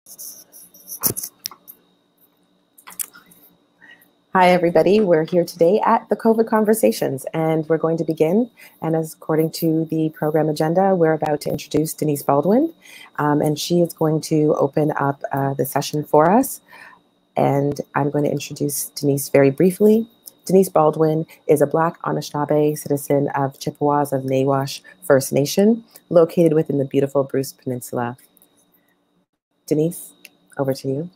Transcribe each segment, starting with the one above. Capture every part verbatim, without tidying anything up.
Hi, everybody. We're here today at the COVID Conversations, and we're going to begin. And as according to the program agenda, we're about to introduce Denise Baldwin, um, and she is going to open up uh, the session for us. And I'm going to introduce Denise very briefly. Denise Baldwin is a Black Anishinaabe citizen of Chippewas of Nawash First Nation, located within the beautiful Bruce Peninsula. Denise, over to you.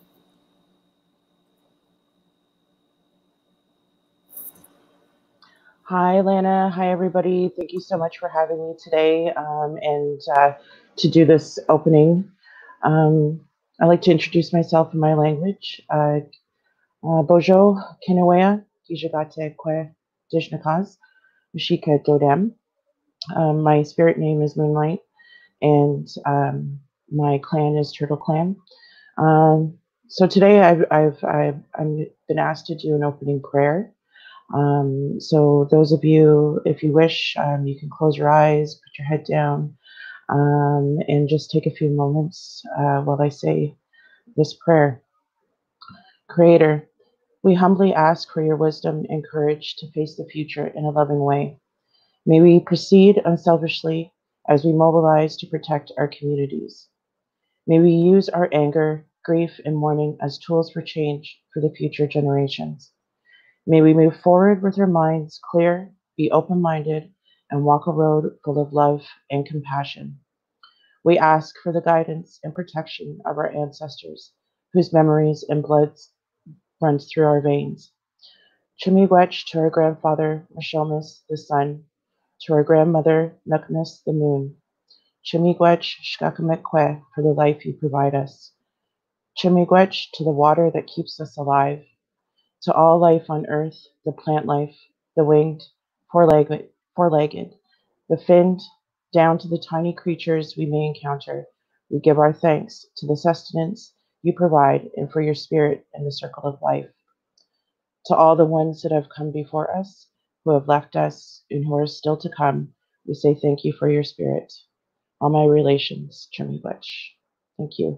Hi, Lana. Hi, everybody. Thank you so much for having me today um, and uh, to do this opening. Um, I'd like to introduce myself in my language. Uh, uh, Bojo Kenewea, Kijagate Kwe Dishnakaz, Mashika Dodem. Um, my spirit name is Moonlight, and um, my clan is Turtle Clan. Um, so today I've, I've, I've, I've been asked to do an opening prayer. Um, so those of you, if you wish, um, you can close your eyes, put your head down, um, and just take a few moments uh, while I say this prayer. Creator, we humbly ask for your wisdom and courage to face the future in a loving way. May we proceed unselfishly as we mobilize to protect our communities. May we use our anger, grief, and mourning as tools for change for the future generations. May we move forward with our minds clear, be open-minded, and walk a road full of love and compassion. We ask for the guidance and protection of our ancestors, whose memories and blood runs through our veins. Chimiwech to our grandfather, Mishomis, the sun, to our grandmother, Nuknus, the moon. Chimiwech Shkakamekwe for the life you provide us. Chimiwech to the water that keeps us alive. To all life on earth, the plant life, the winged, four-legged, four-legged, the finned, down to the tiny creatures we may encounter, we give our thanks to the sustenance you provide and for your spirit in the circle of life. To all the ones that have come before us, who have left us, and who are still to come, we say thank you for your spirit. All my relations, Chimiwech. Thank you.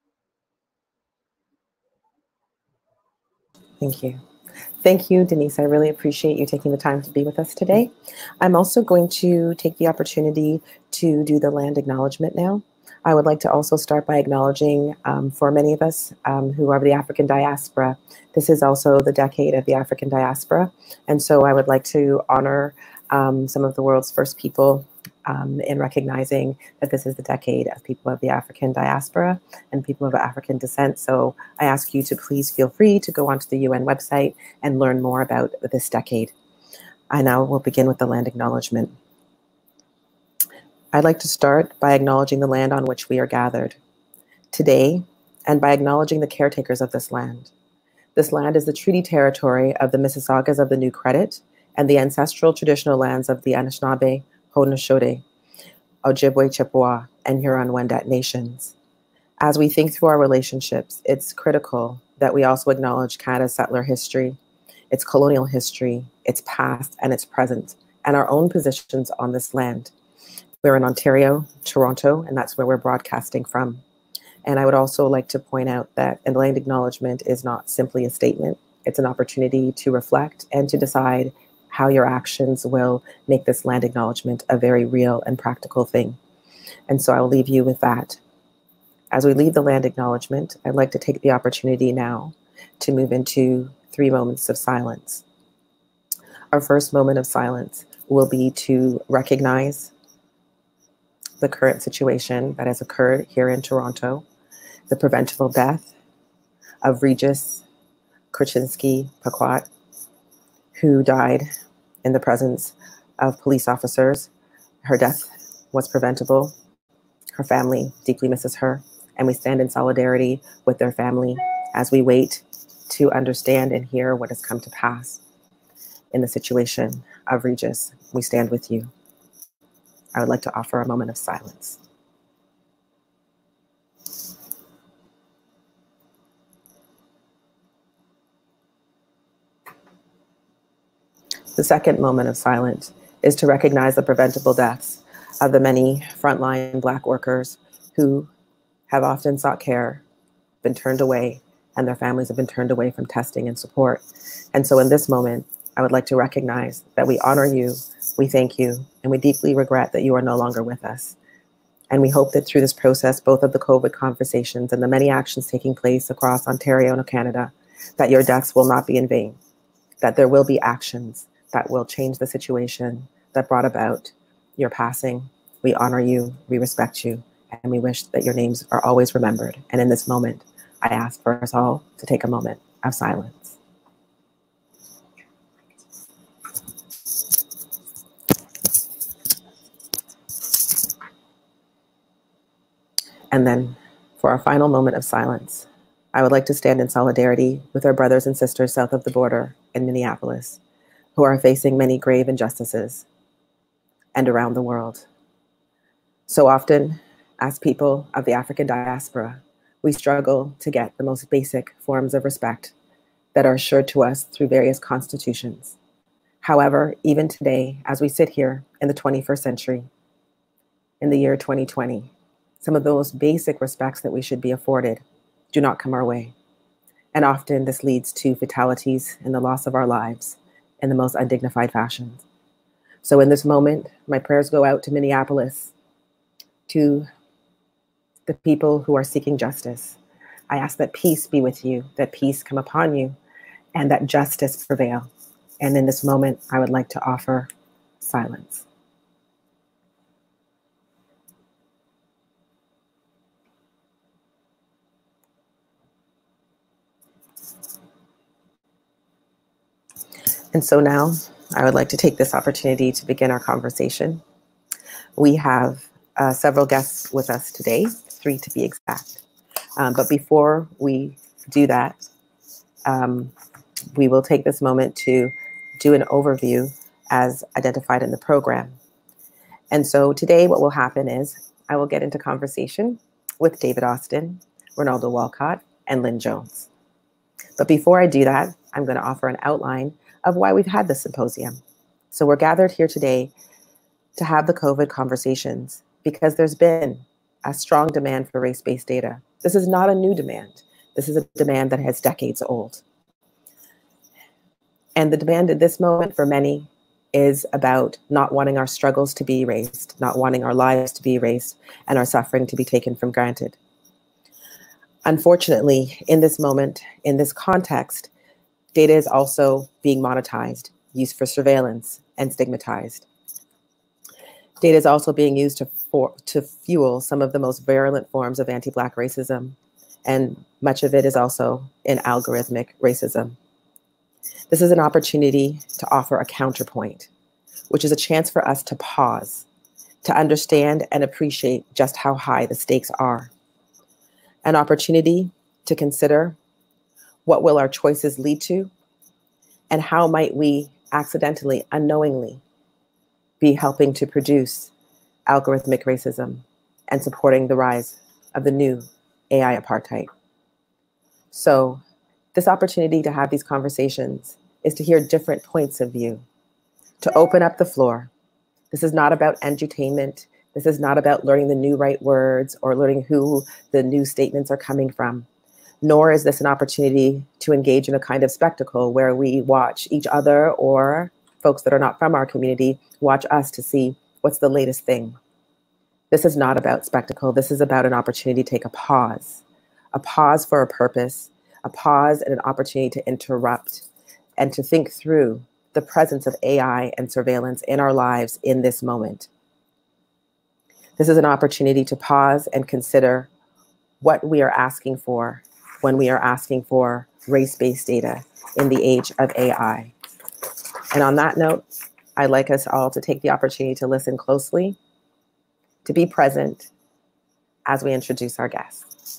Thank you. Thank you, Denise. I really appreciate you taking the time to be with us today. I'm also going to take the opportunity to do the land acknowledgement now. I would like to also start by acknowledging um, for many of us um, who are the African diaspora, this is also the decade of the African diaspora. And so I would like to honor um, some of the world's first people Um, in recognizing that this is the decade of people of the African diaspora and people of African descent. So I ask you to please feel free to go onto the U N website and learn more about this decade. I now will begin with the land acknowledgement. I'd like to start by acknowledging the land on which we are gathered today, and by acknowledging the caretakers of this land. This land is the treaty territory of the Mississaugas of the New Credit and the ancestral traditional lands of the Anishinaabe, Haudenosaunee, Ojibwe, Chippewa, and Huron-Wendat nations. As we think through our relationships, it's critical that we also acknowledge Canada's settler history, its colonial history, its past and its present, and our own positions on this land. We're in Ontario, Toronto, and that's where we're broadcasting from. And I would also like to point out that a land acknowledgement is not simply a statement. It's an opportunity to reflect and to decide how your actions will make this land acknowledgement a very real and practical thing. And so I will leave you with that. As we leave the land acknowledgement, I'd like to take the opportunity now to move into three moments of silence. Our first moment of silence will be to recognize the current situation that has occurred here in Toronto, the preventable death of Regis Korchinski Paquat, who died in the presence of police officers. Her death was preventable. Her family deeply misses her, and we stand in solidarity with their family as we wait to understand and hear what has come to pass in the situation of Regis. We stand with you. I would like to offer a moment of silence. The second moment of silence is to recognize the preventable deaths of the many frontline Black workers who have often sought care been turned away, and their families have been turned away from testing and support. And so in this moment, I would like to recognize that we honor you, we thank you, and we deeply regret that you are no longer with us. And we hope that through this process, both of the COVID conversations and the many actions taking place across Ontario and Canada, that your deaths will not be in vain, that there will be actions that will change the situation that brought about your passing. We honor you, we respect you, and we wish that your names are always remembered. And in this moment, I ask for us all to take a moment of silence. And then for our final moment of silence, I would like to stand in solidarity with our brothers and sisters south of the border in Minneapolis, who are facing many grave injustices and around the world. So often, as people of the African diaspora, we struggle to get the most basic forms of respect that are assured to us through various constitutions. However, even today, as we sit here in the twenty-first century, in the year twenty twenty, some of the most basic respects that we should be afforded do not come our way. And often this leads to fatalities and the loss of our lives in the most undignified fashions. So in this moment, my prayers go out to Minneapolis, to the people who are seeking justice. I ask that peace be with you, that peace come upon you, and that justice prevail. And in this moment, I would like to offer silence. And so now I would like to take this opportunity to begin our conversation. We have uh, several guests with us today, three to be exact. Um, but before we do that, um, we will take this moment to do an overview as identified in the program. And so today what will happen is I will get into conversation with David Austin, Rinaldo Walcott, and Lynn Jones. But before I do that, I'm going to offer an outline of why we've had this symposium. So we're gathered here today to have the COVID conversations because there's been a strong demand for race-based data. This is not a new demand. This is a demand that has decades old. And the demand at this moment for many is about not wanting our struggles to be erased, not wanting our lives to be erased, and our suffering to be taken for granted. Unfortunately, in this moment, in this context, data is also being monetized, used for surveillance, and stigmatized. Data is also being used to, for, to fuel some of the most virulent forms of anti-Black racism, and much of it is also in algorithmic racism. This is an opportunity to offer a counterpoint, which is a chance for us to pause, to understand and appreciate just how high the stakes are. An opportunity to consider what will our choices lead to, and how might we accidentally, unknowingly, be helping to produce algorithmic racism and supporting the rise of the new A I apartheid. So this opportunity to have these conversations is to hear different points of view, to open up the floor. This is not about edutainment. This is not about learning the new right words or learning who the new statements are coming from. Nor is this an opportunity to engage in a kind of spectacle where we watch each other or folks that are not from our community watch us to see what's the latest thing. This is not about spectacle. This is about an opportunity to take a pause, a pause for a purpose, a pause and an opportunity to interrupt and to think through the presence of A I and surveillance in our lives in this moment. This is an opportunity to pause and consider what we are asking for when we are asking for race-based data in the age of A I. And on that note, I'd like us all to take the opportunity to listen closely, to be present as we introduce our guests.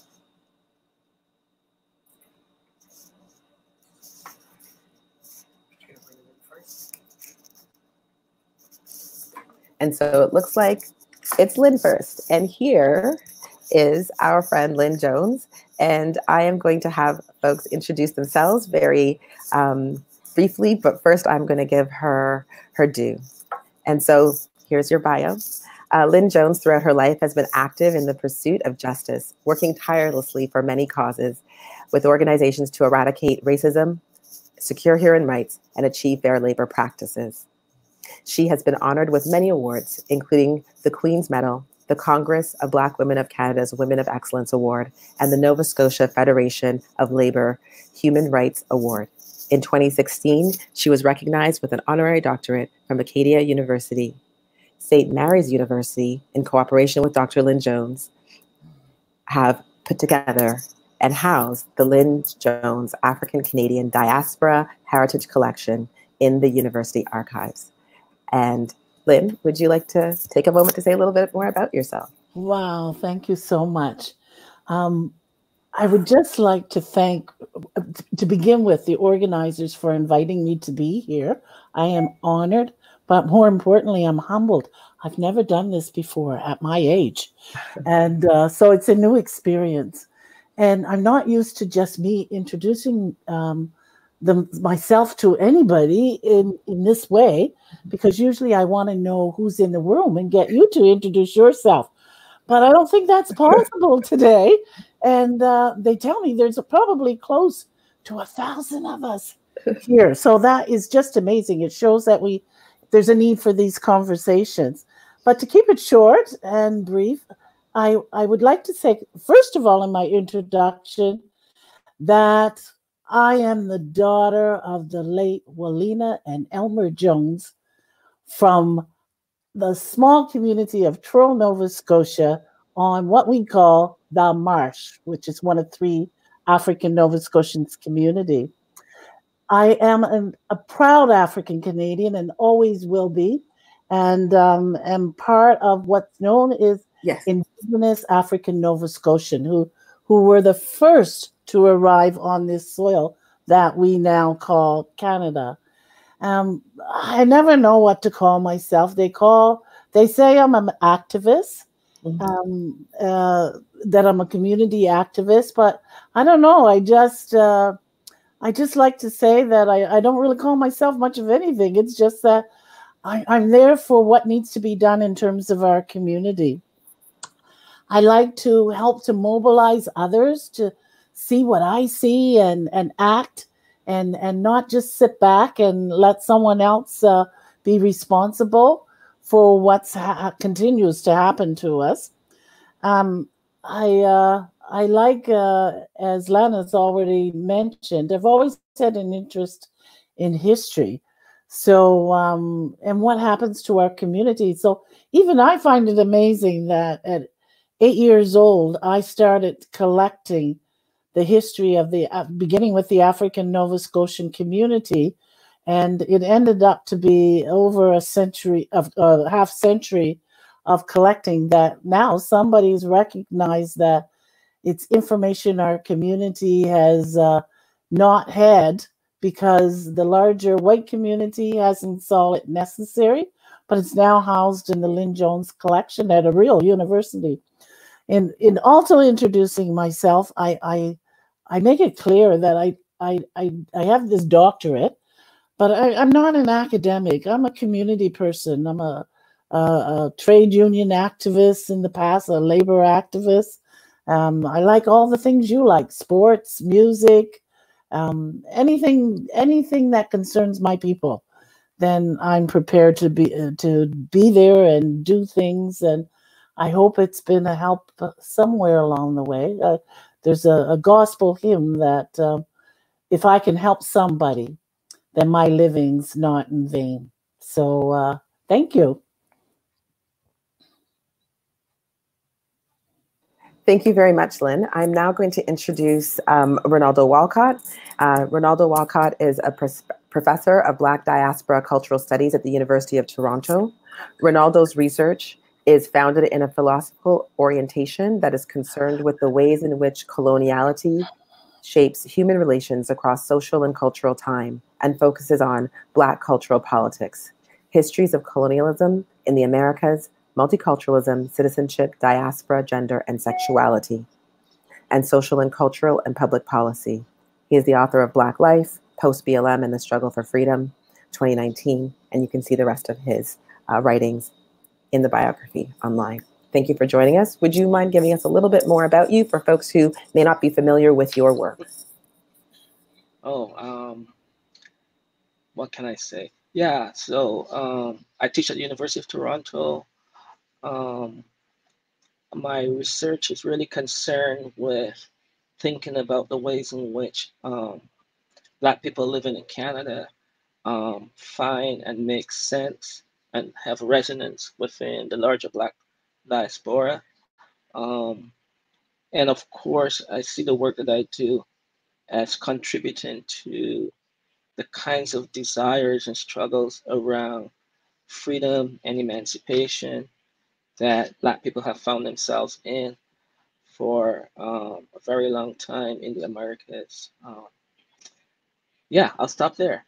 And so it looks like it's Lynn first. And here is our friend Lynn Jones. And I am going to have folks introduce themselves very um, briefly, but first I'm going to give her her due. And so here's your bio. Uh, Lynn Jones, throughout her life, has been active in the pursuit of justice, working tirelessly for many causes with organizations to eradicate racism, secure human rights, and achieve fair labor practices. She has been honored with many awards, including the Queen's Medal, the Congress of Black Women of Canada's Women of Excellence Award, and the Nova Scotia Federation of Labor Human Rights Award. In twenty sixteen, she was recognized with an honorary doctorate from Acadia University. Saint Mary's University, in cooperation with Doctor Lynn Jones, have put together and housed the Lynn Jones African Canadian Diaspora Heritage Collection in the university archives. And Lynn, would you like to take a moment to say a little bit more about yourself? Wow, thank you so much. Um, I would just like to thank, to begin with, the organizers for inviting me to be here. I am honored, but more importantly, I'm humbled. I've never done this before at my age. And uh, so it's a new experience. And I'm not used to just me introducing um, the, myself to anybody in, in this way, because usually I want to know who's in the room and get you to introduce yourself. But I don't think that's possible today. And uh, they tell me there's a, probably close to a thousand of us here. So that is just amazing. It shows that we there's a need for these conversations. But to keep it short and brief, I, I would like to say, first of all, in my introduction, that I am the daughter of the late Walina and Elmer Jones from the small community of Truro, Nova Scotia, on what we call the Marsh, which is one of three African Nova Scotians community. I am an, a proud African Canadian and always will be, and um, am part of what's known as Yes. Indigenous African Nova Scotian, who, who were the first to arrive on this soil that we now call Canada. Um, I never know what to call myself. They call, they say I'm an activist, mm-hmm. um, uh, that I'm a community activist, but I don't know. I just, uh, I just like to say that I, I don't really call myself much of anything. It's just that I, I'm there for what needs to be done in terms of our community. I like to help to mobilize others to see what I see and, and act and, and not just sit back and let someone else uh, be responsible for what ha- continues to happen to us. Um, I, uh, I like, uh, as Lana's already mentioned, I've always had an interest in history. So, um, and what happens to our community. So even I find it amazing that at eight years old, I started collecting the history of the, uh, beginning with the African Nova Scotian community. And it ended up to be over a century of, uh, half century of collecting that now somebody's recognized that it's information our community has uh, not had because the larger white community hasn't saw it necessary, but it's now housed in the Lynn Jones collection at a real university. In in also introducing myself, I I, I make it clear that I, I I I have this doctorate, but I, I'm not an academic. I'm a community person. I'm a, a, a trade union activist in the past, a labor activist. Um, I like all the things you like: sports, music, um, anything anything that concerns my people. Then I'm prepared to be uh, to be there and do things. And I hope it's been a help somewhere along the way. Uh, there's a, a gospel hymn that uh, if I can help somebody, then my living's not in vain. So uh, thank you. Thank you very much, Lynn. I'm now going to introduce um, Rinaldo Walcott. Uh, Rinaldo Walcott is a pres- professor of Black Diaspora Cultural Studies at the University of Toronto. Rinaldo's research is founded in a philosophical orientation that is concerned with the ways in which coloniality shapes human relations across social and cultural time and focuses on Black cultural politics, histories of colonialism in the Americas, multiculturalism, citizenship, diaspora, gender, and sexuality, and social and cultural and public policy. He is the author of Black Life, Post-B L M and the Struggle for Freedom, twenty nineteen, and you can see the rest of his uh, writings in the biography online. Thank you for joining us. Would you mind giving us a little bit more about you for folks who may not be familiar with your work? Oh, um, what can I say? Yeah, so um, I teach at the University of Toronto. Um, my research is really concerned with thinking about the ways in which um, Black people living in Canada um, find and make sense and have resonance within the larger Black diaspora. Um, and of course, I see the work that I do as contributing to the kinds of desires and struggles around freedom and emancipation that Black people have found themselves in for um, a very long time in the Americas. Um, yeah, I'll stop there.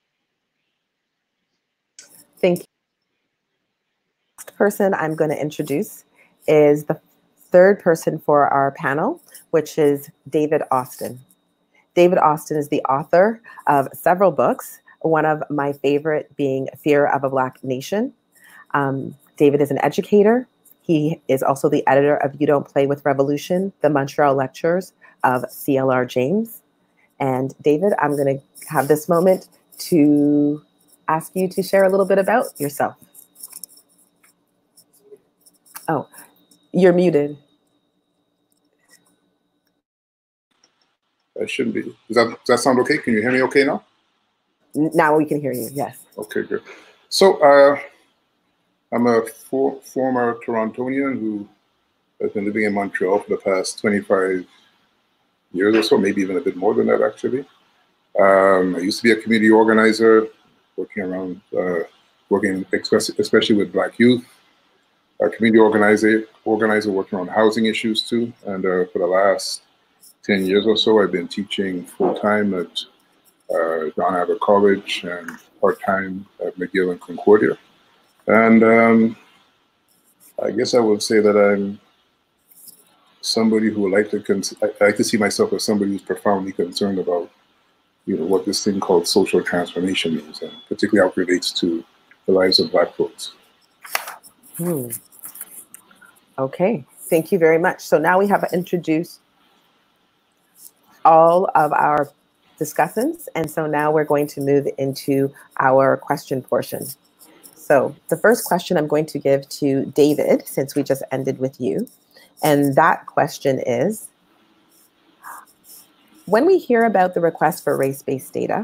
Thank you. The next person I'm going to introduce is the third person for our panel, which is David Austin. David Austin is the author of several books, one of my favorite being Fear of a Black Nation. Um, David is an educator. He is also the editor of You Don't Play with Revolution, the Montreal Lectures of C L R James. And David, I'm going to have this moment to ask you to share a little bit about yourself. Oh, you're muted. That shouldn't be. Does that, does that sound okay? Can you hear me okay now? Now we can hear you, yes. Okay, good. So uh, I'm a for, former Torontonian who has been living in Montreal for the past twenty-five years or so, maybe even a bit more than that, actually. Um, I used to be a community organizer, working around, uh, working especially with Black youth, a community organizer, organizer working on housing issues too. And uh, for the last ten years or so, I've been teaching full-time at uh, John Abbott College and part-time at McGill and Concordia. And um, I guess I would say that I'm somebody who would like to, cons I, I like to see myself as somebody who's profoundly concerned about, you know, what this thing called social transformation means, and particularly how it relates to the lives of Black folks. Hmm. Okay, thank you very much. So now we have introduced all of our discussants, and so now we're going to move into our question portion. So the first question I'm going to give to David, since we just ended with you, and that question is, when we hear about the request for race-based data,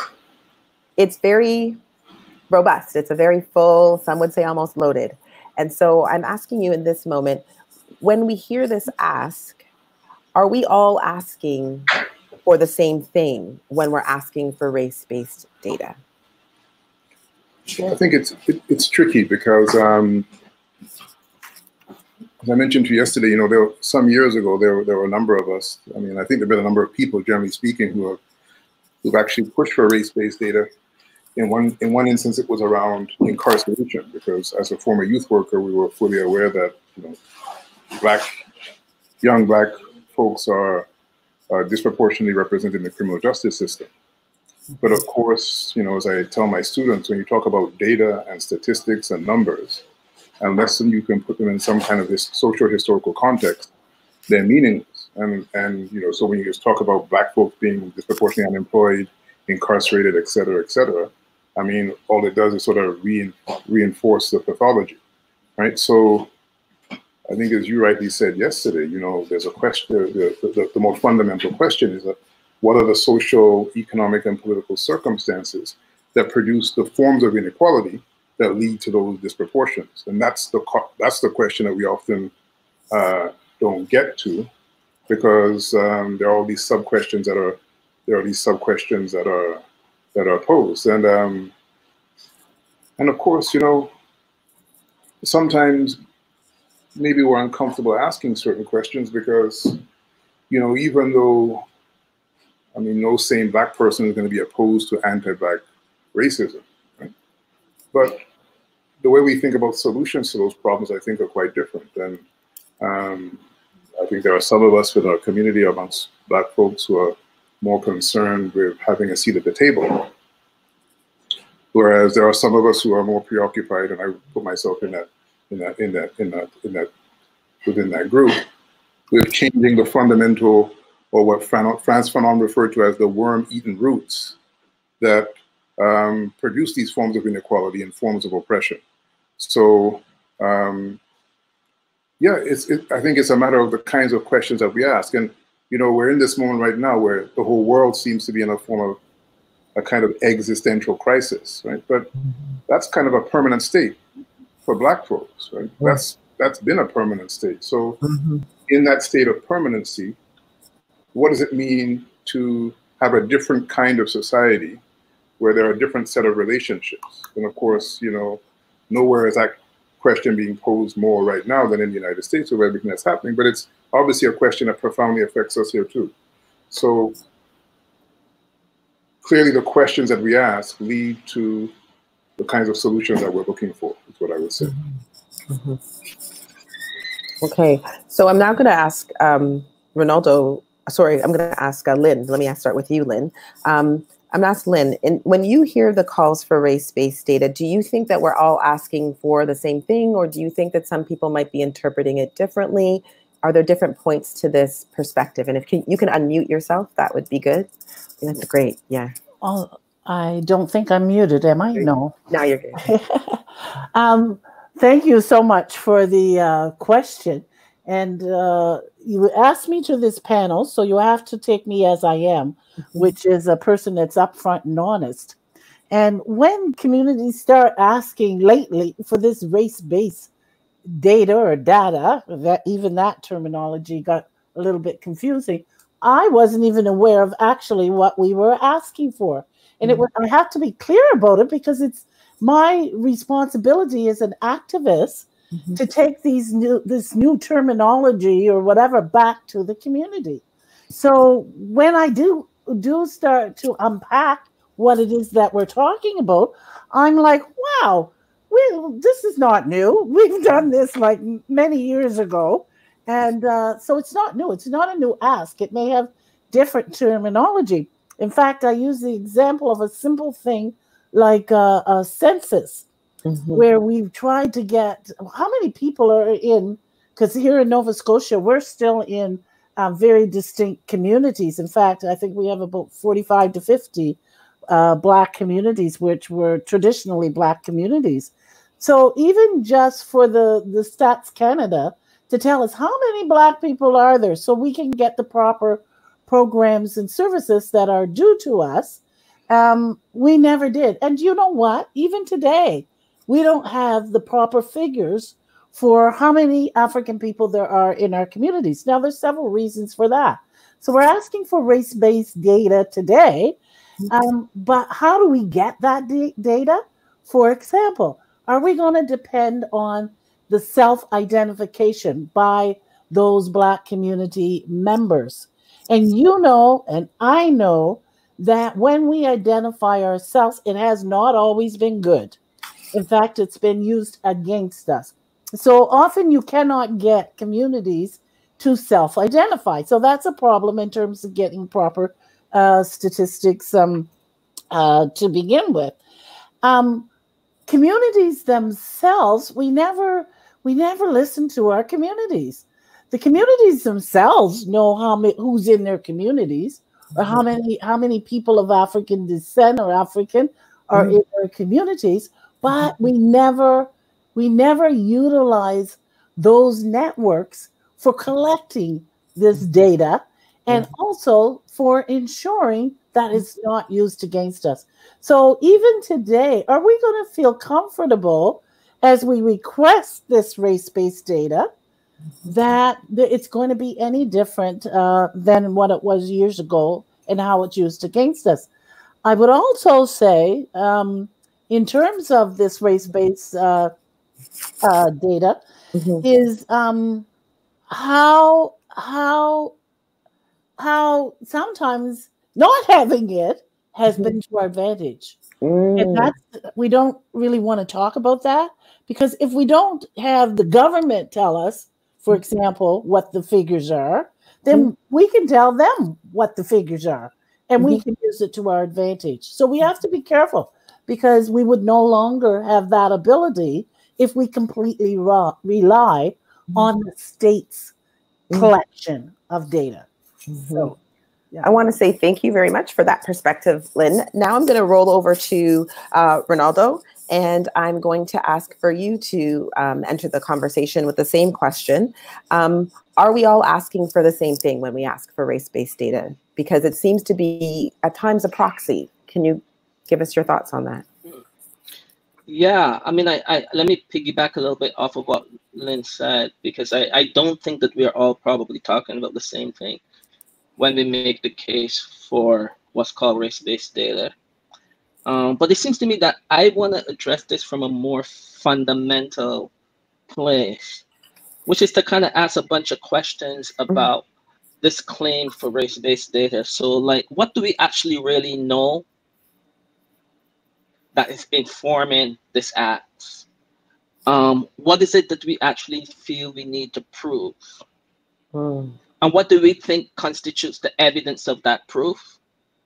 it's very robust. It's a very full, some would say almost loaded. And so I'm asking you in this moment, when we hear this ask, are we all asking for the same thing when we're asking for race-based data? Well, I think it's it, it's tricky because, um, as I mentioned to you yesterday, you know, there were, some years ago, there, there were a number of us, I mean, I think there have been a number of people, generally speaking, who have who've actually pushed for race-based data. In one, in one instance, it was around incarceration, because as a former youth worker, we were fully aware that, you know, Black, young Black folks are, are disproportionately represented in the criminal justice system. But of course, you know, as I tell my students, when you talk about data and statistics and numbers, unless you can put them in some kind of this social historical context, they're meaningless. And, and, you know, so when you just talk about Black folks being disproportionately unemployed, incarcerated, et cetera, et cetera, I mean, all it does is sort of re reinforce the pathology, right? So I think, as you rightly said yesterday, you know, there's a question, the, the, the more fundamental question is that what are the social, economic, and political circumstances that produce the forms of inequality that lead to those disproportions? And that's the, that's the question that we often uh, don't get to, because um, there are all these sub-questions that are, there are these sub-questions that are, that are posed. And, um, and of course, you know, sometimes maybe we're uncomfortable asking certain questions because, you know, even though, I mean, no sane Black person is going to be opposed to anti-Black racism, right? But the way we think about solutions to those problems, I think, are quite different. And um, I think there are some of us within our community amongst Black folks who are more concerned with having a seat at the table, whereas there are some of us who are more preoccupied, and I put myself in that in that in that in that in that within that group, with changing the fundamental, or what Frantz Fanon referred to as the worm-eaten roots that um, produce these forms of inequality and forms of oppression. So, um, yeah, it's, it, I think it's a matter of the kinds of questions that we ask. And, you know, we're in this moment right now where the whole world seems to be in a form of a kind of existential crisis, right? But that's kind of a permanent state for Black folks, right? That's, that's been a permanent state. So mm-hmm. in that state of permanency, what does it mean to have a different kind of society where there are a different set of relationships? And of course, you know, nowhere is that question being posed more right now than in the United States with everything that's happening, but it's obviously a question that profoundly affects us here too. So clearly the questions that we ask lead to the kinds of solutions that we're looking for, is what I would say. Mm-hmm. Okay, so I'm now gonna ask um, Rinaldo, sorry, I'm gonna ask uh, Lynn. Let me start with you, Lynn. Um, I'm gonna ask Lynn, in, when you hear the calls for race-based data, do you think that we're all asking for the same thing, or do you think that some people might be interpreting it differently? Are there different points to this perspective? And if can, you can unmute yourself, that would be good. That's great, yeah. Oh, I don't think I'm muted, am I? No. Now you're good. um, thank you so much for the uh, question. And uh, you asked me to this panel, so you have to take me as I am, mm-hmm. which is a person that's upfront and honest. And when communities start asking lately for this race-based data or data, that even that terminology got a little bit confusing, I wasn't even aware of actually what we were asking for. And mm-hmm. it was, I have to be clear about it because it's my responsibility as an activist mm-hmm. to take these new, this new terminology or whatever back to the community. So when I do, do start to unpack what it is that we're talking about, I'm like, wow, we, this is not new. We've done this like many years ago. And uh, so it's not new. It's not a new ask. It may have different terminology. In fact, I use the example of a simple thing like a, a census, mm-hmm. where we've tried to get, how many people are in, because here in Nova Scotia, we're still in uh, very distinct communities. In fact, I think we have about forty-five to fifty uh, Black communities, which were traditionally Black communities. So even just for the, the Stats Canada to tell us how many Black people are there so we can get the proper programs and services that are due to us, um, we never did. And you know what? Even today, we don't have the proper figures for how many African people there are in our communities. Now, there's several reasons for that. So we're asking for race-based data today, um, but how do we get that d- data? For example, are we going to depend on the self-identification by those Black community members? And you know, and I know that when we identify ourselves, it has not always been good. In fact, it's been used against us. So often you cannot get communities to self-identify. So that's a problem in terms of getting proper uh, statistics um, uh, to begin with. Um, communities themselves, we never, we never listen to our communities. The communities themselves know how many, who's in their communities, or how many how many people of African descent or African are mm. in their communities, but we never we never utilize those networks for collecting this data and mm. also for ensuring that it's not used against us. So even today, are we going to feel comfortable as we request this race-based data that it's going to be any different uh, than what it was years ago and how it's used against us? I would also say, um, in terms of this race-based uh, uh, data, mm-hmm. is um, how how how sometimes not having it has mm-hmm. been to our advantage. Mm. And that's, we don't really want to talk about that, because if we don't have the government tell us, for example, what the figures are, then mm-hmm. we can tell them what the figures are, and mm-hmm. we can use it to our advantage. So we have to be careful, because we would no longer have that ability if we completely raw, rely on the state's collection of data. Mm-hmm. So, yeah. I want to say thank you very much for that perspective, Lynn. Now I'm going to roll over to uh, Rinaldo, and I'm going to ask for you to um, enter the conversation with the same question. Um, are we all asking for the same thing when we ask for race-based data? Because it seems to be at times a proxy. Can you give us your thoughts on that? Yeah, I mean, I, I let me piggyback a little bit off of what Lynn said, because I, I don't think that we're all probably talking about the same thing when we make the case for what's called race-based data. Um, but it seems to me that I want to address this from a more fundamental place, which is to kind of ask a bunch of questions about mm-hmm. this claim for race-based data. So, like, what do we actually really know that is informing this act? Um, what is it that we actually feel we need to prove? Mm. And what do we think constitutes the evidence of that proof?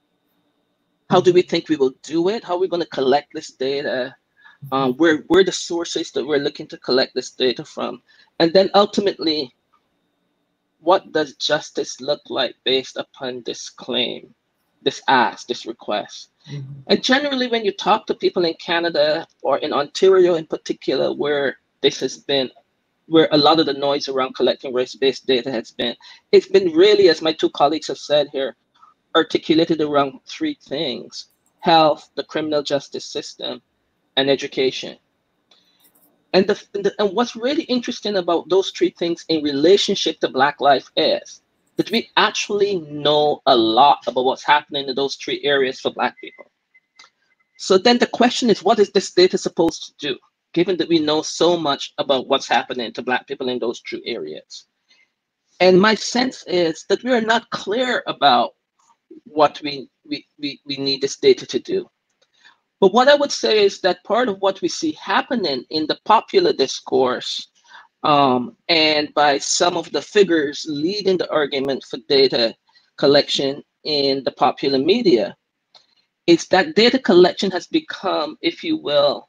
How do we think we will do it? How are we going to collect this data? Um, where, where are the sources that we're looking to collect this data from? And then ultimately, what does justice look like based upon this claim, this ask, this request? Mm-hmm. And generally, when you talk to people in Canada or in Ontario in particular, where this has been, where a lot of the noise around collecting race-based data has been, it's been really, as my two colleagues have said here, articulated around three things: health, the criminal justice system, and education. And, the, the, and what's really interesting about those three things in relationship to Black life is that we actually know a lot about what's happening in those three areas for Black people. So then the question is, what is this data supposed to do, given that we know so much about what's happening to Black people in those three areas? And my sense is that we are not clear about what we, we, we, we need this data to do. But what I would say is that part of what we see happening in the popular discourse um, and by some of the figures leading the argument for data collection in the popular media is that data collection has become, if you will,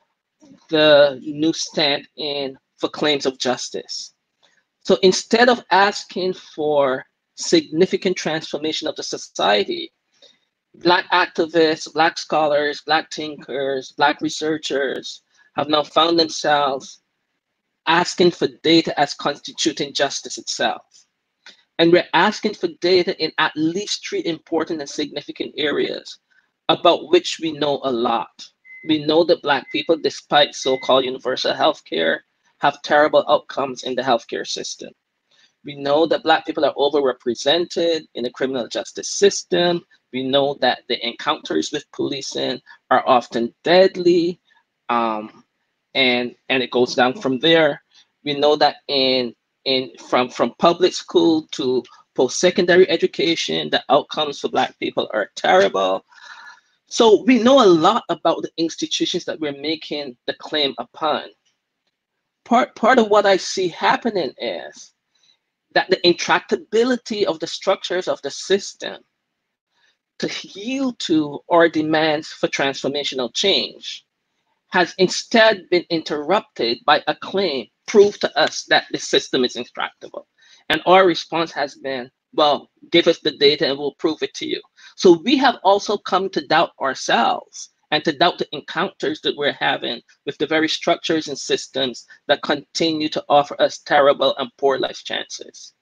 the new stand-in for claims of justice. So instead of asking for significant transformation of the society, Black activists, Black scholars, Black thinkers, Black researchers have now found themselves asking for data as constituting justice itself. And we're asking for data in at least three important and significant areas about which we know a lot. We know that Black people, despite so-called universal health care, have terrible outcomes in the healthcare system. We know that Black people are overrepresented in the criminal justice system. We know that the encounters with policing are often deadly, um, and, and it goes down from there. We know that in, in from, from public school to post-secondary education, the outcomes for Black people are terrible. So we know a lot about the institutions that we're making the claim upon. Part, part of what I see happening is that the intractability of the structures of the system to yield to our demands for transformational change has instead been interrupted by a claim, prove to us that the system is intractable. And our response has been, well, give us the data and we'll prove it to you. So we have also come to doubt ourselves and to doubt the encounters that we're having with the very structures and systems that continue to offer us terrible and poor life chances.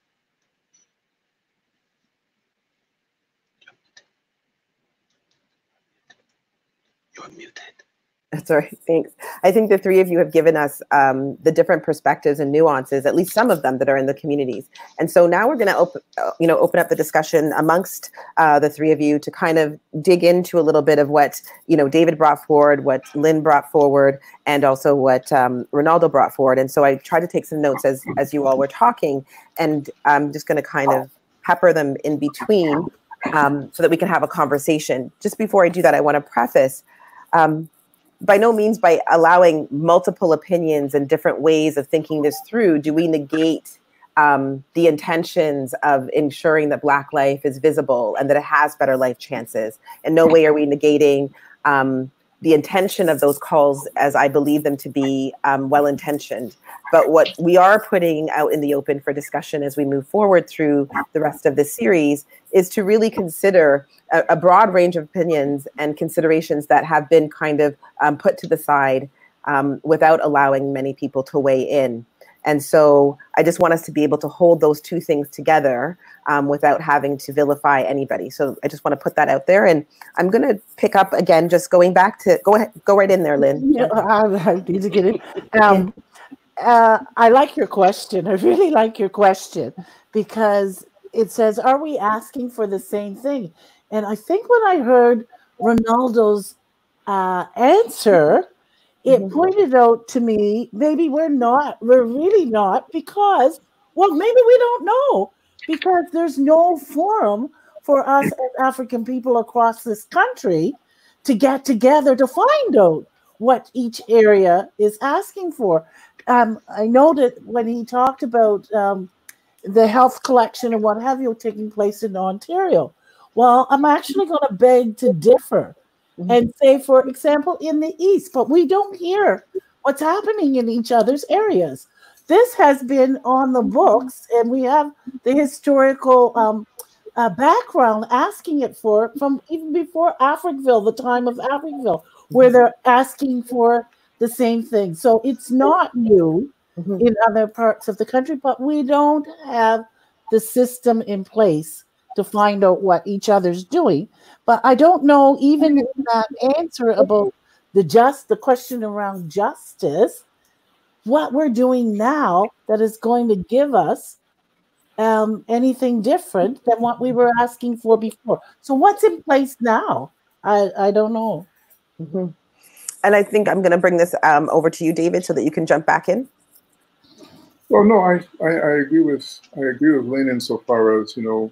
You're muted. That's all right. Thanks. I think the three of you have given us um, the different perspectives and nuances, at least some of them that are in the communities. And so now we're going to open, you know, open up the discussion amongst uh, the three of you to kind of dig into a little bit of what, you know, David brought forward, what Lynn brought forward, and also what um, Rinaldo brought forward. And so I tried to take some notes as, as you all were talking, and I'm just going to kind of pepper them in between um, so that we can have a conversation. Just before I do that, I want to preface, um, by no means by allowing multiple opinions and different ways of thinking this through, do we negate um, the intentions of ensuring that Black life is visible and that it has better life chances. In no way are we negating um, the intention of those calls as I believe them to be um, well-intentioned. But what we are putting out in the open for discussion as we move forward through the rest of this series is to really consider a, a broad range of opinions and considerations that have been kind of um, put to the side um, without allowing many people to weigh in. And so I just want us to be able to hold those two things together um, without having to vilify anybody. So I just want to put that out there. And I'm going to pick up again, just going back to, go ahead, go right in there, Lynn. Yeah, I need to get it. Um, uh, I like your question. I really like your question because it says, are we asking for the same thing? And I think when I heard Rinaldo's uh, answer, it pointed out to me, maybe we're not, we're really not, because, well, maybe we don't know, because there's no forum for us as African people across this country to get together to find out what each area is asking for. Um, I know that when he talked about um, the health collection and what have you taking place in Ontario, well, I'm actually going to beg to differ. And say, for example, in the East, but we don't hear what's happening in each other's areas. This has been on the books, and we have the historical um, uh, background asking it for from even before Africville, the time of Africville, where they're asking for the same thing. So it's not new mm-hmm. in other parts of the country, but we don't have the system in place to find out what each other's doing. But I don't know, even in that answer about the just the question around justice, what we're doing now that is going to give us um, anything different than what we were asking for before. So what's in place now? I, I don't know. Mm-hmm. And I think I'm going to bring this um, over to you, David, so that you can jump back in. Well, no, I, I, I agree with I agree with Lynn insofar as, you know,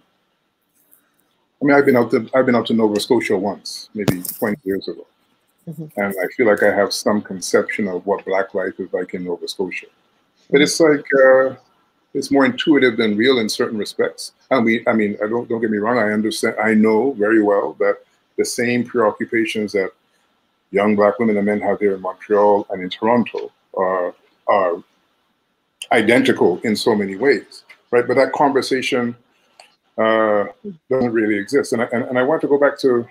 I mean, I've been out to I've been out to Nova Scotia once, maybe twenty years ago, mm-hmm. and I feel like I have some conception of what Black life is like in Nova Scotia. But it's like uh, it's more intuitive than real in certain respects. I mean, I mean, I don't don't get me wrong. I understand. I know very well that the same preoccupations that young Black women and men have here in Montreal and in Toronto are are identical in so many ways, right? But that conversation uh, doesn't really exist. And I, and, and I want to go back to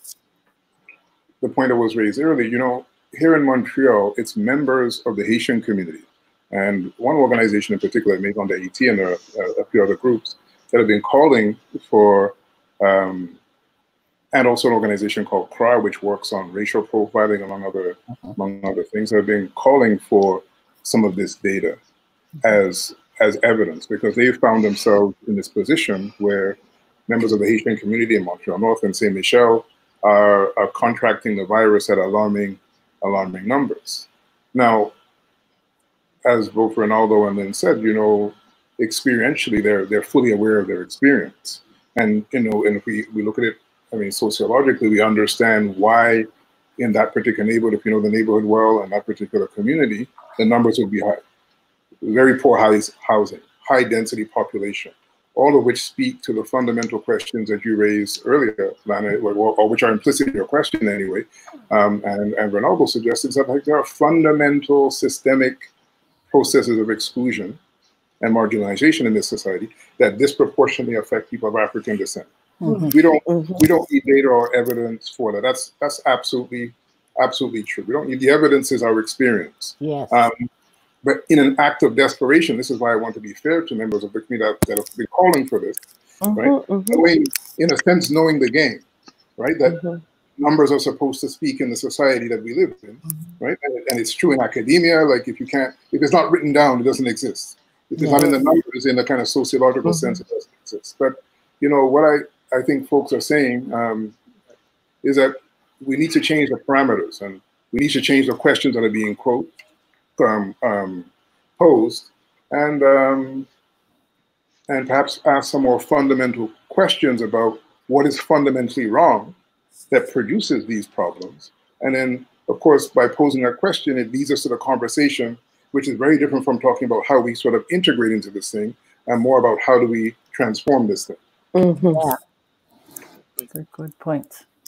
the point that was raised earlier. You know, here in Montreal, it's members of the Haitian community. And one organization in particular, maybe on the A T and a, a few other groups that have been calling for, um, and also an organization called C R A, which works on racial profiling, among other, among other things, have been calling for some of this data as as evidence, because they found themselves in this position where members of the Haitian community in Montreal North and Saint Michel are, are contracting the virus at alarming, alarming numbers. Now, as both Rinaldo and Lynn said, you know, experientially, they're they're fully aware of their experience. And, you know, and if we, we look at it, I mean, sociologically, we understand why in that particular neighborhood, if you know the neighborhood well, and that particular community, the numbers would be high. Very poor housing, high density population, all of which speak to the fundamental questions that you raised earlier, Lana, or, or which are implicit in your question anyway. Um, and, and Rinaldo suggested that like, there are fundamental systemic processes of exclusion and marginalization in this society that disproportionately affect people of African descent. Mm-hmm. We don't mm-hmm. we don't need data or evidence for that. That's that's absolutely absolutely true. We don't need the evidence is our experience. Yes. Um, But in an act of desperation, this is why I want to be fair to members of the community that, that have been calling for this, mm-hmm, right? Mm-hmm. Knowing, in a sense, knowing the game, right? That mm-hmm. numbers are supposed to speak in the society that we live in, mm-hmm. right? And, and it's true in academia. Like if you can't, if it's not written down, it doesn't exist. If it's yeah. not in the numbers, in the kind of sociological mm-hmm. sense, it doesn't exist. But you know what I I think folks are saying um, is that we need to change the parameters, and we need to change the questions that are being quote. Um, um, posed, and um, and perhaps ask some more fundamental questions about what is fundamentally wrong that produces these problems. And then, of course, by posing that question, it leads us to the conversation, which is very different from talking about how we sort of integrate into this thing, and more about how do we transform this thing. Mm-hmm. Yeah, that's a good point.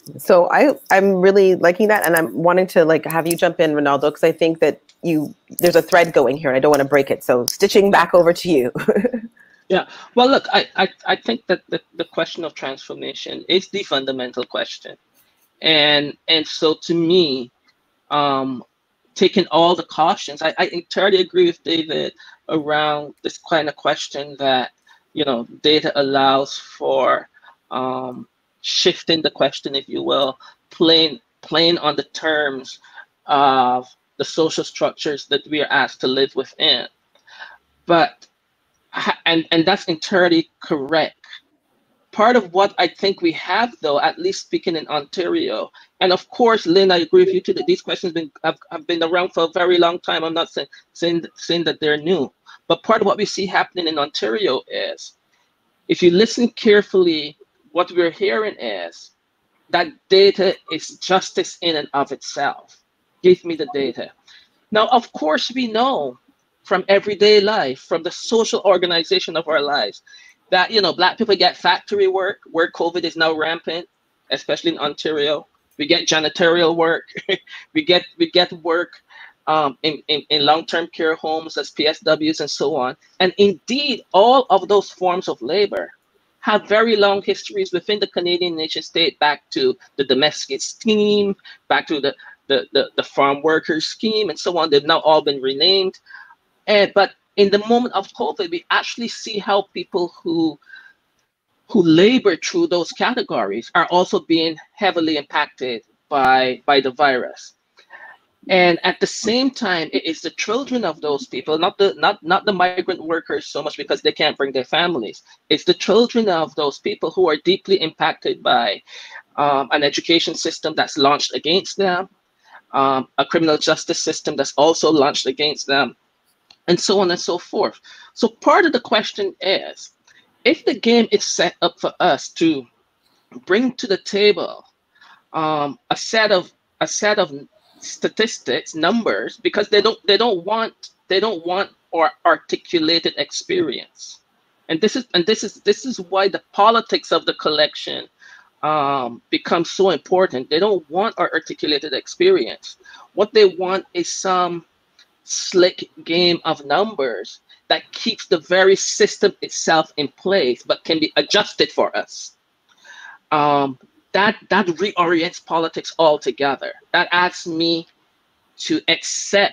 So I, I'm really liking that, and I'm wanting to like have you jump in, Rinaldo, because I think that you there's a thread going here, and I don't want to break it. So stitching back over to you. Yeah. Well, look, I, I, I think that the, the question of transformation is the fundamental question. And and so to me, um, taking all the cautions, I, I entirely agree with David around this kind of question that, you know, data allows for um, shifting the question, if you will, playing, playing on the terms of the social structures that we are asked to live within. But And, and that's entirely correct. Part of what I think we have, though, at least speaking in Ontario, and of course, Lynn, I agree with you too that these questions been, have, have been around for a very long time. I'm not saying, saying, saying that they're new. But part of what we see happening in Ontario is, if you listen carefully, what we're hearing is that data is justice in and of itself. Give me the data. Now, of course, we know from everyday life, from the social organization of our lives, that, you know, Black people get factory work where COVID is now rampant, especially in Ontario. We get janitorial work. we get we get work um, in, in, in long-term care homes as P S Ws and so on. And indeed, all of those forms of labor have very long histories within the Canadian nation state, back to the domestic scheme, back to the The, the, the farm workers scheme and so on. They've now all been renamed. And, but in the moment of COVID, we actually see how people who, who labor through those categories are also being heavily impacted by, by the virus. And at the same time, it is the children of those people, not the, not, not the migrant workers so much because they can't bring their families. It's the children of those people who are deeply impacted by um, an education system that's launched against them, Um, a criminal justice system that's also launched against them, and so on and so forth. So part of the question is, if the game is set up for us to bring to the table um, a set of a set of statistics, numbers, because they don't they don't want they don't want or articulated experience, and this is and this is this is why the politics of the collection um, becomes so important. They don't want our articulated experience. What they want is some slick game of numbers that keeps the very system itself in place, but can be adjusted for us. Um, that that reorients politics altogether. That asks me to accept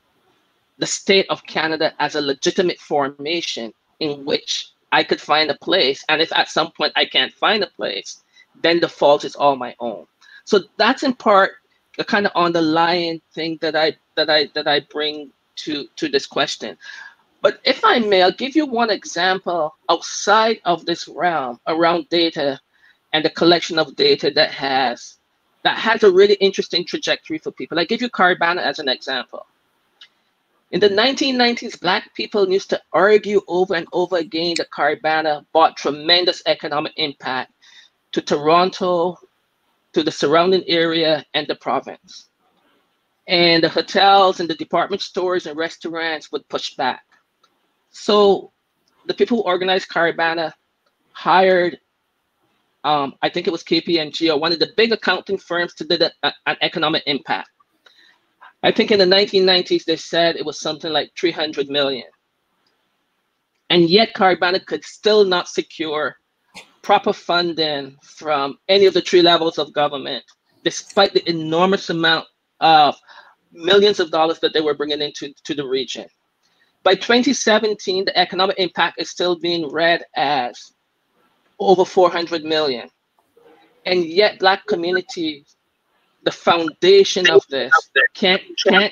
the state of Canada as a legitimate formation in which I could find a place. And if at some point I can't find a place, then the fault is all my own. So that's in part the kind of underlying thing that I that I that I bring to to this question. But if I may, I'll give you one example outside of this realm around data and the collection of data that has that has a really interesting trajectory for people. I give you Caribana as an example. In the nineteen nineties, Black people used to argue over and over again that Caribana brought tremendous economic impact to Toronto, to the surrounding area, and the province. And the hotels and the department stores and restaurants would push back. So the people who organized Caribana hired, um, I think it was K P M G or one of the big accounting firms to do the, uh, an economic impact. I think in the nineteen nineties, they said it was something like three hundred million. And yet Caribana could still not secure proper funding from any of the three levels of government, despite the enormous amount of millions of dollars that they were bringing into to the region. By twenty seventeen, the economic impact is still being read as over four hundred million. And yet Black communities, the foundation of this, can't, can't,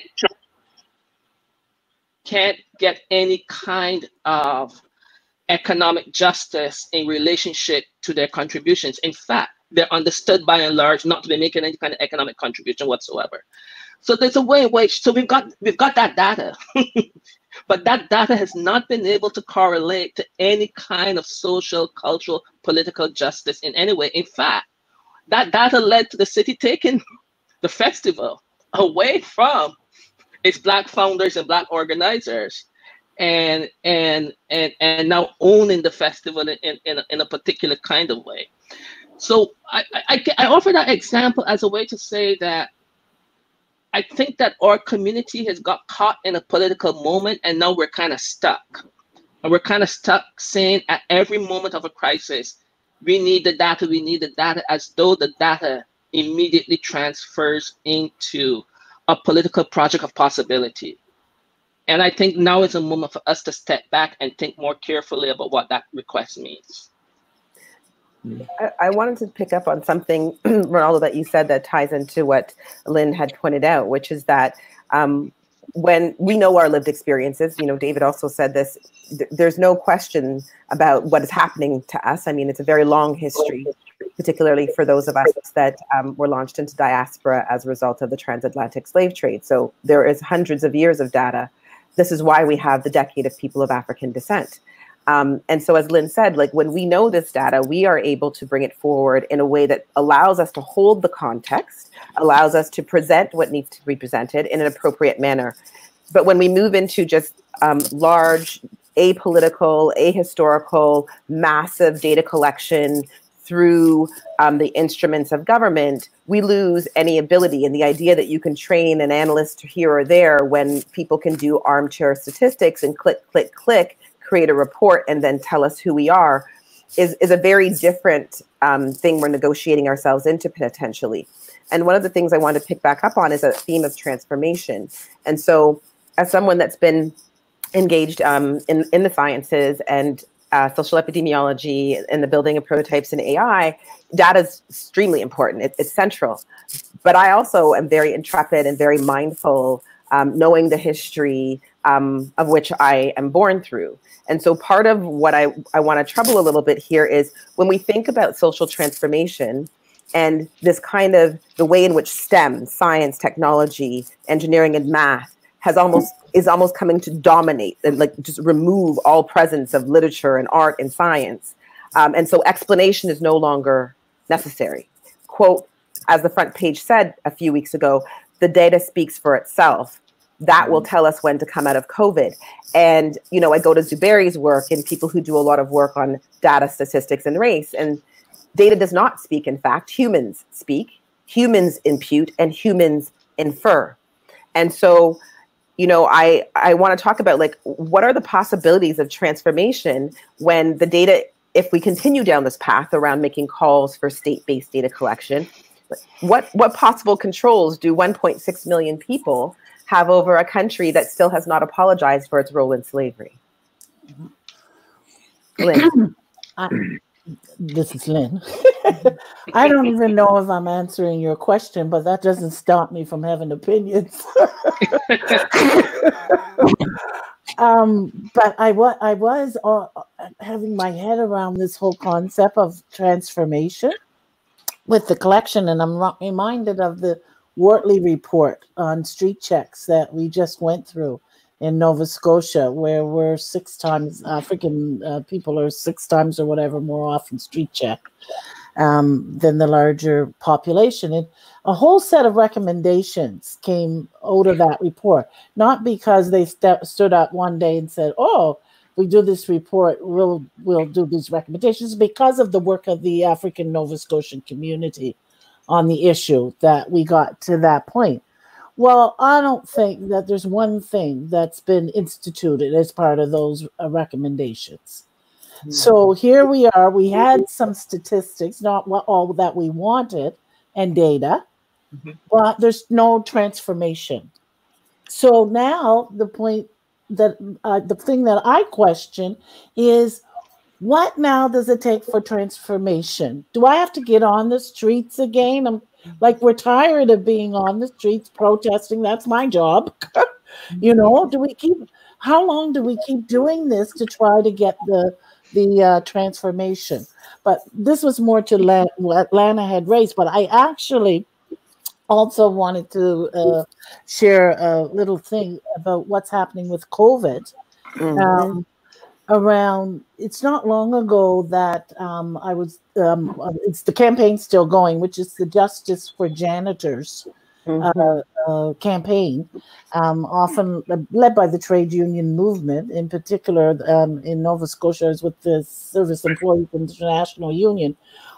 can't get any kind of economic justice in relationship to their contributions. In fact, they're understood by and large not to be making any kind of economic contribution whatsoever. So there's a way in which, so we've got we've got that data, but that data has not been able to correlate to any kind of social, cultural, political justice in any way. In fact, that data led to the city taking the festival away from its Black founders and Black organizers, and and and and now owning the festival in in a, in a particular kind of way. So I, I, I offer that example as a way to say that I think that our community has got caught in a political moment, and now we're kind of stuck. And we're kind of stuck saying at every moment of a crisis, we need the data, we need the data, as though the data immediately transfers into a political project of possibility. And I think now is a moment for us to step back and think more carefully about what that request means. I, I wanted to pick up on something, Rinaldo, that you said that ties into what Lynn had pointed out, which is that um, when we know our lived experiences, you know, David also said this, th there's no question about what is happening to us. I mean, it's a very long history, particularly for those of us that um, were launched into diaspora as a result of the transatlantic slave trade. So there is hundreds of years of data. This is why we have the decade of people of African descent. Um, and so, as Lynn said, like when we know this data, we are able to bring it forward in a way that allows us to hold the context, allows us to present what needs to be presented in an appropriate manner. But when we move into just um, large, apolitical, ahistorical, massive data collection through um, the instruments of government, we lose any ability. And the idea that you can train an analyst here or there when people can do armchair statistics and click, click, click, create a report and then tell us who we are is, is a very different um, thing we're negotiating ourselves into potentially. And one of the things I want to pick back up on is a theme of transformation. And so as someone that's been engaged um, in, in the sciences and uh, social epidemiology and the building of prototypes in A I, data is extremely important. It, it's central. But I also am very intrepid and very mindful, um, knowing the history um, of which I am born through. And so part of what I, I want to trouble a little bit here is when we think about social transformation and this kind of the way in which STEM, science, technology, engineering, and math has almost is almost coming to dominate and like just remove all presence of literature and art and science. Um, and so explanation is no longer necessary. Quote, as the front page said a few weeks ago, the data speaks for itself. That will tell us when to come out of COVID. And, you know, I go to Zuberi's work and people who do a lot of work on data, statistics, and race. And data does not speak, in fact. Humans speak, humans impute, and humans infer. And so, you know, I, I want to talk about, like, what are the possibilities of transformation when the data, if we continue down this path around making calls for state-based data collection, what, what possible controls do one point six million people have over a country that still has not apologized for its role in slavery? Lynn. I, this is Lynn. I don't even know if I'm answering your question, but that doesn't stop me from having opinions. um, but I, wa I was uh, having my head around this whole concept of transformation with the collection, and I'm reminded of the Wortley report on street checks that we just went through in Nova Scotia, where we're six times, African uh, people are six times or whatever more often street checked um, than the larger population. And a whole set of recommendations came out of that report, not because they st stood up one day and said, oh, we do this report, we'll, we'll do these recommendations, because of the work of the African Nova Scotian community on the issue that we got to that point. Well, I don't think that there's one thing that's been instituted as part of those uh, recommendations. Mm-hmm. So here we are, we had some statistics, not what, all that we wanted, and data, mm-hmm. but there's no transformation. So now the point that, uh, the thing that I question is, what now does it take for transformation? Do I have to get on the streets again? I'm like, we're tired of being on the streets protesting. That's my job. You know, do we keep, how long do we keep doing this to try to get the, the uh, transformation? But this was more to Lan what Lana had raised, but I actually also wanted to uh, share a little thing about what's happening with COVID. Mm-hmm. um, around, it's not long ago that um, I was, um, it's the campaign still going, which is the Justice for Janitors mm-hmm. uh, uh, campaign, um, often led by the trade union movement, in particular um, in Nova Scotia is with the Service Employees International Union,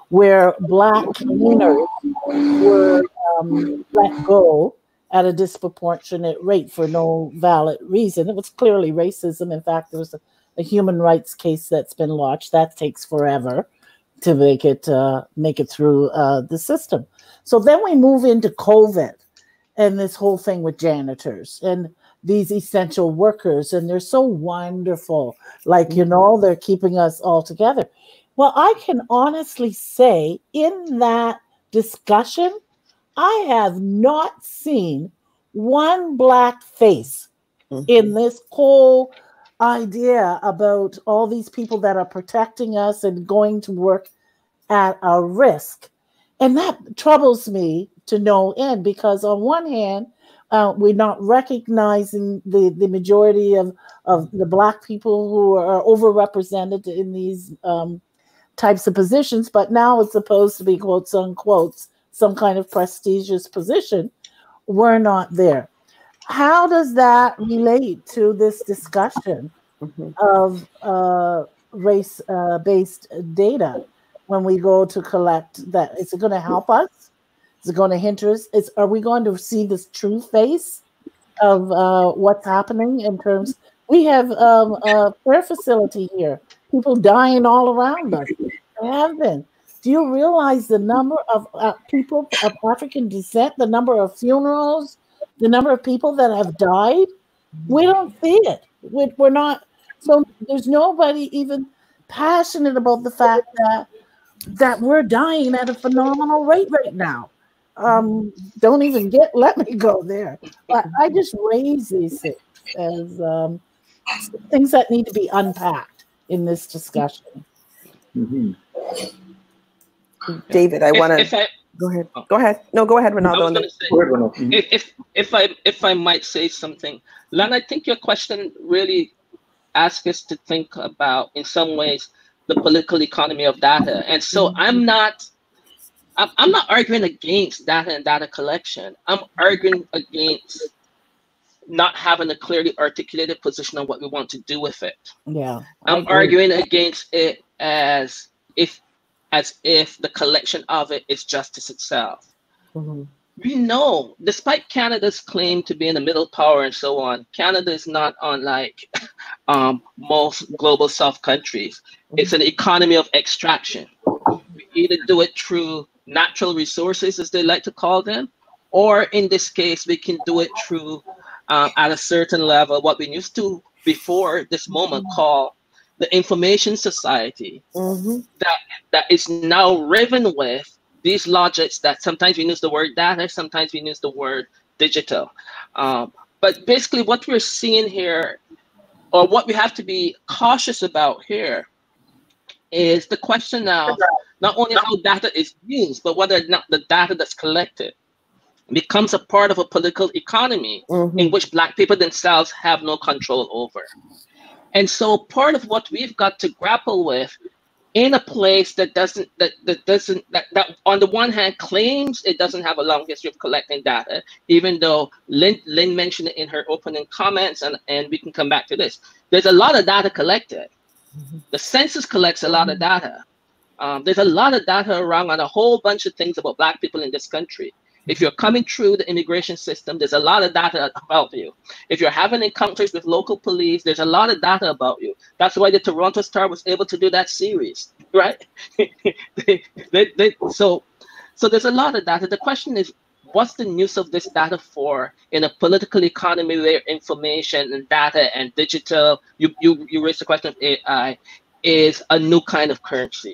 where Black cleaners were um, let go at a disproportionate rate for no valid reason. It was clearly racism. In fact, there was a, a human rights case that's been launched. That takes forever to make it uh, make it through uh, the system. So then we move into COVID and this whole thing with janitors and these essential workers, and they're so wonderful. Like, you know, they're keeping us all together. Well, I can honestly say in that discussion, I have not seen one Black face mm-hmm. in this whole idea about all these people that are protecting us and going to work at a risk. And that troubles me to no end, because on one hand, uh, we're not recognizing the, the majority of, of the Black people who are overrepresented in these um, types of positions, but now it's supposed to be, quotes unquote, some kind of prestigious position. We're not there. How does that relate to this discussion mm-hmm. of uh, race-based uh, data when we go to collect that? Is it going to help us? Is it going to hinder us? Is, are we going to see this true face of uh, what's happening in terms? We have um, a care facility here. People dying all around us. They have been. Do you realize the number of uh, people of African descent, the number of funerals, the number of people that have died? We don't see it. We, we're not. So there's nobody even passionate about the fact that that we're dying at a phenomenal rate right now. Um, don't even get, let me go there. But I just raise these things as um, things that need to be unpacked in this discussion. Mm-hmm. David, I want to go ahead. Go ahead. No, go ahead, Rinaldo. I was gonna say, go ahead, Rinaldo. If, if if I if I might say something, Lynn, I think your question really asks us to think about, in some ways, the political economy of data. And so I'm not I'm, I'm not arguing against data and data collection. I'm arguing against not having a clearly articulated position on what we want to do with it. Yeah, I'm arguing against it as if as if the collection of it is justice itself. Mm-hmm. We know, despite Canada's claim to being a middle power and so on, Canada is not unlike um, most global South countries. Mm-hmm. It's an economy of extraction. We either do it through natural resources, as they like to call them, or in this case, we can do it through, um, at a certain level, what we used to, before this moment, call the information society, mm-hmm. that that is now riven with these logics that sometimes we use the word data, sometimes we use the word digital. Um, but basically what we're seeing here, or what we have to be cautious about here, is the question of not only how data is used, but whether or not the data that's collected becomes a part of a political economy mm-hmm. in which Black people themselves have no control over. And so part of what we've got to grapple with in a place that doesn't, that, that doesn't, that, that on the one hand claims it doesn't have a long history of collecting data, even though Lynn, Lynn mentioned it in her opening comments, and, and we can come back to this. There's a lot of data collected. Mm-hmm. The census collects a lot of data. Um, there's a lot of data around on a whole bunch of things about Black people in this country. If you're coming through the immigration system, there's a lot of data about you. If you're having encounters with local police, there's a lot of data about you. That's why the Toronto Star was able to do that series, right? they, they, they, so, so there's a lot of data. The question is, what's the use of this data for in a political economy where information and data and digital, you, you, you raised the question of A I, is a new kind of currency.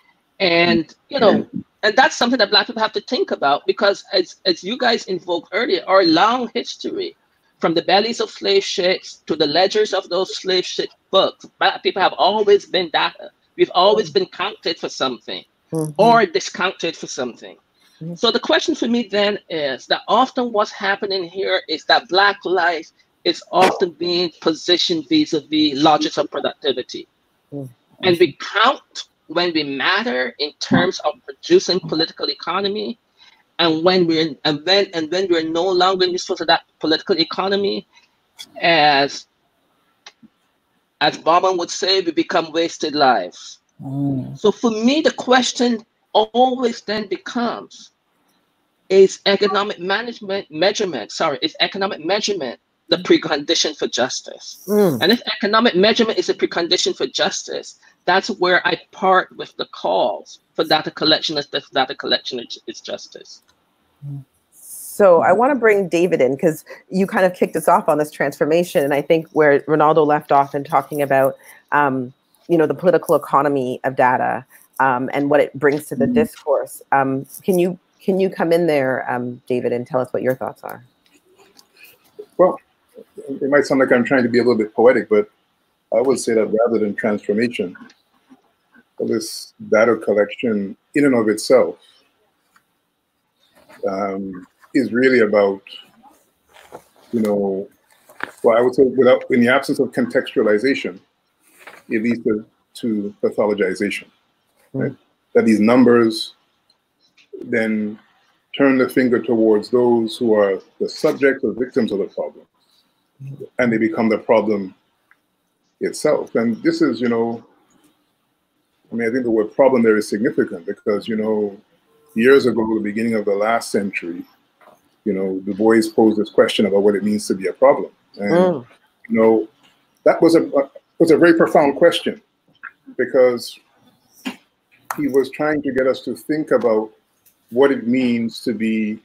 And, you know, and that's something that Black people have to think about, because as, as you guys invoked earlier, our long history, from the bellies of slave ships to the ledgers of those slave ship books, Black people have always been data. We've always been counted for something mm-hmm. or discounted for something. Mm-hmm. So the question for me then is that often what's happening here is that Black life is often being positioned vis-a-vis logics of productivity. Mm-hmm. And we count when we matter in terms of producing political economy, and when we're and when and when we're no longer useful to that political economy, as as Bauman would say, we become wasted lives. Mm. So for me, the question always then becomes, is economic management measurement, sorry, is economic measurement the precondition for justice? Mm. And if economic measurement is a precondition for justice, that's where I part with the calls for data collection as if data collection is, is justice. So I want to bring David in because you kind of kicked us off on this transformation. And I think where Rinaldo left off in talking about, um, you know, the political economy of data um, and what it brings to the mm-hmm. discourse. Um, can you can you come in there, um, David, and tell us what your thoughts are? Well, it might sound like I'm trying to be a little bit poetic, but I would say that rather than transformation, this data collection in and of itself um, is really about, you know, well, I would say without, in the absence of contextualization, it leads to, to pathologization, right? Mm. That these numbers then turn the finger towards those who are the subjects or victims of the problem, and they become the problem itself. And this is, you know, I mean, I think the word problem there is significant because, you know, years ago, the beginning of the last century, you know, Du Bois posed this question about what it means to be a problem. And, mm. you know, that was a, was a very profound question because he was trying to get us to think about what it means to be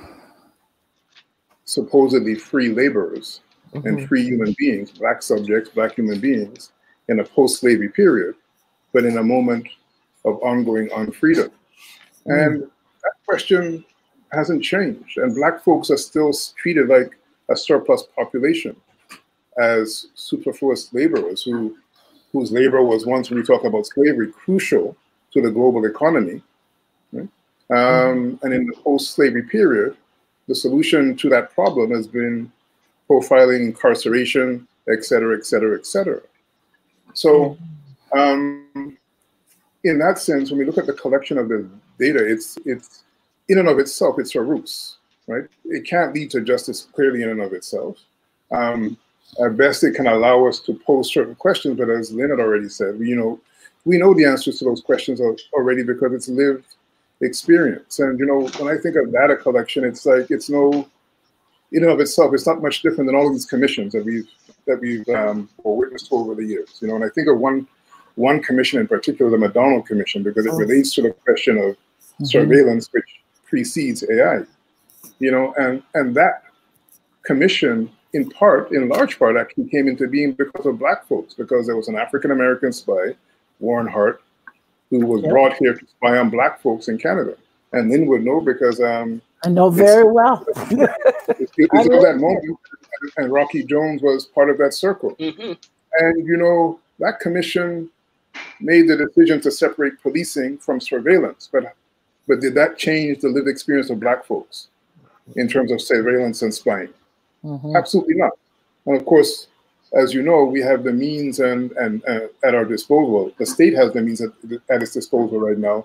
supposedly free laborers mm-hmm. and free human beings, black subjects, black human beings in a post-slavery period, but in a moment of ongoing unfreedom. Mm. And that question hasn't changed. And black folks are still treated like a surplus population as superfluous laborers who, whose labor was once, when we talk about slavery, crucial to the global economy. Right? Um, and in the post-slavery period, the solution to that problem has been profiling, incarceration, et cetera, et cetera, et cetera. So um, in that sense, when we look at the collection of the data, it's, it's in and of itself, it's a ruse, right? It can't lead to justice clearly in and of itself. Um, at best, it can allow us to pose certain questions, but as Lynn had already said, we, you know, we know the answers to those questions already because it's lived experience. And, you know, when I think of data collection, it's like, it's no, in and of itself, it's not much different than all of these commissions that we've, that we've um, witnessed over the years. You know, and I think of one, one commission in particular, the McDonald Commission, because it relates to the question of mm-hmm. surveillance, which precedes A I. You know, and, and that commission, in part, in large part, actually came into being because of black folks, because there was an African-American spy, Warren Hart, who was yep. brought here to spy on black folks in Canada. And Lynn would know because um, I know very well. It, it was at that moment, and Rocky Jones was part of that circle. Mm-hmm. And you know, that commission made the decision to separate policing from surveillance, but but did that change the lived experience of black folks in terms of surveillance and spying? Mm-hmm. Absolutely not. And of course, as you know, we have the means and, and uh, at our disposal. The state has the means at, at its disposal right now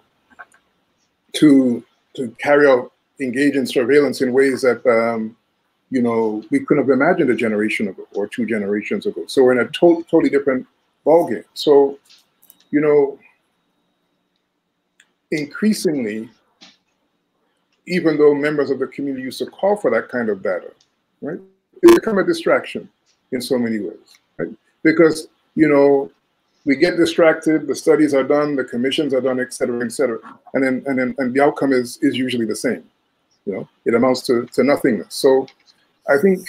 to to carry out, engage in surveillance in ways that um, you know, we couldn't have imagined a generation ago or two generations ago. So we're in a to totally different ballgame. So, you know, increasingly, even though members of the community used to call for that kind of data, right, it's become a distraction in so many ways, right? Because, you know, we get distracted, the studies are done, the commissions are done, et cetera, et cetera. And then, and then, and the outcome is, is usually the same. You know, it amounts to, to nothingness. So I think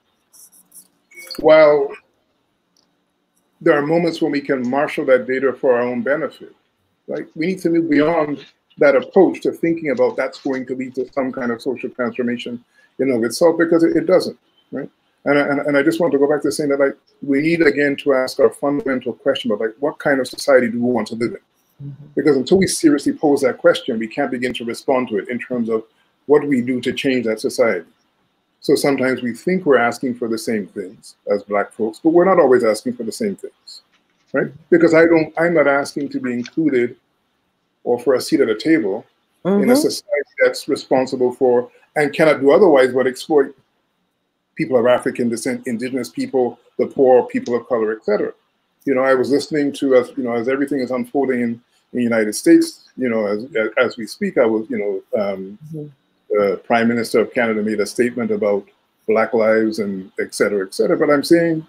while there are moments when we can marshal that data for our own benefit, right, we need to move beyond that approach to thinking about that's going to lead to some kind of social transformation in and of itself, because it, it doesn't, right? And I, and, and I just want to go back to saying that, like, we need again to ask our fundamental question about, like, what kind of society do we want to live in? Mm-hmm. Because until we seriously pose that question, we can't begin to respond to it in terms of what we do to change that society. So sometimes we think we're asking for the same things as black folks, but we're not always asking for the same things, right? Because I don't, I'm not asking to be included or for a seat at a table mm-hmm. in a society that's responsible for and cannot do otherwise but exploit people of African descent, indigenous people, the poor, people of color, et cetera. You know, I was listening to, as you know, as everything is unfolding in, in the United States, you know, as as we speak, I was, you know, um, mm-hmm. the Prime Minister of Canada made a statement about Black lives and et cetera, et cetera. But I'm saying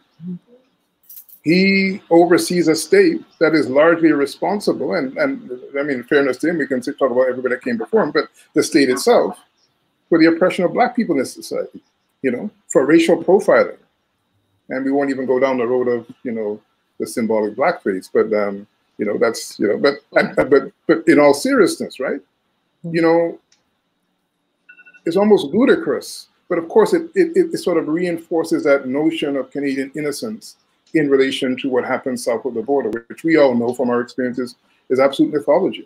he oversees a state that is largely responsible, and, and I mean, in fairness to him, we can talk about everybody that came before him, but the state itself, for the oppression of Black people in this society, you know, for racial profiling. And we won't even go down the road of, you know, the symbolic blackface, but, um, you know, that's, you know, but, and, but, but in all seriousness, right? You know, it's almost ludicrous, but of course it, it, it sort of reinforces that notion of Canadian innocence in relation to what happens south of the border, which we all know from our experiences is absolute mythology.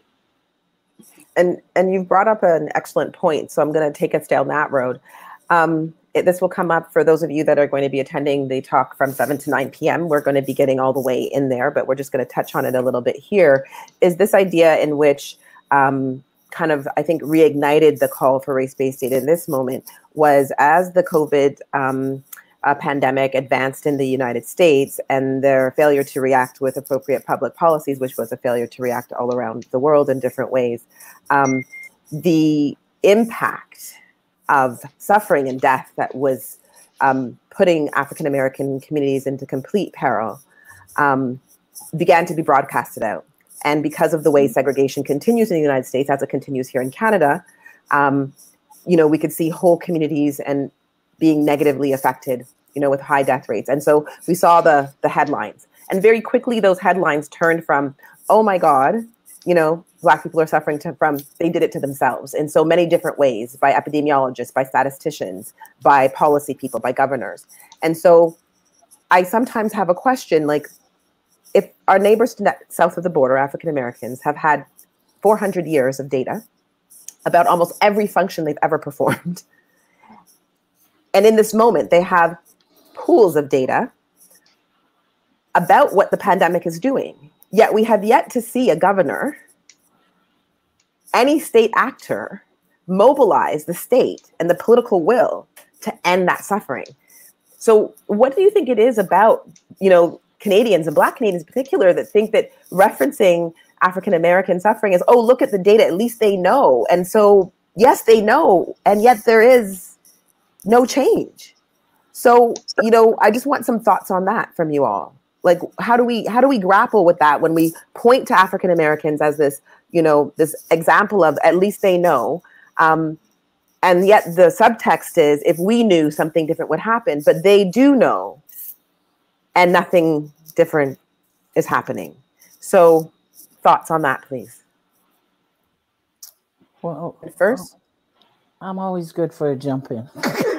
And and you've brought up an excellent point, so I'm going to take us down that road. Um, it, this will come up for those of you that are going to be attending the talk from seven to nine p m We're going to be getting all the way in there, but we're just going to touch on it a little bit here, is this idea in which um, kind of, I think, reignited the call for race-based data in this moment was as the COVID um, uh, pandemic advanced in the United States and their failure to react with appropriate public policies, which was a failure to react all around the world in different ways. Um, the impact of suffering and death that was um, putting African-American communities into complete peril um, began to be broadcasted out. And because of the way segregation continues in the United States, as it continues here in Canada, um, you know, we could see whole communities and being negatively affected, you know, with high death rates. And so we saw the the headlines, and very quickly those headlines turned from, oh my God, you know, Black people are suffering to, from, they did it to themselves in so many different ways, by epidemiologists, by statisticians, by policy people, by governors. And so I sometimes have a question, like, if our neighbors to the south of the border, African Americans, have had four hundred years of data about almost every function they've ever performed, and in this moment they have pools of data about what the pandemic is doing, yet we have yet to see a governor, any state actor, mobilize the state and the political will to end that suffering. So what do you think it is about, you know, Canadians and Black Canadians in particular that think that referencing African-American suffering is, oh, look at the data, at least they know. And so, yes, they know, and yet there is no change. So, you know, I just want some thoughts on that from you all. Like, how do we, how do we grapple with that when we point to African-Americans as this, you know, this example of at least they know, um, and yet the subtext is, if we knew, something different would happen, but they do know, and nothing different is happening. So thoughts on that, please. Well, first, I'm always good for a jump in.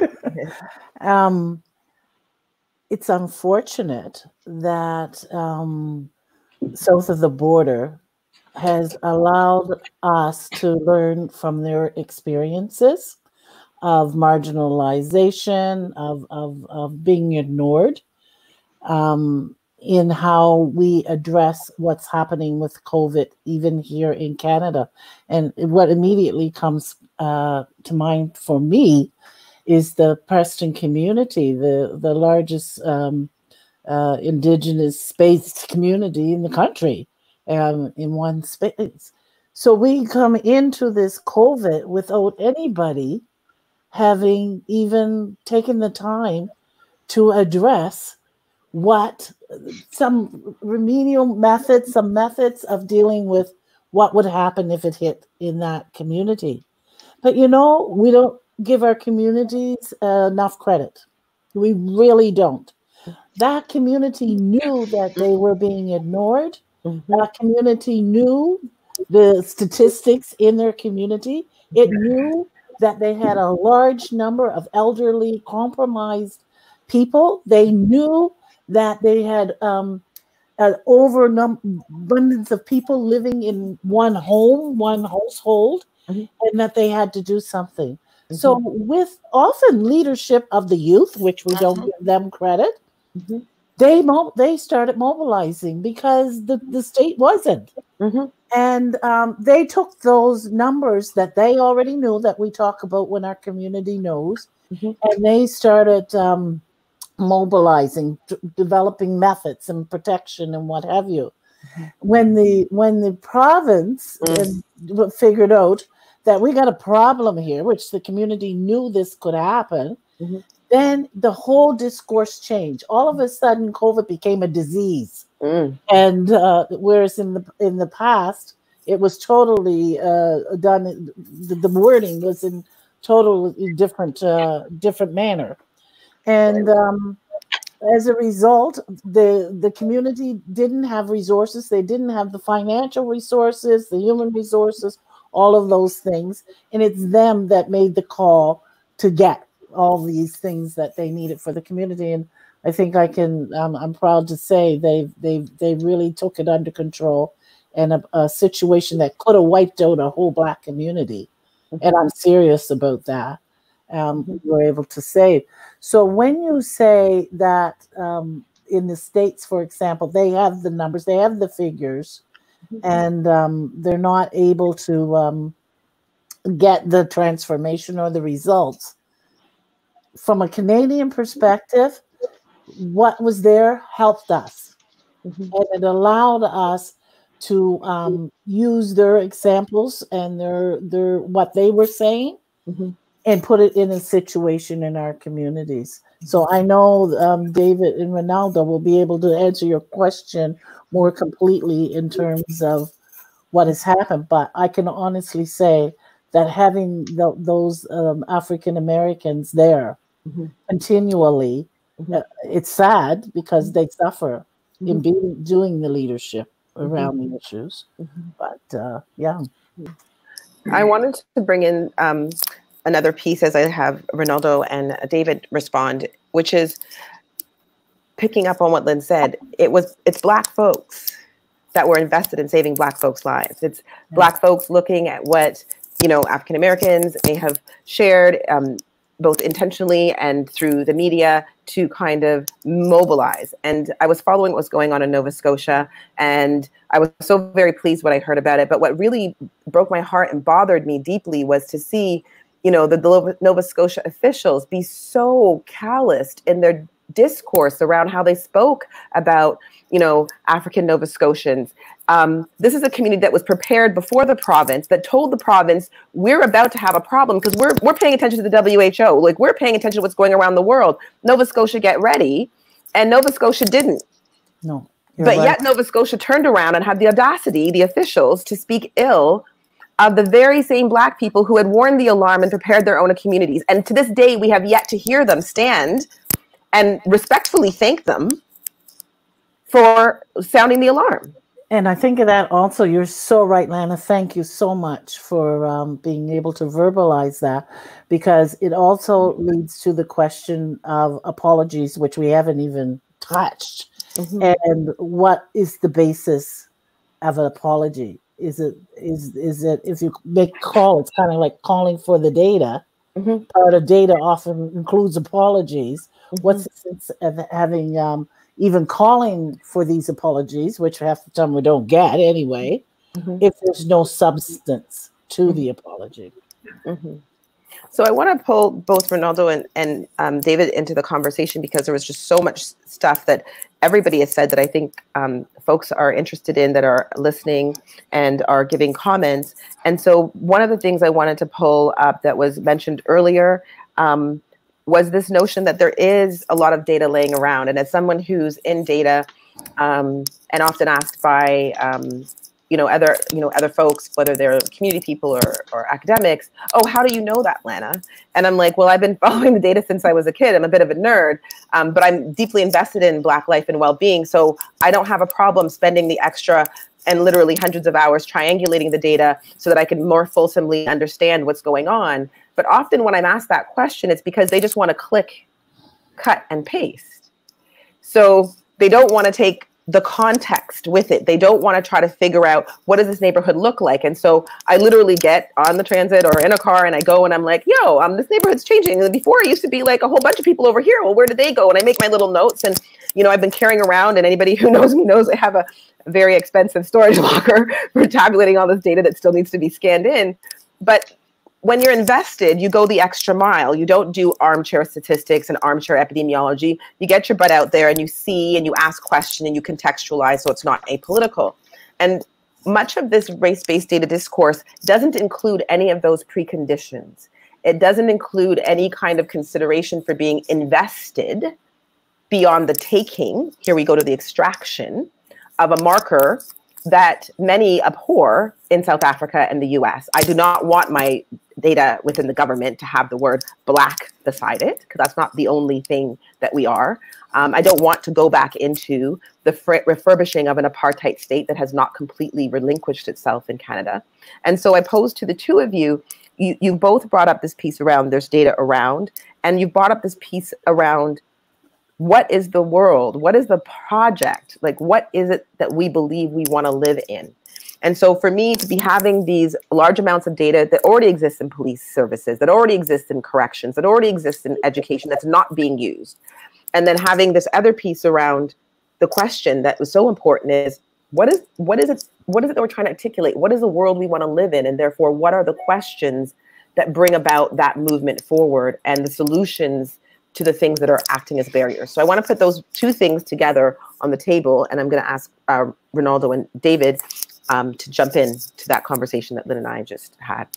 um, it's unfortunate that um, south of the border has allowed us to learn from their experiences of marginalization, of, of, of being ignored, um, in how we address what's happening with COVID, even here in Canada. And what immediately comes uh, to mind for me is the Preston community, the, the largest um, uh, Indigenous space community in the country, um, in one space. So we come into this COVID without anybody having even taken the time to address what some remedial methods, some methods of dealing with what would happen if it hit in that community. But, you know, we don't give our communities uh, enough credit. We really don't. That community knew that they were being ignored. Mm-hmm. That community knew the statistics in their community. It knew that they had a large number of elderly, compromised people. They knew that they had um, an overabundance of people living in one home, one household, mm-hmm. and that they had to do something. Mm-hmm. So with often leadership of the youth, which we don't give them credit, mm-hmm. they mo- they started mobilizing because the, the state wasn't. Mm-hmm. And um, they took those numbers that they already knew, that we talk about when our community knows, mm-hmm. and they started um, mobilizing, d- developing methods and protection and what have you. When the when the province Mm. uh, figured out that we got a problem here, which the community knew this could happen, Mm-hmm. then the whole discourse changed. All of a sudden, COVID became a disease, Mm. and uh, whereas in the in the past it was totally uh, done, the, the wording was in totally different uh, different manner, and. Um, As a result, the the community didn't have resources. They didn't have the financial resources, the human resources, all of those things. And it's them that made the call to get all these things that they needed for the community. And I think I can, um, I'm proud to say they they they really took it under control, and a, a situation that could have wiped out a whole Black community. And I'm serious about that. Um, we were able to save. So when you say that um, in the States, for example, they have the numbers, they have the figures, and um, they're not able to um, get the transformation or the results. From a Canadian perspective, what was there helped us. Mm-hmm. And it allowed us to um, use their examples and their their what they were saying. Mm-hmm. And put it in a situation in our communities. So I know um, David and Rinaldo will be able to answer your question more completely in terms of what has happened. But I can honestly say that having the, those um, African Americans there mm-hmm. continually, mm-hmm. uh, it's sad because they suffer mm-hmm. in being, doing the leadership around mm-hmm. the issues. Mm-hmm. But uh, yeah. I wanted to bring in um, another piece as I have Rinaldo and David respond, which is picking up on what Lynn said. It was, it's Black folks that were invested in saving Black folks' lives. It's yeah. Black folks looking at what, you know, African Americans may have shared, um, both intentionally and through the media, to kind of mobilize. And I was following what was going on in Nova Scotia, and I was so very pleased what I heard about it. But what really broke my heart and bothered me deeply was to see, you know, the Nova Scotia officials be so calloused in their discourse around how they spoke about, you know, African Nova Scotians. Um, this is a community that was prepared before the province, that told the province, we're about to have a problem because we're, we're paying attention to the W H O. Like, we're paying attention to what's going around the world. Nova Scotia, get ready. And Nova Scotia didn't. No. But right. Yet Nova Scotia turned around and had the audacity, the officials, to speak ill of the very same Black people who had warned the alarm and prepared their own communities. And to this day, we have yet to hear them stand and respectfully thank them for sounding the alarm. And I think of that also, you're so right, Lana. Thank you so much for um, being able to verbalize that, because it also leads to the question of apologies, which we haven't even touched. Mm-hmm. And what is the basis of an apology? Is it, is, is it, if you make a call, it's kind of like calling for the data. Mm-hmm. Part of data often includes apologies. Mm-hmm. What's the sense of having, um, even calling for these apologies, which half the time we don't get anyway, mm-hmm. if there's no substance to mm-hmm. the apology. Mm-hmm. So I want to pull both Rinaldo and, and um, David into the conversation, because there was just so much stuff that everybody has said that I think um, folks are interested in, that are listening and are giving comments. And so one of the things I wanted to pull up that was mentioned earlier um, was this notion that there is a lot of data laying around. And as someone who's in data um, and often asked by, um, you know, other, you know, other folks, whether they're community people or, or academics, oh, how do you know that, Lana? And I'm like, well, I've been following the data since I was a kid. I'm a bit of a nerd, um, but I'm deeply invested in Black life and well-being. So I don't have a problem spending the extra and literally hundreds of hours triangulating the data so that I can more fulsomely understand what's going on. But often when I'm asked that question, it's because they just want to click, cut, and paste. So they don't want to take the context with it. They don't want to try to figure out, what does this neighborhood look like? And so I literally get on the transit or in a car and I go and I'm like, yo, um, this neighborhood's changing. And before it used to be like a whole bunch of people over here. Well, where did they go? And I make my little notes, and, you know, I've been carrying around, and anybody who knows me knows I have a very expensive storage locker for tabulating all this data that still needs to be scanned in. But when you're invested, you go the extra mile. You don't do armchair statistics and armchair epidemiology. You get your butt out there and you see and you ask questions and you contextualize so it's not apolitical. And much of this race-based data discourse doesn't include any of those preconditions. It doesn't include any kind of consideration for being invested beyond the taking. Here we go to the extraction of a marker that many abhor in South Africa and the U S. I do not want my data within the government to have the word black beside it, because that's not the only thing that we are. Um, I don't want to go back into the refurbishing of an apartheid state that has not completely relinquished itself in Canada. And so I pose to the two of you, you, you both brought up this piece around there's data around, and you brought up this piece around what is the world? What is the project? Like, what is it that we believe we want to live in? And so for me to be having these large amounts of data that already exists in police services, that already exists in corrections, that already exists in education that's not being used, and then having this other piece around the question that was so important is, what is, what is it, what is it that we're trying to articulate? What is the world we want to live in? And therefore, what are the questions that bring about that movement forward and the solutions to the things that are acting as barriers? So I want to put those two things together on the table, and I'm going to ask uh, Rinaldo and David um, to jump in to that conversation that Lynn and I just had.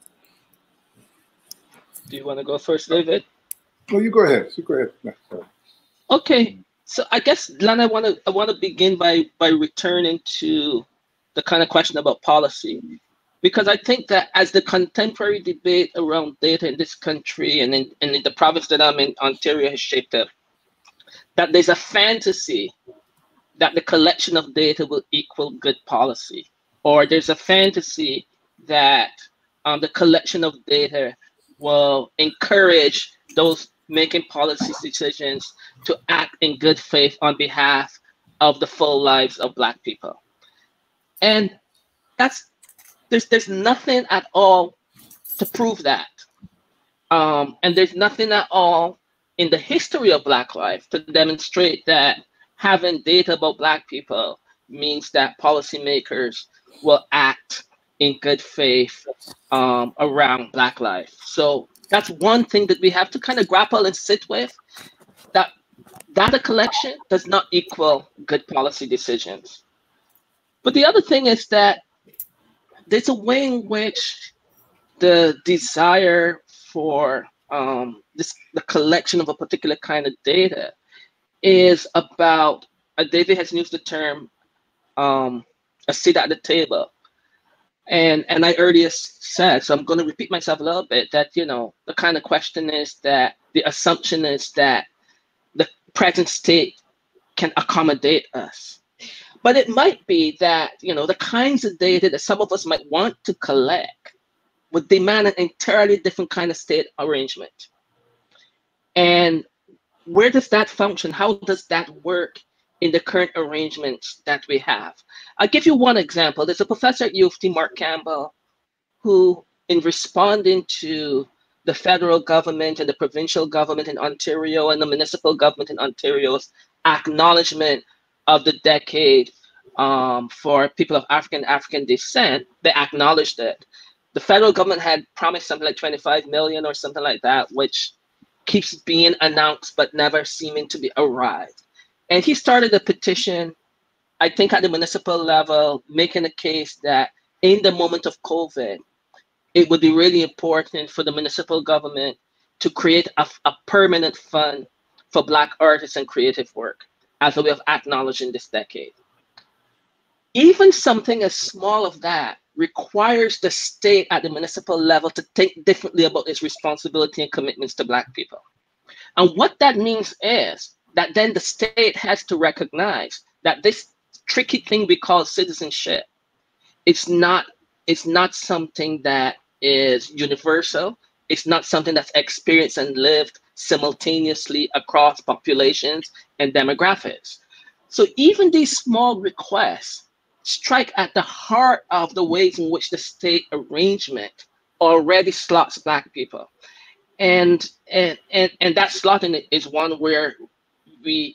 Do you want to go first, David? No, you go ahead. You go ahead. No, okay, so I guess, Lana, I want to I want to begin by by returning to the kind of question about policy, because I think that as the contemporary debate around data in this country and in, and in the province that I'm in, Ontario, has shaped up, that there's a fantasy that the collection of data will equal good policy, or there's a fantasy that um, the collection of data will encourage those making policy decisions to act in good faith on behalf of the full lives of Black people. And that's There's, there's nothing at all to prove that. Um, and there's nothing at all in the history of Black life to demonstrate that having data about Black people means that policymakers will act in good faith um, around Black life. So that's one thing that we have to kind of grapple and sit with, that data collection does not equal good policy decisions. But the other thing is that there's a way in which the desire for um, this, the collection of a particular kind of data is about, uh, David has used the term, um, a seat at the table. And, and I earlier said, so I'm going to repeat myself a little bit, that, you know, the kind of question is that the assumption is that the present state can accommodate us. But it might be that, you know, the kinds of data that some of us might want to collect would demand an entirely different kind of state arrangement. And where does that function? How does that work in the current arrangements that we have? I'll give you one example. There's a professor at U of T, Mark Campbell, who, in responding to the federal government and the provincial government in Ontario and the municipal government in Ontario's acknowledgement of the decade um, for people of African African descent, they acknowledged it. The federal government had promised something like twenty-five million or something like that, which keeps being announced but never seeming to be arrived. And he started a petition, I think at the municipal level, making a case that in the moment of COVID, it would be really important for the municipal government to create a, a permanent fund for Black artists and creative work as a way of acknowledging this decade. Even something as small as that requires the state at the municipal level to think differently about its responsibility and commitments to Black people. And what that means is that then the state has to recognize that this tricky thing we call citizenship, it's not, it's not something that is universal. It's not something that's experienced and lived simultaneously across populations and demographics. So even these small requests strike at the heart of the ways in which the state arrangement already slots Black people. And, and, and, and that slotting is one where we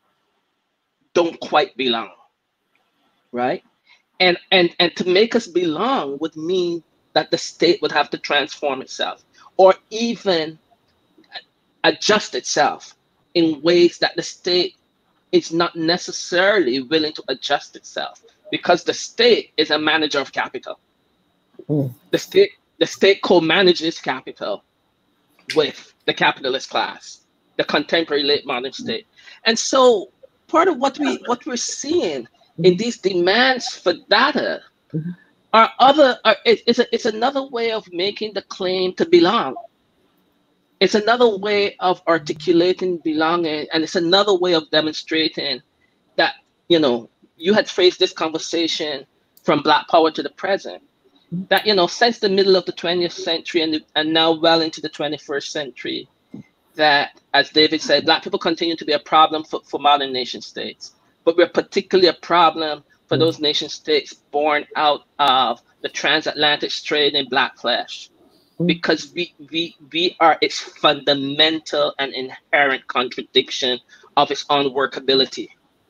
don't quite belong, right? And, and, and to make us belong would mean that the state would have to transform itself, or even adjust itself in ways that the state is not necessarily willing to adjust itself, because the state is a manager of capital. Mm. The state, the state co-manages capital with the capitalist class, the contemporary late modern state. And so part of what we what we're seeing in these demands for data mm-hmm. are other are, it, it's a, it's another way of making the claim to belong. It's another way of articulating belonging, and it's another way of demonstrating that, you know, you had phrased this conversation from Black Power to the present, that, you know, since the middle of the twentieth century and, and now well into the twenty-first century, that, as David said, Black people continue to be a problem for, for modern nation states, but we're particularly a problem for those nation states born out of the transatlantic trade in Black flesh, because we, we, we are its fundamental and inherent contradiction of its unworkability.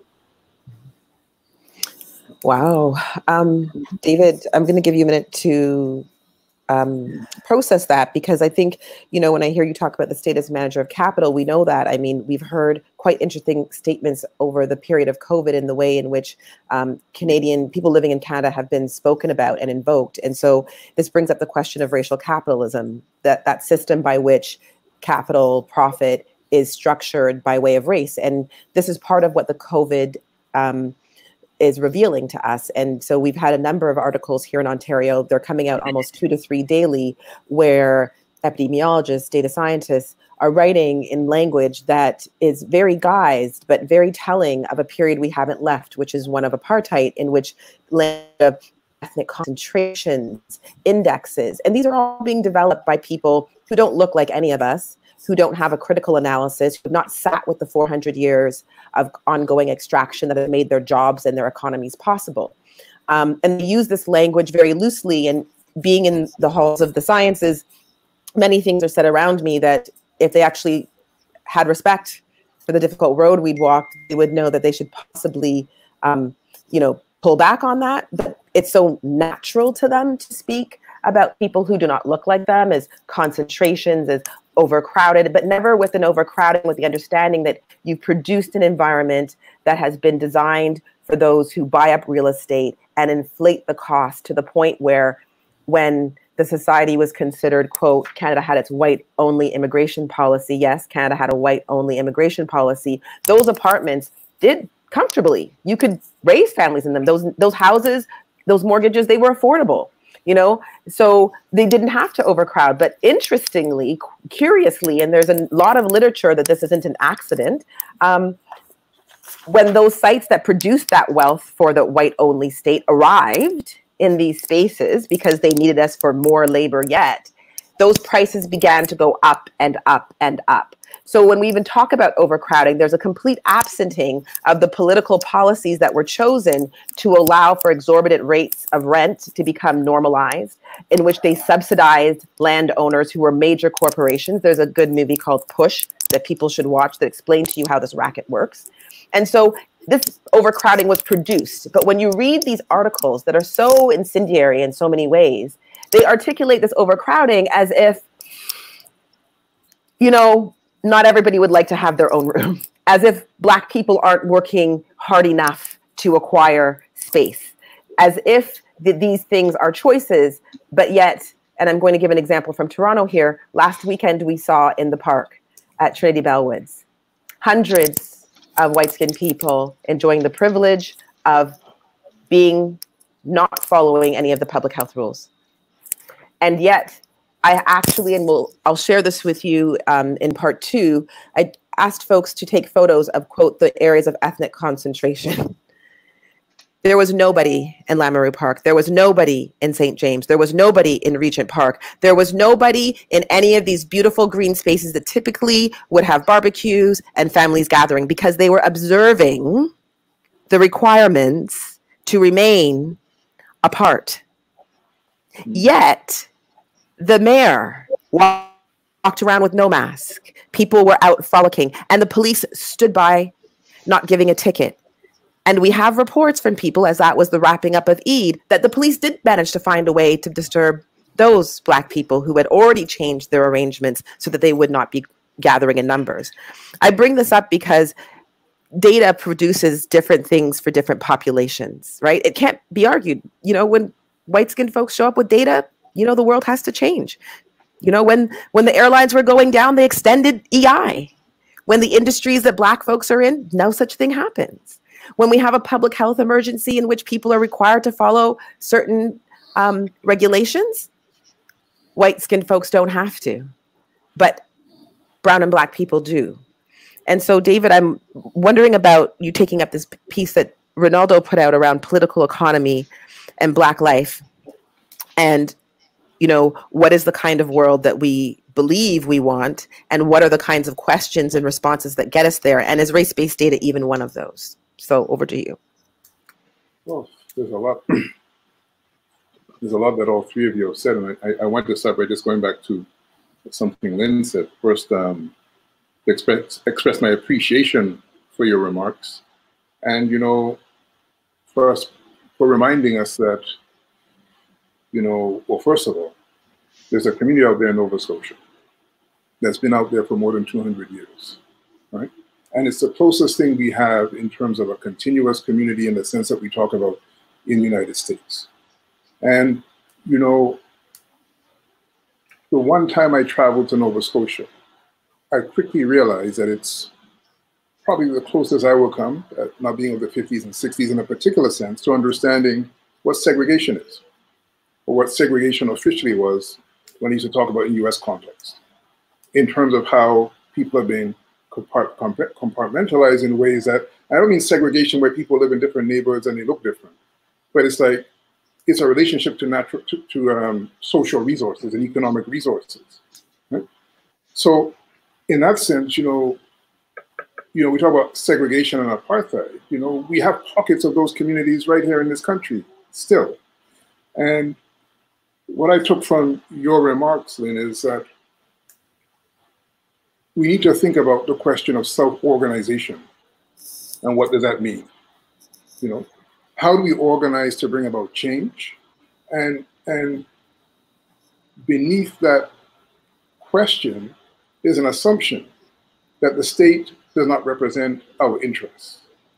Wow. Um, David, I'm going to give you a minute to um, process that, because I think, you know, when I hear you talk about the state as manager of capital, we know that. I mean, we've heard quite interesting statements over the period of COVID in the way in which um, Canadian people living in Canada have been spoken about and invoked. And so this brings up the question of racial capitalism, that, that system by which capital profit is structured by way of race. And this is part of what the COVID um, is revealing to us. And so we've had a number of articles here in Ontario. They're coming out almost two to three daily, where epidemiologists, data scientists are writing in language that is very guised, but very telling of a period we haven't left, which is one of apartheid, in which ethnic concentrations, indexes, and these are all being developed by people who don't look like any of us, who don't have a critical analysis, who have not sat with the four hundred years of ongoing extraction that have made their jobs and their economies possible. Um, and they use this language very loosely, and being in the halls of the sciences, many things are said around me that if they actually had respect for the difficult road we'd walked, they would know that they should possibly, um, you know, pull back on that. But it's so natural to them to speak about people who do not look like them as concentrations, as overcrowded, but never with an overcrowding, with the understanding that you've produced an environment that has been designed for those who buy up real estate and inflate the cost to the point where, when the society was considered, quote, Canada had its white-only immigration policy. Yes, Canada had a white-only immigration policy. Those apartments did comfortably. You could raise families in them. Those, those houses, those mortgages, they were affordable. You know, so they didn't have to overcrowd. But interestingly, curiously, and there's a lot of literature that this isn't an accident, um, when those sites that produced that wealth for the white-only state arrived in these spaces because they needed us for more labor yet, those prices began to go up and up and up. So when we even talk about overcrowding, there's a complete absenting of the political policies that were chosen to allow for exorbitant rates of rent to become normalized, in which they subsidized landowners who were major corporations. There's a good movie called Push that people should watch that explains to you how this racket works. And so this overcrowding was produced. But when you read these articles that are so incendiary in so many ways, they articulate this overcrowding as if, you know, not everybody would like to have their own room, as if Black people aren't working hard enough to acquire space, as if th these things are choices. But yet, and I'm going to give an example from Toronto here, last weekend we saw in the park at Trinity Bellwoods, hundreds of white-skinned people enjoying the privilege of being not following any of the public health rules. And yet, I actually, and we'll, I'll share this with you um, in part two, I asked folks to take photos of, quote, the areas of ethnic concentration. There was nobody in Lamoureux Park. There was nobody in Saint James. There was nobody in Regent Park. There was nobody in any of these beautiful green spaces that typically would have barbecues and families gathering, because they were observing the requirements to remain apart. Yet, the mayor walked around with no mask. People were out frolicking, and the police stood by, not giving a ticket. And we have reports from people, as that was the wrapping up of Eid, that the police did manage to find a way to disturb those Black people who had already changed their arrangements so that they would not be gathering in numbers. I bring this up because data produces different things for different populations, right? It can't be argued. You know, when white-skinned folks show up with data, you know, the world has to change. You know, when, when the airlines were going down, they extended E I. When the industries that Black folks are in, no such thing happens. When we have a public health emergency in which people are required to follow certain um, regulations, white-skinned folks don't have to, but brown and Black people do. And so, David, I'm wondering about you taking up this piece that Rinaldo put out around political economy and Black life. And, you know, what is the kind of world that we believe we want? And what are the kinds of questions and responses that get us there? And is race-based data even one of those? So over to you. Well, there's a lot. There's a lot that all three of you have said. And I, I want to start by just going back to something Lynn said. First, um, express, express my appreciation for your remarks. And, you know, for us, for reminding us that, you know, well, first of all, there's a community out there in Nova Scotia that's been out there for more than two hundred years, right? And it's the closest thing we have in terms of a continuous community in the sense that we talk about in the United States. And, you know, the one time I traveled to Nova Scotia, I quickly realized that it's probably the closest I will come, at not being of the fifties and sixties in a particular sense, to understanding what segregation is, or what segregation officially was when he used to talk about in U S context, in terms of how people are being compartmentalized in ways that, I don't mean segregation where people live in different neighborhoods and they look different, but it's like, it's a relationship to natural, to, to um, social resources and economic resources. Right? So in that sense, you know, you know, we talk about segregation and apartheid, you know, we have pockets of those communities right here in this country still. And what I took from your remarks, Lynn, is that we need to think about the question of self-organization and what does that mean? You know, how do we organize to bring about change? And, and beneath that question is an assumption that the state does not represent our interests.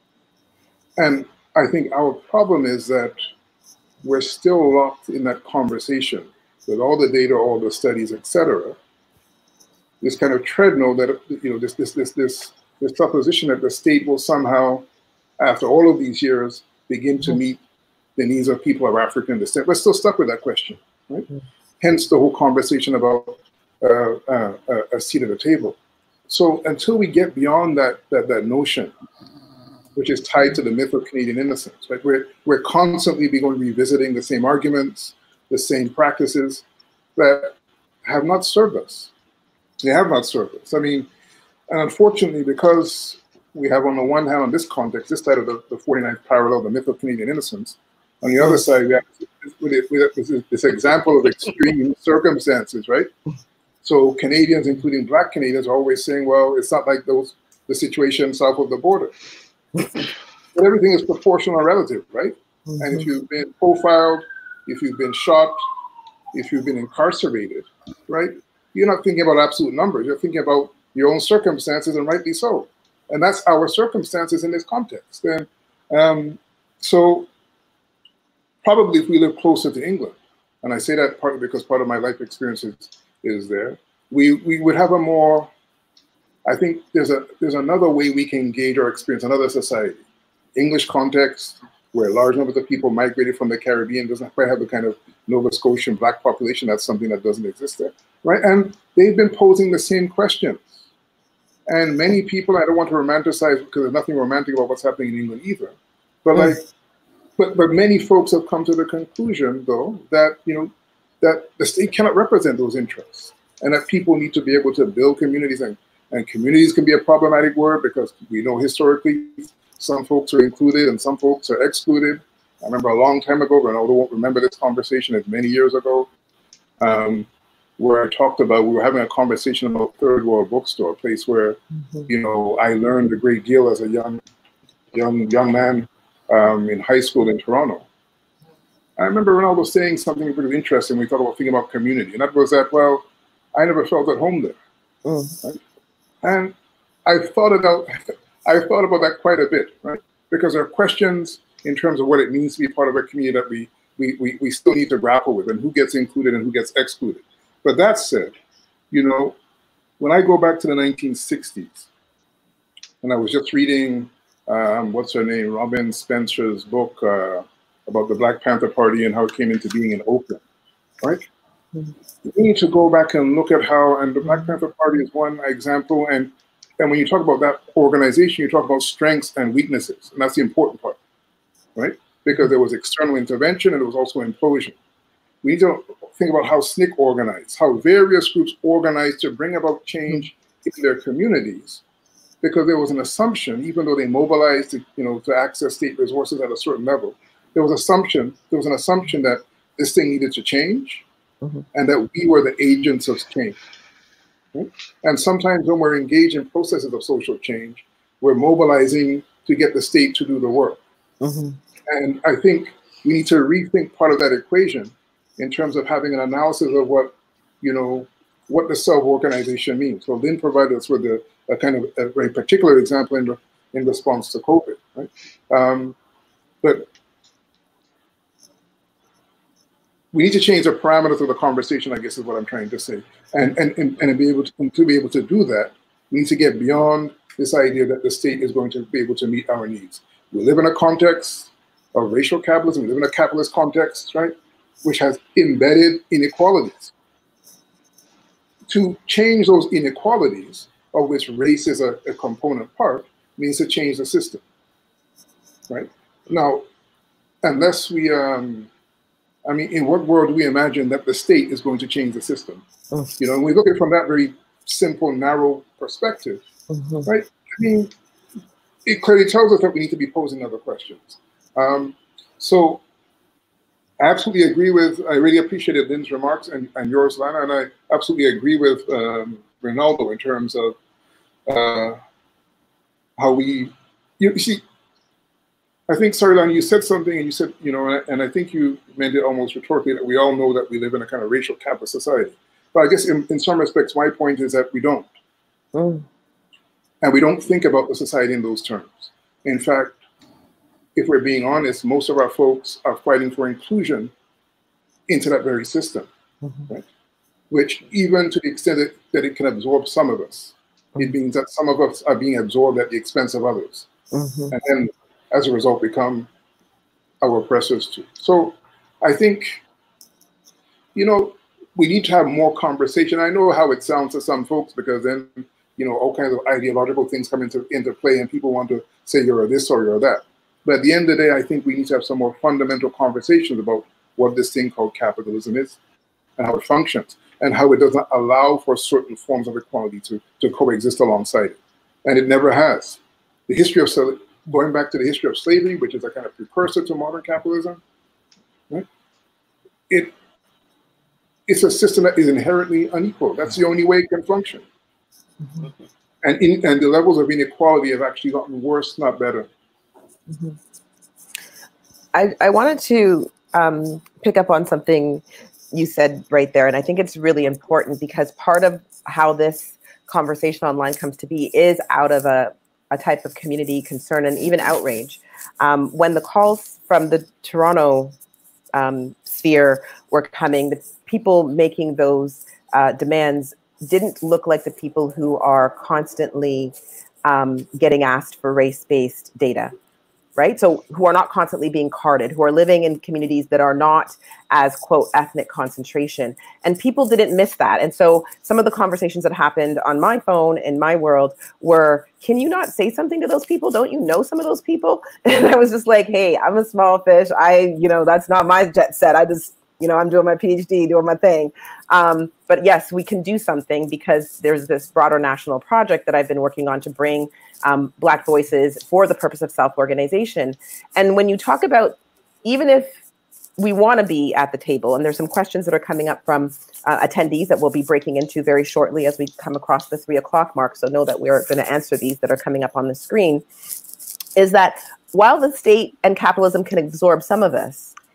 And I think our problem is that we're still locked in that conversation with all the data, all the studies, et cetera. This kind of treadmill that, you know, this, this, this, this, this supposition that the state will somehow, after all of these years, begin to meet the needs of people of African descent. We're still stuck with that question, right? Mm-hmm. Hence the whole conversation about uh, uh, uh, a seat at the table. So until we get beyond that, that, that notion, which is tied to the myth of Canadian innocence, right? We're, we're constantly be going revisiting the same arguments, the same practices that have not served us. They have not served us. I mean, and unfortunately, because we have on the one hand, on this context, this side of the, the forty-ninth parallel, the myth of Canadian innocence, on the other side, we have with, with this, this example of extreme circumstances, right? So Canadians, including Black Canadians, are always saying, well, it's not like those the situation south of the border. But everything is proportional and relative, right? Mm-hmm. And if you've been profiled, if you've been shot, if you've been incarcerated, right? You're not thinking about absolute numbers. You're thinking about your own circumstances, and rightly so. And that's our circumstances in this context. And um, so probably if we live closer to England, and I say that partly because part of my life experience is, is there, we, we would have a more, I think there's a there's another way we can engage our experience, another society. English context, where large numbers of people migrated from the Caribbean, doesn't quite have the kind of Nova Scotian Black population. That's something that doesn't exist there, right? And they've been posing the same questions. And many people, I don't want to romanticize because there's nothing romantic about what's happening in England either. But like, mm. but but many folks have come to the conclusion, though, that you know that the state cannot represent those interests, and that people need to be able to build communities. And, and communities can be a problematic word because we know historically some folks are included and some folks are excluded. I remember a long time ago, Rinaldo won't remember this conversation, it's many years ago, um, where I talked about, we were having a conversation about Third World Bookstore, a place where, mm-hmm. you know, I learned a great deal as a young, young, young man um, in high school in Toronto. I remember Rinaldo saying something really interesting. We thought about thinking about community, and that was that, well, I never felt at home there. Mm. Right? And I thought about, I thought about that quite a bit, right? Because there are questions in terms of what it means to be part of a community that we, we, we, we still need to grapple with, and who gets included and who gets excluded. But that said, you know, when I go back to the nineteen sixties, and I was just reading, um, what's her name, Robin Spencer's book uh, about the Black Panther Party and how it came into being in Oakland, right? Mm-hmm. We need to go back and look at how, and the Black Panther Party is one example, and, and when you talk about that organization, you talk about strengths and weaknesses, and that's the important part, right? Because there was external intervention and there was also implosion. We need to think about how S N C C organized, how various groups organized to bring about change in their communities, because there was an assumption, even though they mobilized to, you know, to access state resources at a certain level, there was assumption, there was an assumption that this thing needed to change, mm-hmm. and that we were the agents of change. Right? And sometimes when we're engaged in processes of social change, we're mobilizing to get the state to do the work. Mm-hmm. And I think we need to rethink part of that equation in terms of having an analysis of what, you know, what the self-organization means. So Lynn provided us with a, a kind of a very particular example in, in response to COVID, right? Um, but we need to change the parameters of the conversation, I guess is what I'm trying to say. And, and, and, and be able to, to be able to do that, we need to get beyond this idea that the state is going to be able to meet our needs. We live in a context of racial capitalism, we live in a capitalist context, right? Which has embedded inequalities. To change those inequalities, of which race is a, a component part, means to change the system, right? Now, unless we, um, I mean, in what world do we imagine that the state is going to change the system? Mm-hmm. You know, and we look at it from that very simple, narrow perspective, mm-hmm. right? I mean, it clearly tells us that we need to be posing other questions. Um, so I absolutely agree with, I really appreciated Lynn's remarks and, and yours, Lana, and I absolutely agree with um, Rinaldo in terms of uh, how we, you, you see, I think, sorry, Lana, you said something and you said, you know, and I think you meant it almost rhetorically that we all know that we live in a kind of racial capitalist society. But I guess in, in some respects, my point is that we don't. Mm. And we don't think about the society in those terms. In fact, if we're being honest, most of our folks are fighting for inclusion into that very system, mm-hmm. right? Which even to the extent that, that it can absorb some of us, mm-hmm. it means that some of us are being absorbed at the expense of others. Mm-hmm. And then as a result become our oppressors too. So I think, you know, we need to have more conversation. I know how it sounds to some folks because then, you know, all kinds of ideological things come into, into play and people want to say you're a this or you're that. But at the end of the day, I think we need to have some more fundamental conversations about what this thing called capitalism is and how it functions and how it doesn't allow for certain forms of equality to, to coexist alongside it. And it never has. The history of, going back to the history of slavery, which is a kind of precursor to modern capitalism, right? It, it's a system that is inherently unequal. That's the only way it can function. Mm-hmm. And, in, and the levels of inequality have actually gotten worse, not better. Mm-hmm. I, I wanted to um, pick up on something you said right there. And I think it's really important because part of how this conversation online comes to be is out of a, a type of community concern and even outrage. Um, when the calls from the Toronto um, sphere were coming, the people making those uh, demands didn't look like the people who are constantly um, getting asked for race-based data. Right? So who are not constantly being carded, who are living in communities that are not as, quote, ethnic concentration. And people didn't miss that. And so some of the conversations that happened on my phone in my world were, can you not say something to those people? Don't you know some of those people? And I was just like, hey, I'm a small fish. I, you know, that's not my jet set. I just, you know, I'm doing my PhD, doing my thing. Um, but yes, we can do something because there's this broader national project that I've been working on to bring um, Black voices for the purpose of self-organization. And when you talk about, even if we want to be at the table, and there's some questions that are coming up from uh, attendees that we'll be breaking into very shortly as we come across the three o'clock mark. So know that we're going to answer these that are coming up on the screen, is that while the state and capitalism can absorb some of us,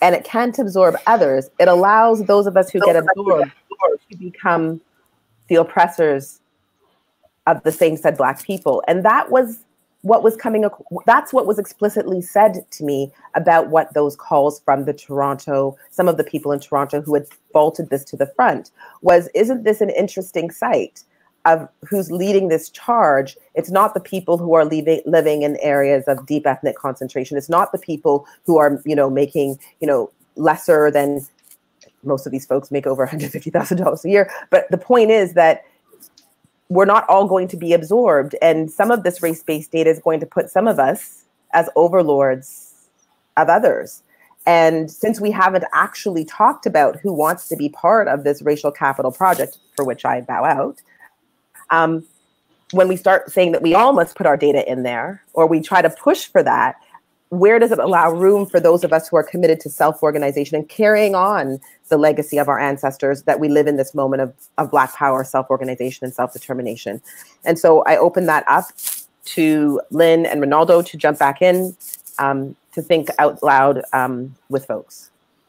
and it can't absorb others, it allows those of us who get absorbed to become the oppressors of the same said Black people. And that was what was coming, that's what was explicitly said to me about what those calls from the Toronto, some of the people in Toronto who had vaulted this to the front was, isn't this an interesting sight of who's leading this charge? It's not the people who are leaving, living in areas of deep ethnic concentration. It's not the people who are, you know, making, you know, lesser than, most of these folks make over one hundred fifty thousand dollars a year. But the point is that we're not all going to be absorbed. And some of this race-based data is going to put some of us as overlords of others. And since we haven't actually talked about who wants to be part of this racial capital project, for which I bow out, um, when we start saying that we all must put our data in there, or we try to push for that, where does it allow room for those of us who are committed to self-organization and carrying on the legacy of our ancestors, that we live in this moment of, of Black power, self-organization, and self-determination? And so I open that up to Lynn and Rinaldo to jump back in, um, to think out loud um, with folks.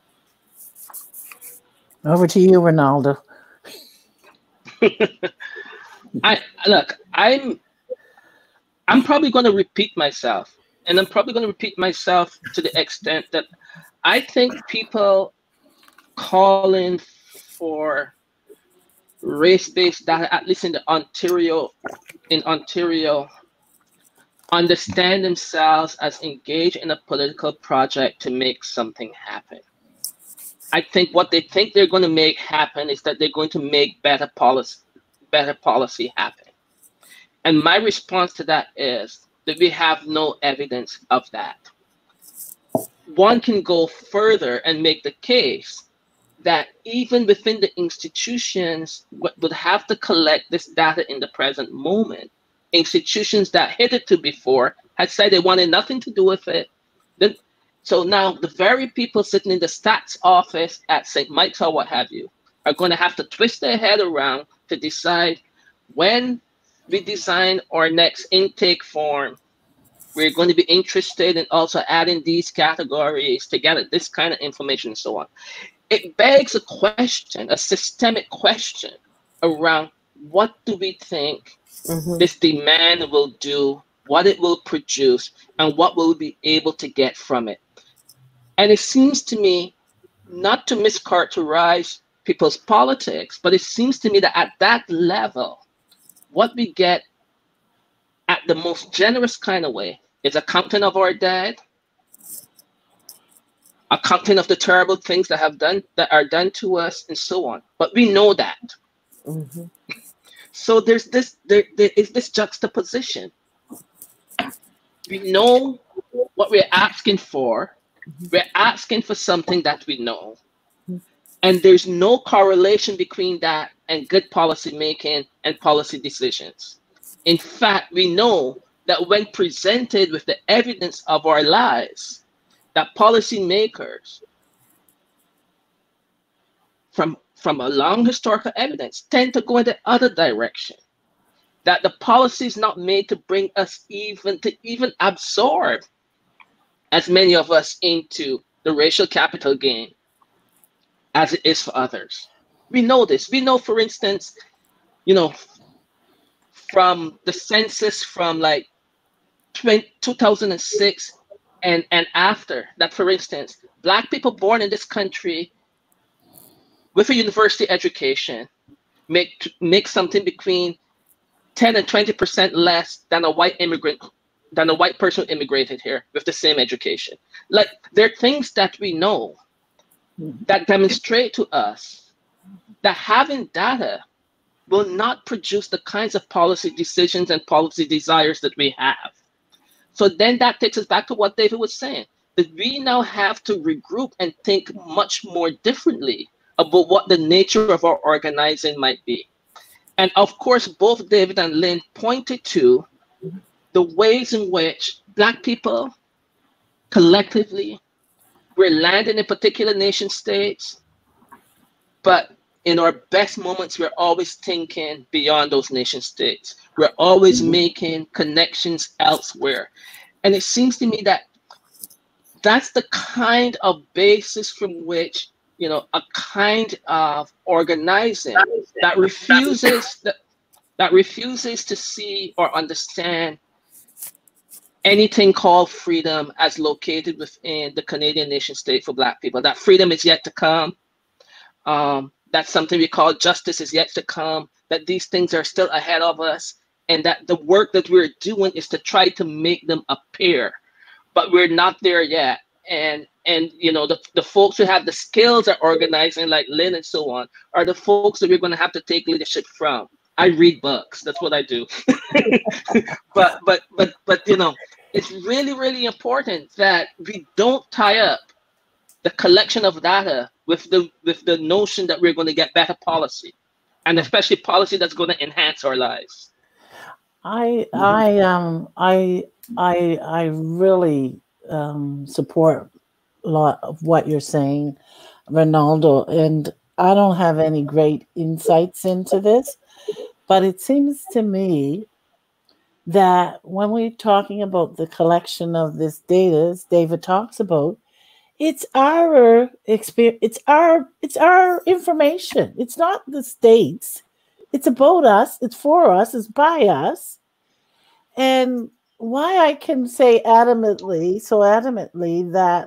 Over to you, Rinaldo. I look, I'm I'm probably going to repeat myself. And I'm probably going to repeat myself to the extent that I think people calling for race-based data, at least in the Ontario, in Ontario, understand themselves as engaged in a political project to make something happen. I think what they think they're going to make happen is that they're going to make better policy, better policy happen. And my response to that is that we have no evidence of that. One can go further and make the case that even within the institutions would have to collect this data in the present moment, institutions that hitherto before had said they wanted nothing to do with it. Then, so now the very people sitting in the stats office at Saint Mike's or what have you are going to have to twist their head around to decide when we design our next intake form, we're going to be interested in also adding these categories to gather this kind of information and so on. It begs a question, a systemic question around what do we think mm-hmm. this demand will do, what it will produce, and what we'll be able to get from it. And it seems to me, not to mischaracterize people's politics, but it seems to me that at that level, what we get at the most generous kind of way is accounting of our dead, accounting of the terrible things that have done that are done to us, and so on. But we know that. Mm-hmm. So there's this there, there is this juxtaposition. We know what we're asking for. Mm-hmm. We're asking for something that we know. Mm-hmm. And there's no correlation between that and good policy making and policy decisions. In fact, we know that when presented with the evidence of our lives, that policymakers from, from a long historical evidence tend to go in the other direction. That the policy is not made to bring us even to even absorb as many of us into the racial capital game as it is for others. We know this. We know, for instance, you know, from the census from like two thousand six and, and after that, for instance, Black people born in this country with a university education make, make something between ten and twenty percent less than a white immigrant, than a white person who immigrated here with the same education. Like, there are things that we know that demonstrate to us that having data will not produce the kinds of policy decisions and policy desires that we have. So then that takes us back to what David was saying, that we now have to regroup and think much more differently about what the nature of our organizing might be. And of course, both David and Lynn pointed to the ways in which Black people collectively, we're landing in particular nation states, but in our best moments, we're always thinking beyond those nation states. We're always mm-hmm. making connections elsewhere. And it seems to me that that's the kind of basis from which, you know, a kind of organizing that refuses that, that refuses to see or understand anything called freedom as located within the Canadian nation state for Black people. That freedom is yet to come. Um, that's something we call justice is yet to come, that these things are still ahead of us, and that the work that we're doing is to try to make them appear, but we're not there yet. And, and you know, the, the folks who have the skills at organizing, like Lynn and so on, are the folks that we're going to have to take leadership from. I read books. That's what I do. but, but, but, but, you know, it's really, really important that we don't tie up the collection of data with the with the notion that we're going to get better policy, and especially policy that's going to enhance our lives. I I um I I I really um, support a lot of what you're saying, Rinaldo, and I don't have any great insights into this, but it seems to me that when we're talking about the collection of this data, as David talks about, it's our experience, it's our it's our information. It's not the state's. It's about us, it's for us, it's by us. And why I can say adamantly, so adamantly, that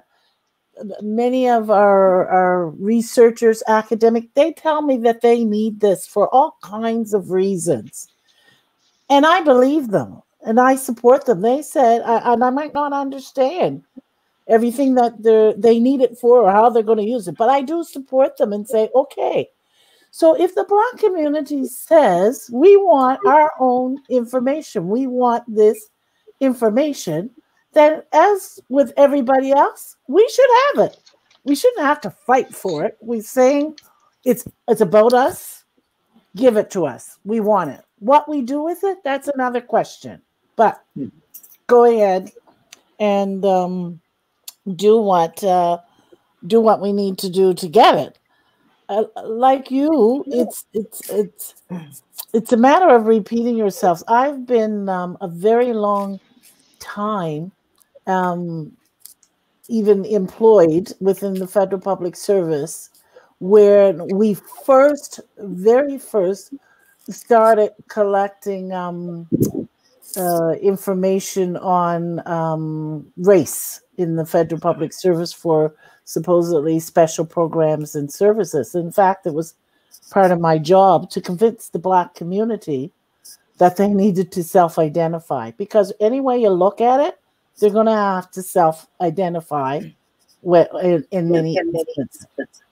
many of our, our researchers, academic, they tell me that they need this for all kinds of reasons. And I believe them and I support them. They said, I, and I might not understand everything that they need it for or how they're going to use it, but I do support them and say, okay. So if the Black community says we want our own information, we want this information, then as with everybody else, we should have it. We shouldn't have to fight for it. We're saying it's it's about us. Give it to us. We want it. What we do with it, that's another question. But go ahead and um, do what uh, do what we need to do to get it. Uh, like you, it's it's it's it's a matter of repeating yourselves. I've been um, a very long time um, even employed within the Federal Public Service, where we first, very first, started collecting um, uh, information on um, race in the Federal Public Service for supposedly special programs and services. In fact, it was part of my job to convince the Black community that they needed to self-identify, because any way you look at it, they're going to have to self-identify in, in many instances.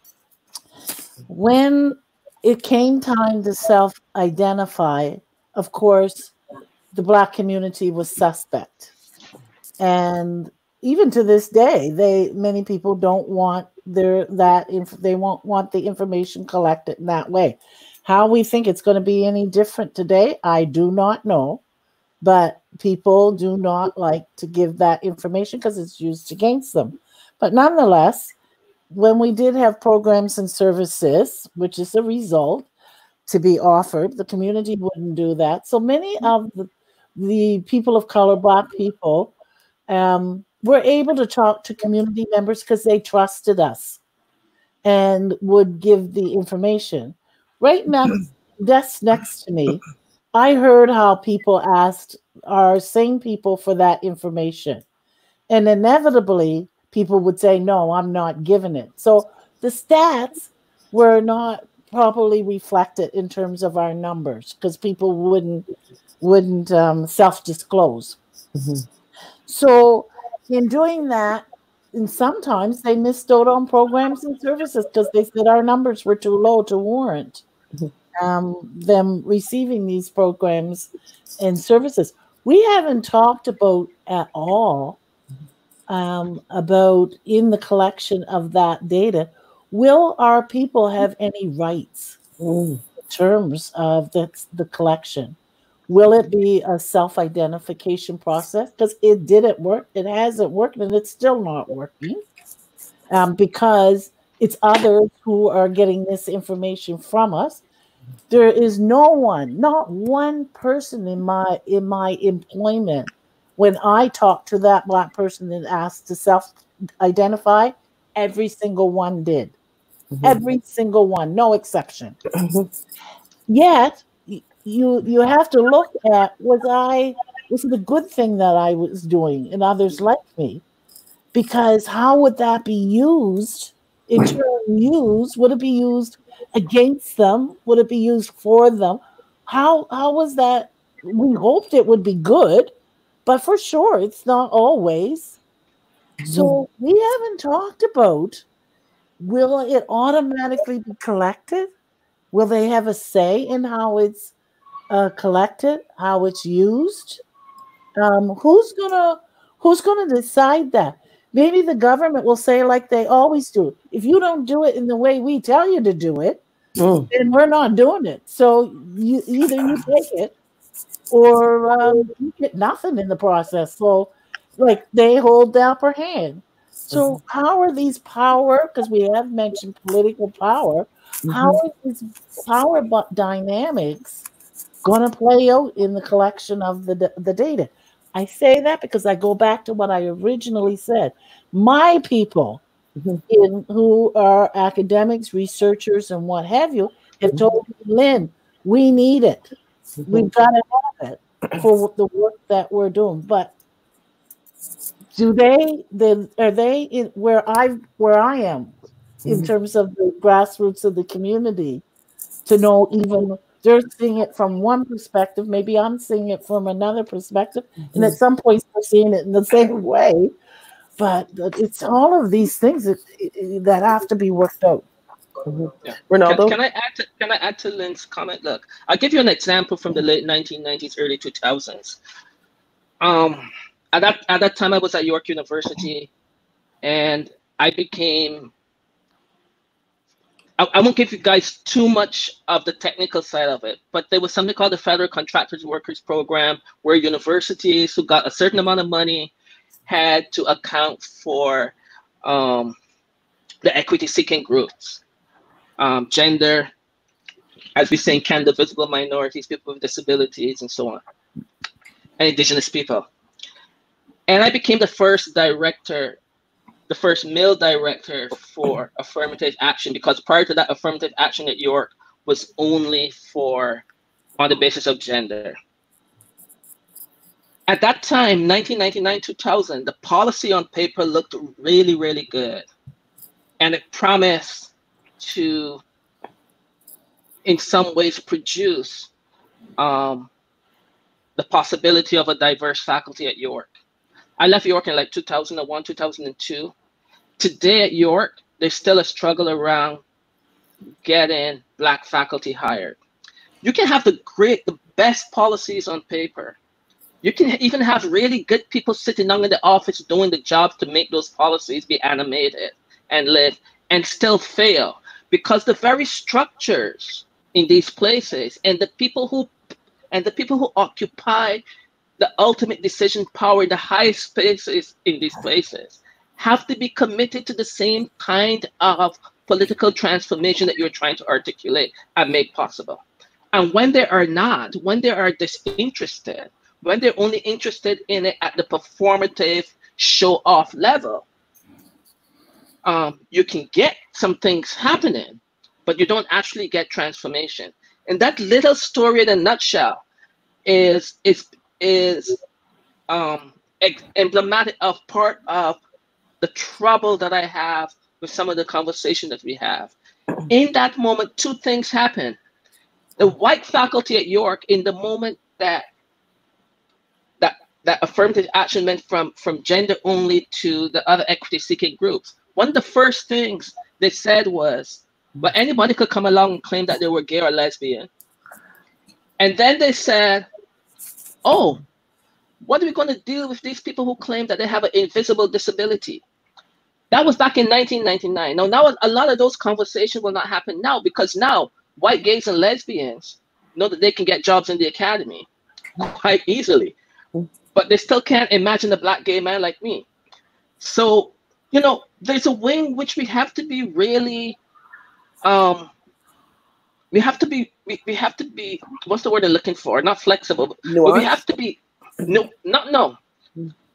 When it came time to self-identify, of course, the Black community was suspect. And even to this day, they many people don't want their that inf they won't want the information collected in that way. How we think it's going to be any different today, I do not know. But people do not like to give that information because it's used against them. But nonetheless, when we did have programs and services, which is a result to be offered, the community wouldn't do that. So many of the, the people of color, Black people, um, were able to talk to community members because they trusted us and would give the information. Right next, desk next to me, I heard how people asked our same people for that information. And inevitably, people would say, no, I'm not giving it. So the stats were not properly reflected in terms of our numbers because people wouldn't, wouldn't um, self-disclose. Mm-hmm. So in doing that, and sometimes they missed out on programs and services because they said our numbers were too low to warrant um, them receiving these programs and services. We haven't talked about at all um, about in the collection of that data, will our people have any rights in terms of the, the collection? Will it be a self-identification process? Because it didn't work. It hasn't worked, and it's still not working um, because it's others who are getting this information from us. There is no one, not one person in my in my employment, when I talk to that Black person and ask to self identify, every single one did. Mm-hmm. Every single one, no exception. Mm-hmm. Yet you you have to look at, was I was it a good thing that I was doing and others like me? Because how would that be used? In turn, used, would it be used against them? Would it be used for them? How how was that? We hoped it would be good, but for sure it's not always. So we haven't talked about, will it automatically be collected? Will they have a say in how it's uh, collected, how it's used? Um, who's gonna who's gonna decide that? Maybe the government will say, like they always do, if you don't do it in the way we tell you to do it, Mm. then we're not doing it. So you either you take it or um, you get nothing in the process. So, like, they hold the upper hand. So how are these power? Because we have mentioned political power. How Mm-hmm. are these power bu- dynamics going to play out in the collection of the the data? I say that because I go back to what I originally said. My people, Mm-hmm. in who are academics, researchers, and what have you, have told me, Lynn, we need it. We've got to have it for the work that we're doing. But do they? Then are they in where I where I am in terms of the grassroots of the community to know even they're seeing it from one perspective, maybe I'm seeing it from another perspective, and at some points they're seeing it in the same way. But it's all of these things that that have to be worked out. Mm-hmm. Yeah. Rinaldo? Can, can I add to, can I add to Lynn's comment? Look, I'll give you an example from the late nineteen nineties, early two thousands. Um, at that at that time, I was at York University, and I became. I, I won't give you guys too much of the technical side of it, but there was something called the Federal Contractors Workers Program, where universities who got a certain amount of money had to account for um, the equity-seeking groups, um, gender, as we say in Canada, visible minorities, people with disabilities, and so on, and Indigenous people. And I became the first director, the first male director for affirmative action, because prior to that, affirmative action at York was only for on the basis of gender. At that time, nineteen ninety-nine, two thousand, the policy on paper looked really, really good. And it promised to, in some ways, produce um, the possibility of a diverse faculty at York. I left York in like two thousand one, two thousand two. Today at York, there's still a struggle around getting Black faculty hired. You can have the great, the best policies on paper. You can even have really good people sitting down in the office doing the jobs to make those policies be animated and live, and still fail, because the very structures in these places and the people who and the people who occupy the ultimate decision power, the highest spaces in these places, have to be committed to the same kind of political transformation that you're trying to articulate and make possible. And when they are not, when they are disinterested, when they're only interested in it at the performative show-off level, um, you can get some things happening, but you don't actually get transformation. And that little story in a nutshell is is is um, emblematic of part of the trouble that I have with some of the conversation that we have. In that moment, two things happen. The white faculty at York, in the moment that that that affirmative action went from from gender only to the other equity-seeking groups, one of the first things they said was, well, anybody could come along and claim that they were gay or lesbian. And then they said, oh, what are we going to do with these people who claim that they have an invisible disability? That was back in nineteen ninety-nine. Now, now a lot of those conversations will not happen now, because now white gays and lesbians know that they can get jobs in the academy quite easily, but they still can't imagine a Black gay man like me. So, you know, there's a way in which we have to be really, um, we have to be, we, we have to be, what's the word I'm looking for? Not flexible, but Nuance? we have to be, no, not, no.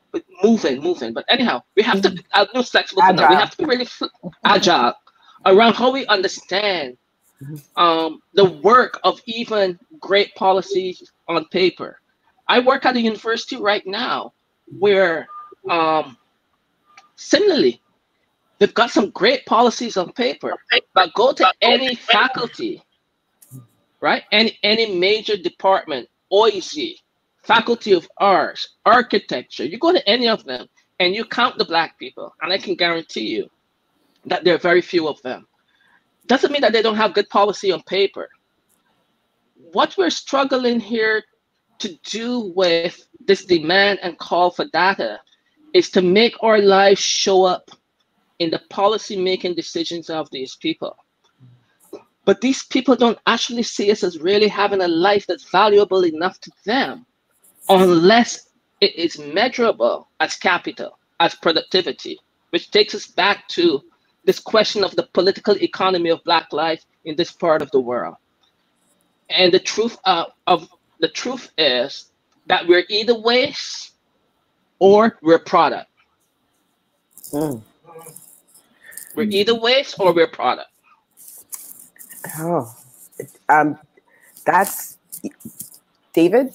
but moving, moving. But anyhow, we have to, I'll do flexible for now. We have to be really agile around how we understand um, the work of even great policies on paper. I work at a university right now where um, similarly, they've got some great policies on paper, but go to any faculty, right? Any, any major department, O I S I, Faculty of Arts, Architecture, you go to any of them and you count the Black people, and I can guarantee you that there are very few of them. Doesn't mean that they don't have good policy on paper. What we're struggling here to do with this demand and call for data is to make our lives show up in the policy-making decisions of these people. But these people don't actually see us as really having a life that's valuable enough to them unless it is measurable as capital, as productivity, which takes us back to this question of the political economy of Black life in this part of the world. And the truth uh, of the truth is that we're either waste or we're product. Mm. We're either waste or we're product. Oh, um, that's David.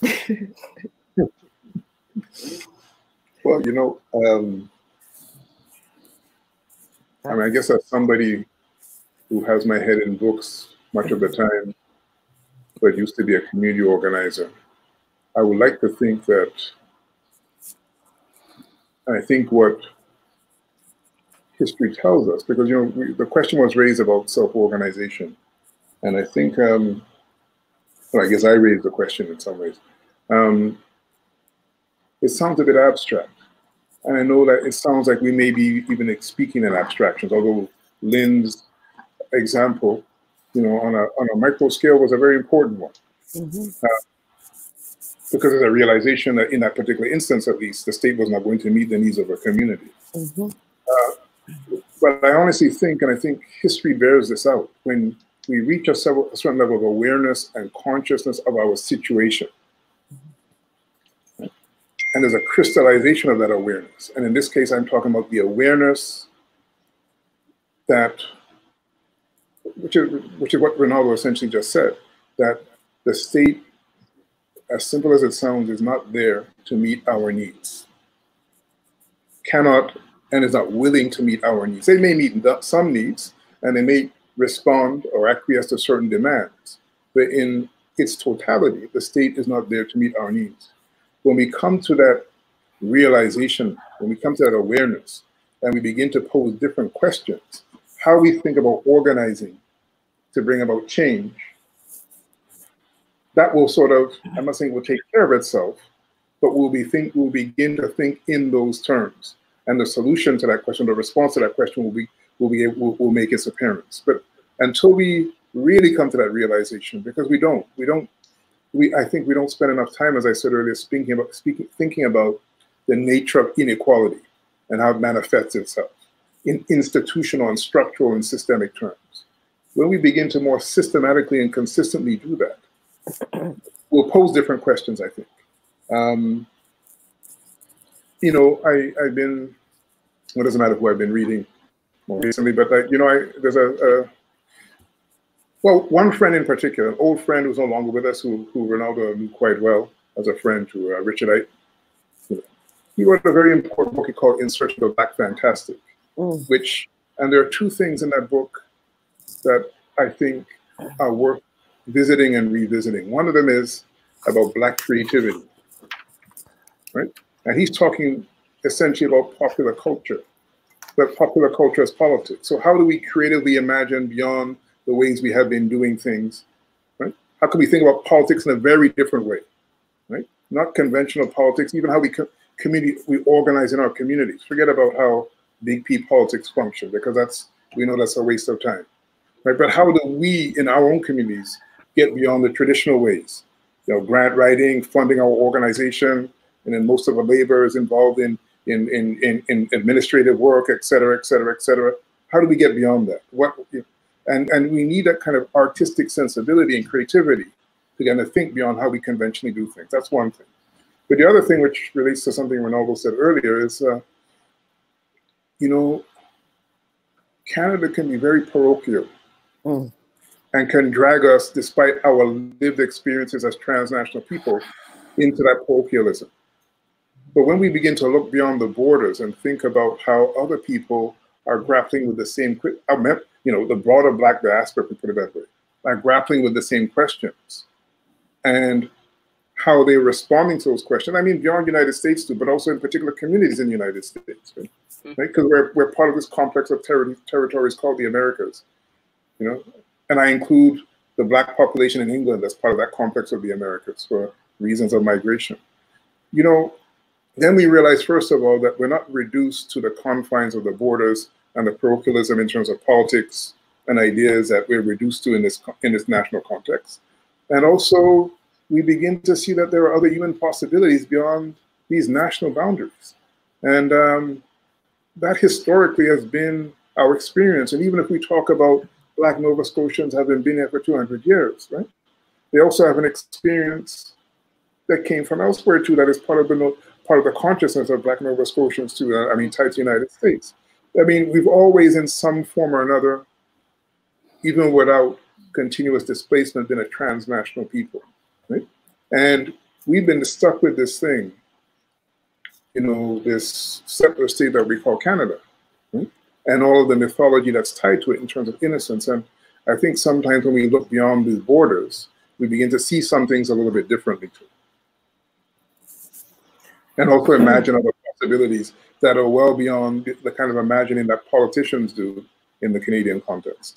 Well, you know, um, I mean, I guess as somebody who has my head in books much of the time, but used to be a community organizer, I would like to think that, I think what history tells us, because, you know, we, the question was raised about self-organization. And I think, um, well, I guess I raised the question in some ways. Um, it sounds a bit abstract. And I know that it sounds like we may be even speaking in abstractions, although Lynn's example, you know, on a, on a micro scale was a very important one. Mm-hmm. uh, because there's a realization that in that particular instance, at least, the state was not going to meet the needs of a community. Mm-hmm. uh, but I honestly think, and I think history bears this out, when we reach a, several, a certain level of awareness and consciousness of our situation, and there's a crystallization of that awareness. And in this case, I'm talking about the awareness that, which is, which is what Rinaldo essentially just said, that the state, as simple as it sounds, is not there to meet our needs. Cannot and is not willing to meet our needs. They may meet some needs, and they may respond or acquiesce to certain demands, but in its totality, the state is not there to meet our needs. When we come to that realization, when we come to that awareness, and we begin to pose different questions, how we think about organizing to bring about change, that will sort of, I'm not saying it will take care of itself, but we'll, be think, we'll begin to think in those terms. And the solution to that question, the response to that question will be, will be will, will make its appearance. But until we really come to that realization, because we don't, we don't, We, I think we don't spend enough time, as I said earlier, speaking about, speaking, thinking about the nature of inequality and how it manifests itself in institutional and structural and systemic terms. When we begin to more systematically and consistently do that, we'll pose different questions, I think. Um, you know, I, I've been, well, it doesn't matter who I've been reading more recently, but I, you know, I, there's a, a Well, one friend in particular, an old friend who's no longer with us, who, who Rinaldo knew quite well as a friend to uh, Richard Ite. He wrote a very important book called In Search of the Black Fantastic, mm. which, and there are two things in that book that I think are worth visiting and revisiting. One of them is about Black creativity, right? And he's talking essentially about popular culture, but popular culture as politics. So how do we creatively imagine beyond the ways we have been doing things, right? How can we think about politics in a very different way, right? Not conventional politics, even how we co community we organize in our communities. Forget about how big P politics function, because that's, we know that's a waste of time, right? But how do we in our own communities get beyond the traditional ways? You know, grant writing, funding our organization, and then most of the labor is involved in in in in, in administrative work, et cetera, et cetera, et cetera. How do we get beyond that? What you know, And, and we need that kind of artistic sensibility and creativity to kind of think beyond how we conventionally do things. That's one thing. But the other thing which relates to something Rinaldo said earlier is, uh, you know, Canada can be very parochial mm. and can drag us, despite our lived experiences as transnational people, into that parochialism. But when we begin to look beyond the borders and think about how other people are grappling with the same, you know, the broader Black diaspora, to put it that way, are grappling with the same questions, and how they're responding to those questions. I mean, beyond the United States too, but also in particular communities in the United States, right? Because we're, we're part of this complex of ter territories called the Americas, you know? And I include the Black population in England as part of that complex of the Americas for reasons of migration. You know, then we realize, first of all, that we're not reduced to the confines of the borders and the parochialism in terms of politics and ideas that we're reduced to in this, in this national context. And also, we begin to see that there are other human possibilities beyond these national boundaries. And um, that historically has been our experience. And even if we talk about Black Nova Scotians having been here for two hundred years, right? They also have an experience that came from elsewhere too, that is part of the, part of the consciousness of Black Nova Scotians too, I mean, tied to the United States. I mean, we've always in some form or another, even without continuous displacement, been a transnational people. Right? And we've been stuck with this thing, you know, this settler state that we call Canada, right? And all of the mythology that's tied to it in terms of innocence. And I think sometimes when we look beyond these borders, we begin to see some things a little bit differently too. And also imagine other possibilities that are well beyond the kind of imagining that politicians do in the Canadian context.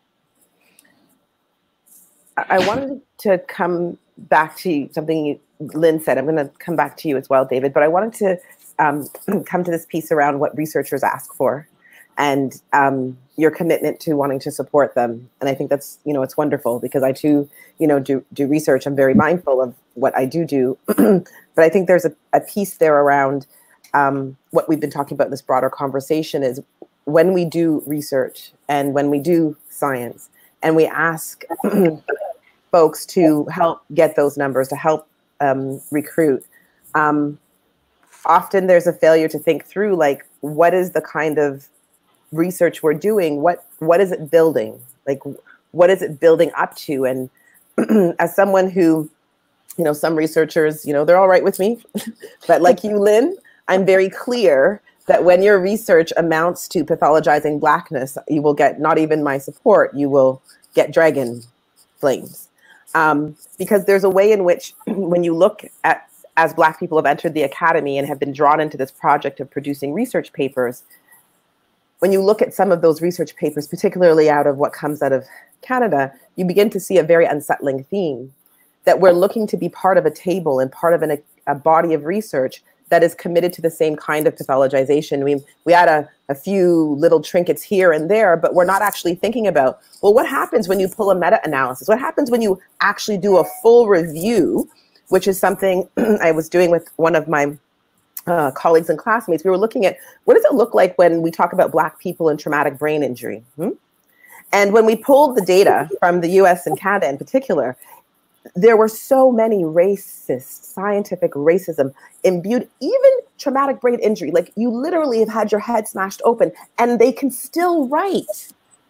I wanted to come back to something you, Lynn said. I'm going to come back to you as well, David, but I wanted to um, come to this piece around what researchers ask for and um, your commitment to wanting to support them. And I think that's, you know, it's wonderful because I too, you know, do, do research. I'm very mindful of what I do do, but I think there's a, a piece there around um, what we've been talking about in this broader conversation is when we do research and when we do science and we ask folks to help get those numbers, to help um, recruit. Um, often there's a failure to think through, like, what is the kind of research we're doing? What what is it building? Like, what is it building up to? And as someone who, you know, some researchers, you know, they're all right with me, but like you, Lynn, I'm very clear that when your research amounts to pathologizing Blackness, you will get not even my support, you will get dragon flames. Um, because there's a way in which when you look at, as Black people have entered the academy and have been drawn into this project of producing research papers, when you look at some of those research papers, particularly out of what comes out of Canada, you begin to see a very unsettling theme that we're looking to be part of a table and part of an, a body of research that is committed to the same kind of pathologization. We, we add a, a few little trinkets here and there, but we're not actually thinking about, well, what happens when you pull a meta-analysis? What happens when you actually do a full review, which is something I was doing with one of my uh, colleagues and classmates. We were looking at, what does it look like when we talk about Black people and traumatic brain injury? Hmm? And when we pulled the data from the U S and Canada in particular, there were so many racist, scientific racism imbued, even traumatic brain injury. Like, you literally have had your head smashed open and they can still write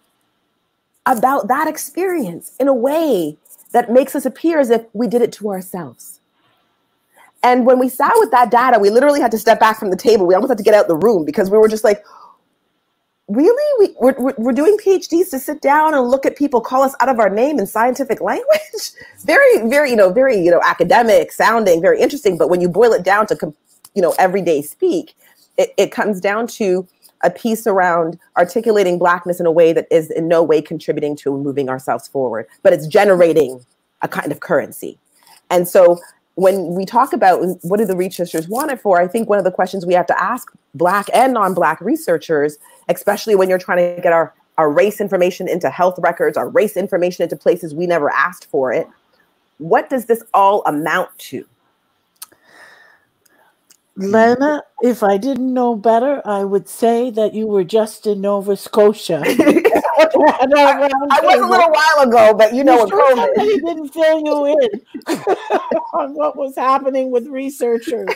about that experience in a way that makes us appear as if we did it to ourselves. And when we sat with that data, we literally had to step back from the table. We almost had to get out the room because we were just like, really? We, we're, we're doing PhDs to sit down and look at people call us out of our name in scientific language? very, very, you know, very, you know, academic sounding, very interesting. But when you boil it down to, you know, everyday speak, it, it comes down to a piece around articulating Blackness in a way that is in no way contributing to moving ourselves forward, but it's generating a kind of currency. And so when we talk about what do the researchers want it for, I think one of the questions we have to ask Black and non-Black researchers, especially when you're trying to get our, our race information into health records, our race information into places we never asked for it, what does this all amount to? Lena, if I didn't know better, I would say that you were just in Nova Scotia. I, I was a little while ago, but you know what sure COVID. somebody didn't fill you in on what was happening with researchers.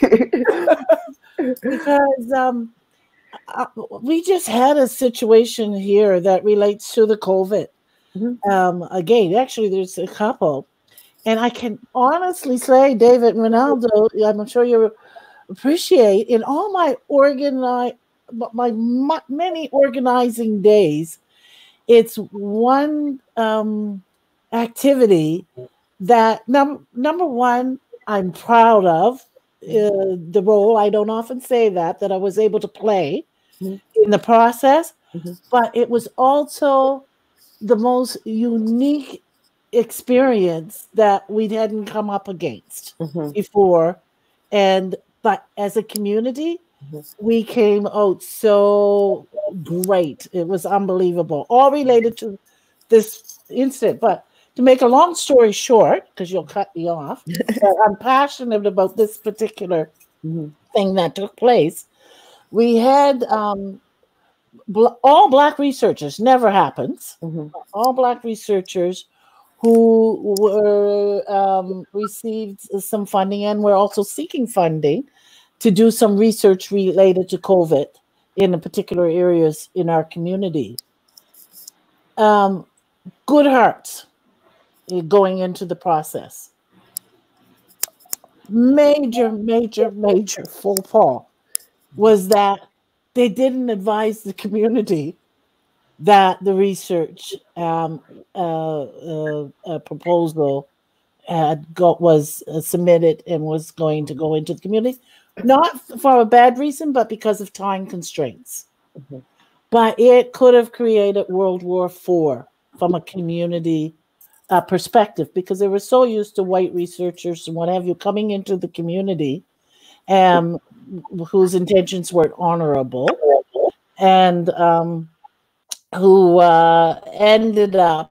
Because um, uh, we just had a situation here that relates to the COVID. Mm-hmm. Um, again, actually, there's a couple. And I can honestly say, David and Rinaldo, I'm sure you appreciate, in all my organize, my, my many organizing days, it's one um, activity that num- number one, I'm proud of uh, the role. I don't often say that, that I was able to play mm-hmm. in the process, mm-hmm. but it was also the most unique experience that we hadn't come up against mm-hmm. before. And but as a community, mm-hmm. we came out so great. It was unbelievable, all related to this incident. But to make a long story short, because you'll cut me off, but I'm passionate about this particular mm-hmm. thing that took place. We had um, bl- all Black researchers, never happens, mm-hmm. all Black researchers who were um, received some funding and were also seeking funding to do some research related to COVID in the particular areas in our community. Um, good hearts going into the process. Major, major, major faux pas was that they didn't advise the community that the research um, uh, uh, uh, proposal had got was uh, submitted and was going to go into the community, not for a bad reason, but because of time constraints. Mm-hmm. But it could have created World War Four from a community uh, perspective, because they were so used to white researchers and what have you coming into the community, um, whose intentions were honorable, and um, who uh, ended up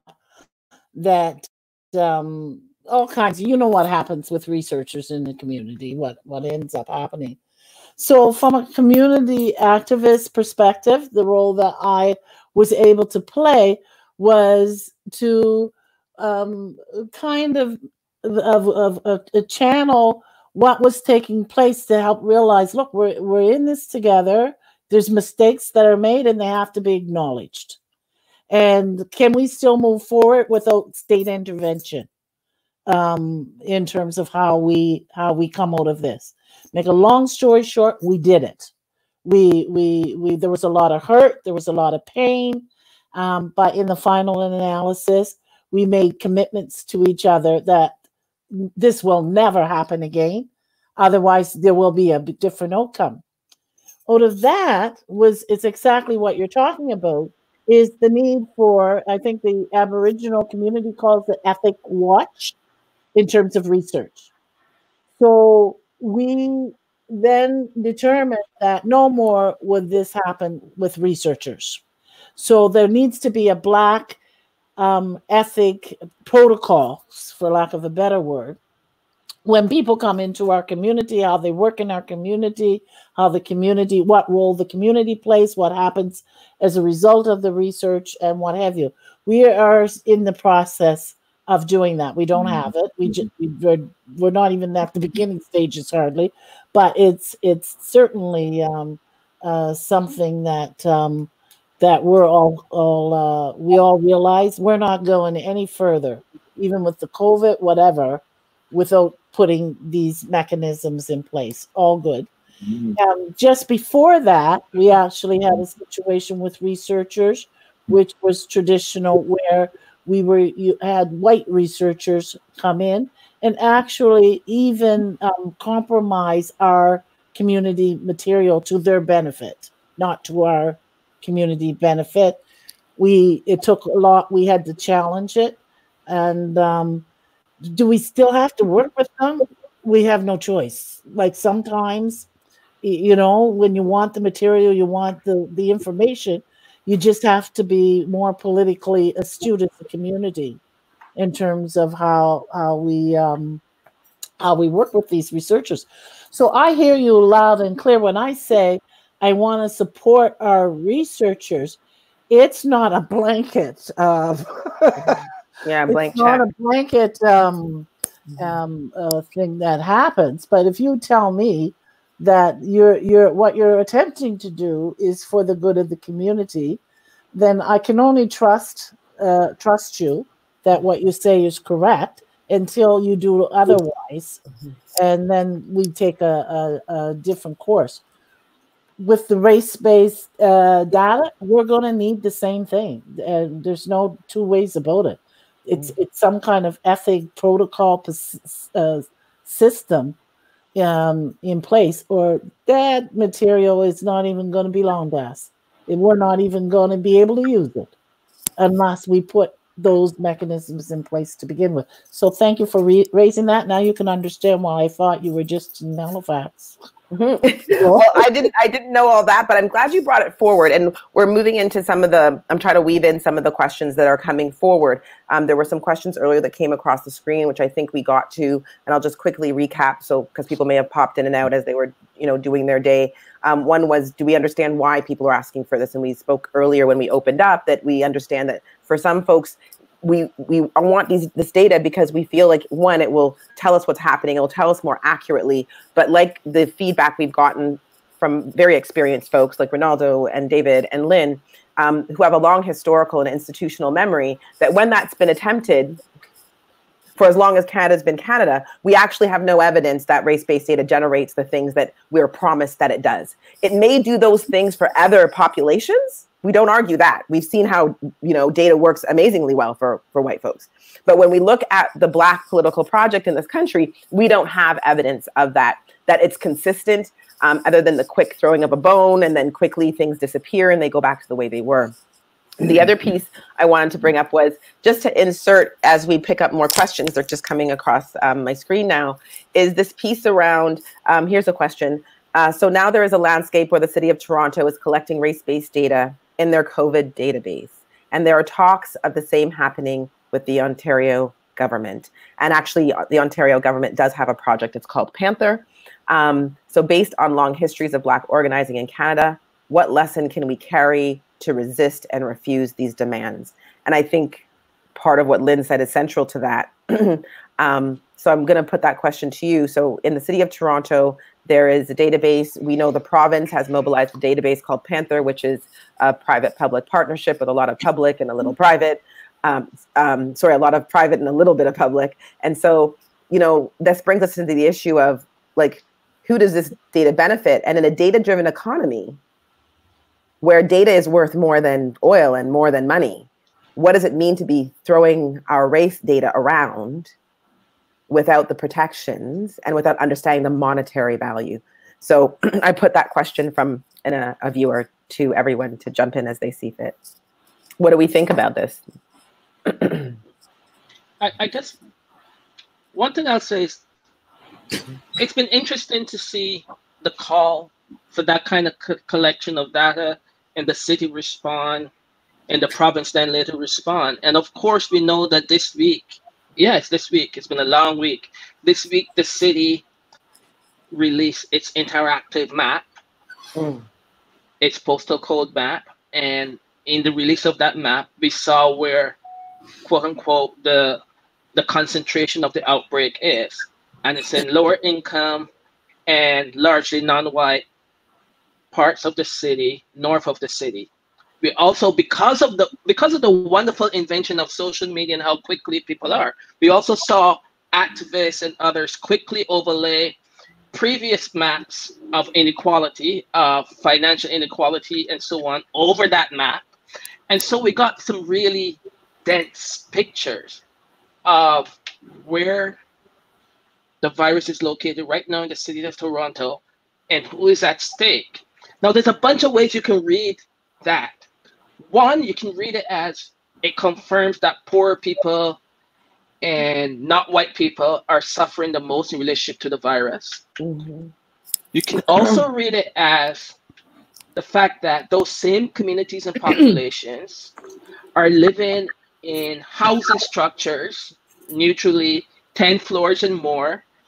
that um, all kinds of, you know what happens with researchers in the community, what, what ends up happening. So from a community activist perspective, the role that I was able to play was to um, kind of, of, of, of a channel what was taking place to help realize, look, we're, we're in this together. There's mistakes that are made and they have to be acknowledged. And can we still move forward without state intervention um, in terms of how we how we come out of this? Make a long story short, we did it. We we we there was a lot of hurt, there was a lot of pain, um, but in the final analysis, we made commitments to each other that this will never happen again. Otherwise, there will be a different outcome. Out of that was it's exactly what you're talking about. Is the need for, I think the Aboriginal community calls it ethic watch in terms of research. So we then determined that no more would this happen with researchers. So there needs to be a Black um, ethic protocols, for lack of a better word, when people come into our community, how they work in our community, how the community, what role the community plays, what happens as a result of the research, and what have you. We are in the process of doing that. We don't have it. We just, we're, we're not even at the beginning stages hardly, but it's it's certainly um, uh, something that um, that we're all all uh, we all realize we're not going any further, even with the COVID, whatever, without putting these mechanisms in place. All good. Mm-hmm. Um, just before that, we actually had a situation with researchers, which was traditional, where we were you had white researchers come in and actually even um, compromise our community material to their benefit, not to our community benefit. We it took a lot. We had to challenge it, and um, do we still have to work with them? We have no choice. Like sometimes, you know, when you want the material, you want the, the information, you just have to be more politically astute as a community in terms of how how we um, how we work with these researchers. So I hear you loud and clear when I say I want to support our researchers. It's not a blanket of Yeah, blank it's not check. a blanket um, um, uh, thing that happens. But if you tell me that you're you're what you're attempting to do is for the good of the community, then I can only trust uh, trust you that what you say is correct until you do otherwise, and then we take a, a, a different course. With the race-based uh, data, we're going to need the same thing, and there's no two ways about it. It's it's some kind of ethic protocol uh, system um, in place, or that material is not even going to belong to us. We're not even going to be able to use it unless we put those mechanisms in place to begin with. So thank you for re raising that. Now you can understand why I thought you were just in Halifax. Mm-hmm. Well, I didn't I didn't know all that, but I'm glad you brought it forward. And we're moving into some of the, I'm trying to weave in some of the questions that are coming forward. Um, there were some questions earlier that came across the screen, which I think we got to, and I'll just quickly recap, so because people may have popped in and out as they were, you know, doing their day. Um, one was, do we understand why people are asking for this? And we spoke earlier when we opened up that we understand that for some folks, we we want these this data because we feel like, one, it will tell us what's happening, it will tell us more accurately. But like the feedback we've gotten from very experienced folks like Rinaldo and David and Lynn, um, who have a long historical and institutional memory, that when that's been attempted, for as long as Canada's been Canada, we actually have no evidence that race-based data generates the things that we're promised that it does. It may do those things for other populations. We don't argue that. We've seen how, you know, data works amazingly well for, for white folks. But when we look at the Black political project in this country, we don't have evidence of that, that it's consistent, um, other than the quick throwing of a bone and then quickly things disappear and they go back to the way they were. The other piece I wanted to bring up was just to insert, as we pick up more questions, they're just coming across um, my screen now, is this piece around, um, here's a question. Uh, so now there is a landscape where the city of Toronto is collecting race-based data in their COVID database. And there are talks of the same happening with the Ontario government. And actually, the Ontario government does have a project, it's called Panther. Um, so based on long histories of Black organizing in Canada, what lesson can we carry to resist and refuse these demands? And I think part of what Lynn said is central to that. um, so I'm going to put that question to you. So in the city of Toronto, there is a database. We know the province has mobilized a database called Panther, which is a private-public partnership with a lot of public and a little private. Um, um, sorry, a lot of private and a little bit of public. And so, you know, this brings us into the issue of, like, who does this data benefit? And in a data-driven economy, where data is worth more than oil and more than money, what does it mean to be throwing our race data around without the protections and without understanding the monetary value? So I put that question from an, a, a viewer to everyone to jump in as they see fit. What do we think about this? I, I guess one thing I'll say is it's been interesting to see the call for that kind of co collection of data, and the city respond, and the province then later respond. And of course, we know that this week, yes, this week, it's been a long week. This week, the city released its interactive map, mm. its postal code map. And in the release of that map, we saw where, quote unquote, the, the concentration of the outbreak is. And it's in lower income and largely non-white parts of the city, north of the city. We also, because of the because of the wonderful invention of social media and how quickly people are, we also saw activists and others quickly overlay previous maps of inequality, of financial inequality and so on over that map. And so we got some really dense pictures of where the virus is located right now in the city of Toronto and who is at stake. Now, there's a bunch of ways you can read that. One, you can read it as it confirms that poor people and not white people are suffering the most in relationship to the virus. Mm-hmm. You can also read it as the fact that those same communities and populations are living in housing structures, neutrally ten floors and more,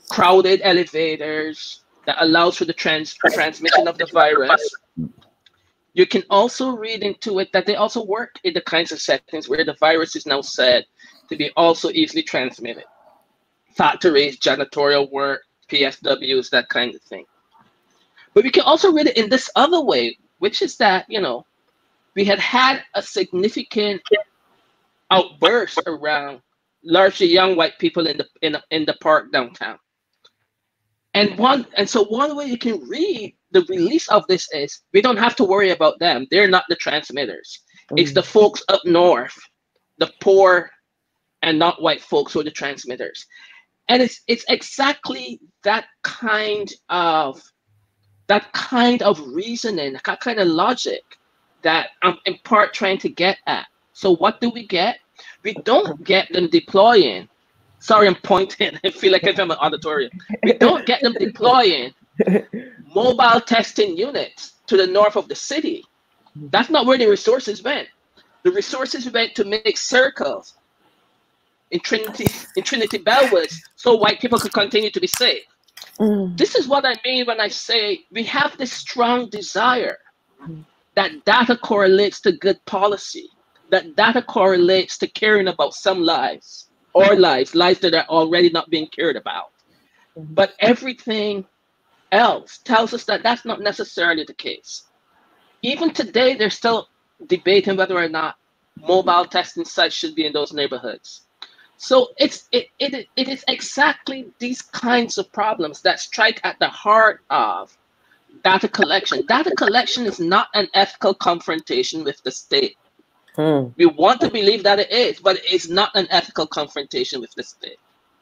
crowded elevators that allows for the trans transmission of the virus. You can also read into it that they also work in the kinds of settings where the virus is now said to be also easily transmitted. Factories, janitorial work, P S Ws, that kind of thing. But we can also read it in this other way, which is that, you know, we had had a significant outburst around largely young white people in the in, in the park downtown. And one and so one way you can read the release of this is we don't have to worry about them. They're not the transmitters. Mm. It's the folks up north, the poor and not white folks who are the transmitters. And it's it's exactly that kind of that kind of reasoning, that kind of logic that I'm in part trying to get at. So what do we get? We don't get them deploying. Sorry, I'm pointing. I feel like I'm in an auditorium. We don't get them deploying mobile testing units to the north of the city. That's not where the resources went. The resources went to make circles in Trinity, in Trinity Bellwoods, so white people could continue to be safe. Mm. This is what I mean when I say we have this strong desire that data correlates to good policy, that data correlates to caring about some lives, or lives, lives that are already not being cared about. Mm-hmm. But everything else tells us that that's not necessarily the case. Even today, they're still debating whether or not mobile testing sites should be in those neighborhoods. So it's it, it, it is exactly these kinds of problems that strike at the heart of data collection. Data collection is not an ethical confrontation with the state. Hmm. We want to believe that it is, but it's not an ethical confrontation with the state.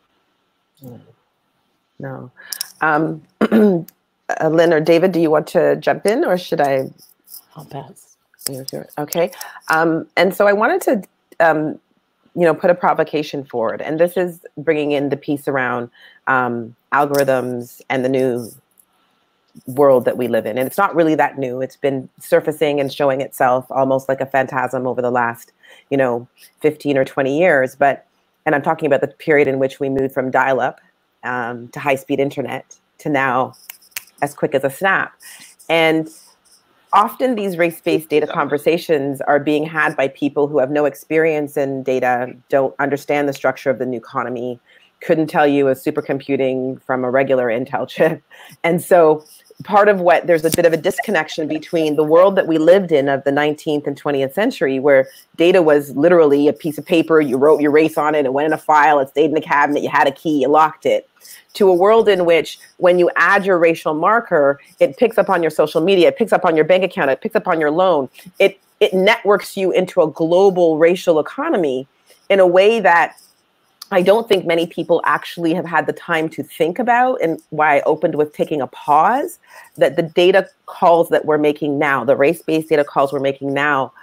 No. Um, uh, Lynn or David, do you want to jump in, or should I? I'll pass. Okay. Um, and so I wanted to, um, you know, put a provocation forward, and this is bringing in the piece around um, algorithms and the new world that we live in. And it's not really that new. It's been surfacing and showing itself almost like a phantasm over the last, you know, fifteen or twenty years. But, and I'm talking about the period in which we moved from dial-up um, to high-speed internet to now as quick as a snap. And often these race-based data conversations are being had by people who have no experience in data, don't understand the structure of the new economy, couldn't tell you a supercomputing from a regular Intel chip. And so part of what, there's a bit of a disconnection between the world that we lived in of the nineteenth and twentieth century, where data was literally a piece of paper, you wrote your race on it, it went in a file, it stayed in the cabinet, you had a key, you locked it, to a world in which when you add your racial marker, it picks up on your social media, it picks up on your bank account, it picks up on your loan, it, it networks you into a global racial economy in a way that I don't think many people actually have had the time to think about, and why I opened with taking a pause, that the data calls that we're making now, the race-based data calls we're making now,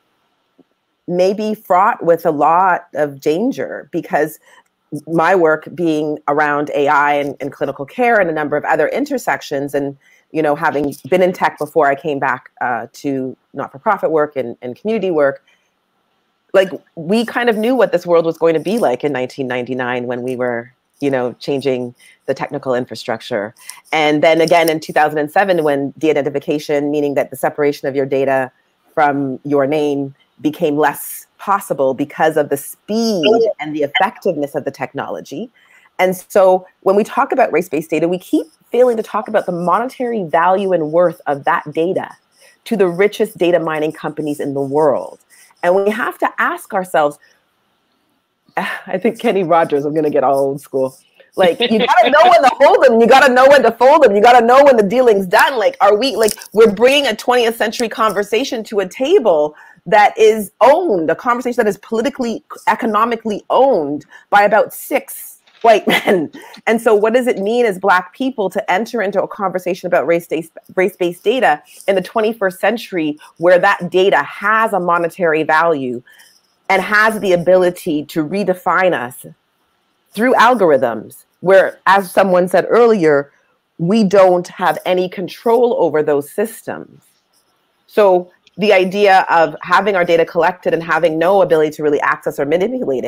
may be fraught with a lot of danger, because my work being around A I and, and clinical care and a number of other intersections, and you know, having been in tech before I came back uh, to not-for-profit work and, and community work, like we kind of knew what this world was going to be like in nineteen ninety-nine when we were, you know, changing the technical infrastructure. And then again in two thousand seven, when de-identification, meaning that the separation of your data from your name became less possible because of the speed and the effectiveness of the technology. And so when we talk about race-based data, we keep failing to talk about the monetary value and worth of that data to the richest data mining companies in the world. And we have to ask ourselves, I think Kenny Rogers, I'm going to get all old school. Like, you got to know when to hold them. You got to know when to fold them. You got to know when the dealing's done. Like, are we, like, we're bringing a twentieth century conversation to a table that is owned, a conversation that is politically, economically owned by about six white men. And so what does it mean as Black people to enter into a conversation about race-based race-based data in the twenty-first century, where that data has a monetary value and has the ability to redefine us through algorithms, where, as someone said earlier, we don't have any control over those systems. So the idea of having our data collected and having no ability to really access or manipulate it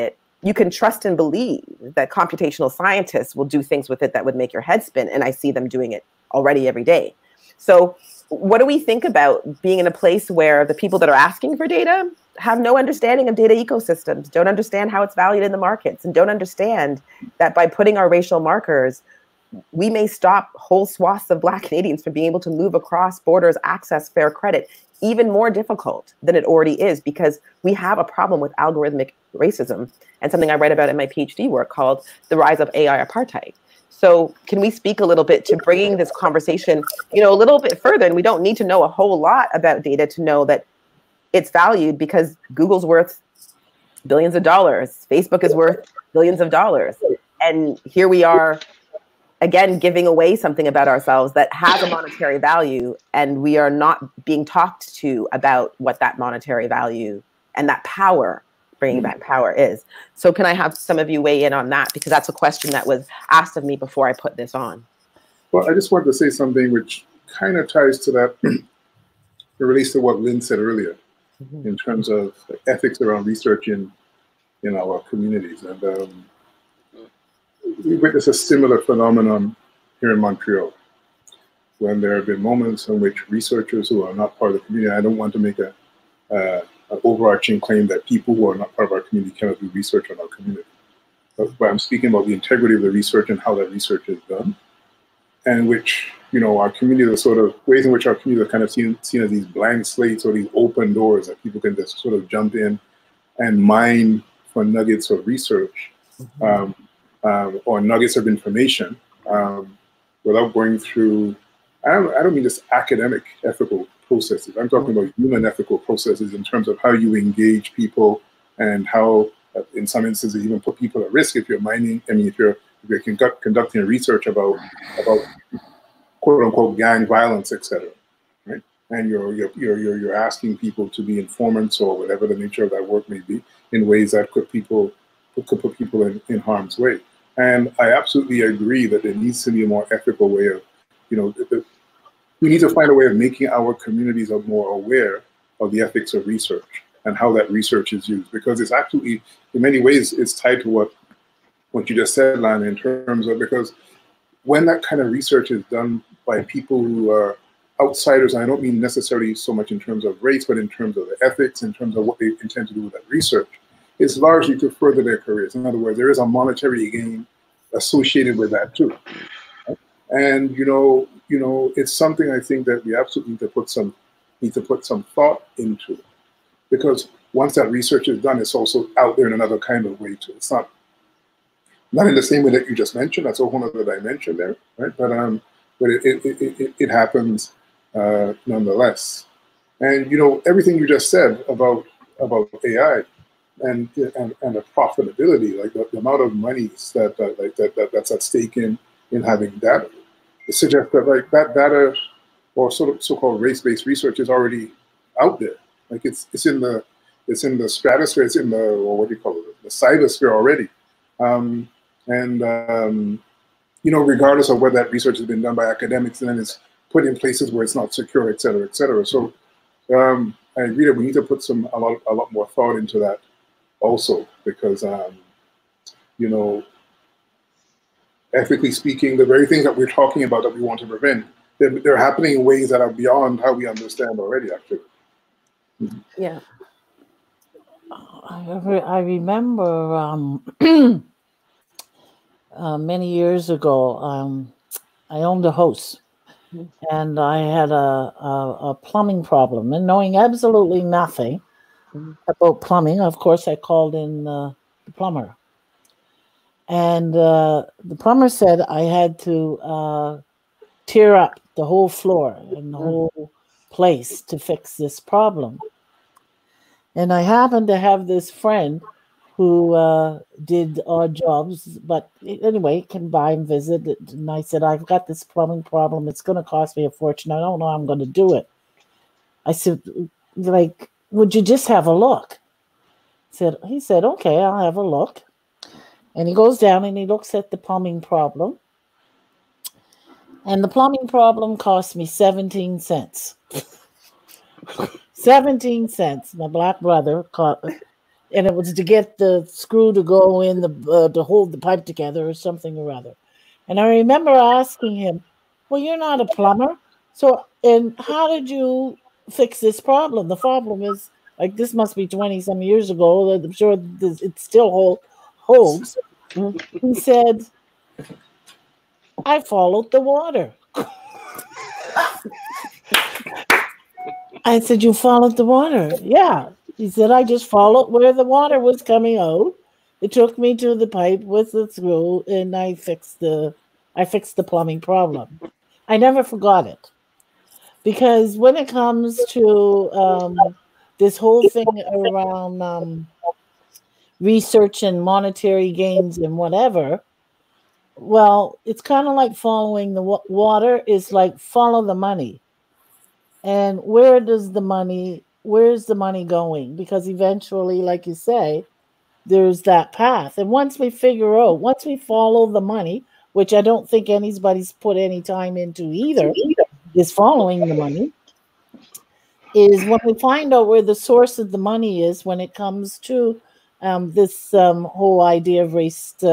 you can trust and believe that computational scientists will do things with it that would make your head spin. And I see them doing it already every day. So what do we think about being in a place where the people that are asking for data have no understanding of data ecosystems, don't understand how it's valued in the markets, and don't understand that by putting our racial markers, we may stop whole swaths of Black Canadians from being able to move across borders, access fair credit, even more difficult than it already is, because we have a problem with algorithmic racism, and something I write about in my PhD work called the rise of A I apartheid. So can we speak a little bit to bringing this conversation, you know, a little bit further? And we don't need to know a whole lot about data to know that it's valued, because Google's worth billions of dollars. Facebook is worth billions of dollars. And here we are, again, giving away something about ourselves that has a monetary value, and we are not being talked to about what that monetary value and that power, bringing that power is. So can I have some of you weigh in on that? Because that's a question that was asked of me before I put this on. Well, I just wanted to say something which kind of ties to that, it relates to what Lynn said earlier, mm-hmm. in terms of ethics around research in, in our communities. And um, we witness a similar phenomenon here in Montreal, when there have been moments in which researchers who are not part of the community, I don't want to make a, uh, an overarching claim that people who are not part of our community cannot do research on our community. But, but I'm speaking about the integrity of the research and how that research is done, and which, you know, our community, the sort of ways in which our community are kind of seen, seen as these blank slates or these open doors that people can just sort of jump in and mine for nuggets of research. Mm-hmm. um, Um, or nuggets of information, um, without going through, I don't, I don't mean just academic ethical processes. I'm talking about human ethical processes in terms of how you engage people, and how, uh, in some instances, even put people at risk if you're mining. I mean, if you're, if you're conduct, conducting research about, about quote unquote gang violence, et cetera, right? And you're, you're, you're, you're asking people to be informants, or whatever the nature of that work may be, in ways that could people, could put people in, in harm's way. And I absolutely agree that there needs to be a more ethical way of, you know, the, the, we need to find a way of making our communities more aware of the ethics of research and how that research is used. Because it's actually, in many ways, it's tied to what, what you just said, Lana, in terms of, because when that kind of research is done by people who are outsiders, and I don't mean necessarily so much in terms of race, but in terms of the ethics, in terms of what they intend to do with that research, it's largely to further their careers. In other words, there is a monetary gain associated with that too. And you know, you know, it's something I think that we absolutely need to put some need to put some thought into, because once that research is done, it's also out there in another kind of way too. It's not not in the same way that you just mentioned. That's a whole other dimension there, right? But um, but it it it, it, it happens uh, nonetheless. And you know, everything you just said about about A I. And, and and the profitability, like the, the amount of money that, that like that, that that's at stake in in having data, it suggests that like that data, or sort of so-called race-based research, is already out there. Like it's it's in the it's in the stratosphere, it's in the, or what do you call it, the cybersphere already. Um, and um, you know, regardless of whether that research has been done by academics, and then it's put in places where it's not secure, et cetera, et cetera. So um, I agree that we need to put some a lot a lot more thought into that. Also, because, um, you know, ethically speaking, the very things that we're talking about that we want to prevent, they're, they're happening in ways that are beyond how we understand already, actually. Mm-hmm. Yeah. I, I remember um, uh, many years ago, um, I owned a house, mm-hmm. and I had a, a, a plumbing problem, and knowing absolutely nothing about plumbing, of course, I called in uh, the plumber. And uh, the plumber said I had to uh, tear up the whole floor and the whole place to fix this problem. And I happened to have this friend who uh, did odd jobs, but anyway, can buy and visit. And I said, I've got this plumbing problem. It's going to cost me a fortune. I don't know how I'm going to do it. I said, like, would you just have a look? Said he said, okay, I'll have a look. And he goes down and he looks at the plumbing problem. And the plumbing problem cost me seventeen cents. seventeen cents. My black brother caught, and it was to get the screw to go in the uh, to hold the pipe together or something or other. And I remember asking him, "Well, you're not a plumber, so and how did you fix this problem? The problem is like this must be twenty some years ago. I'm sure this, it still hold, holds." He said, "I followed the water." I said, "You followed the water?" "Yeah." He said, "I just followed where the water was coming out. It took me to the pipe with the screw, and I fixed the, I fixed the plumbing problem." I never forgot it, because when it comes to um, this whole thing around um, research and monetary gains and whatever, well, it's kind of like following the wa- water. Is like follow the money. And where does the money, where's the money going? Because eventually, like you say, there's that path. And once we figure out, once we follow the money, which I don't think anybody's put any time into either, is following the money, is when we find out where the source of the money is when it comes to um, this um, whole idea of race-based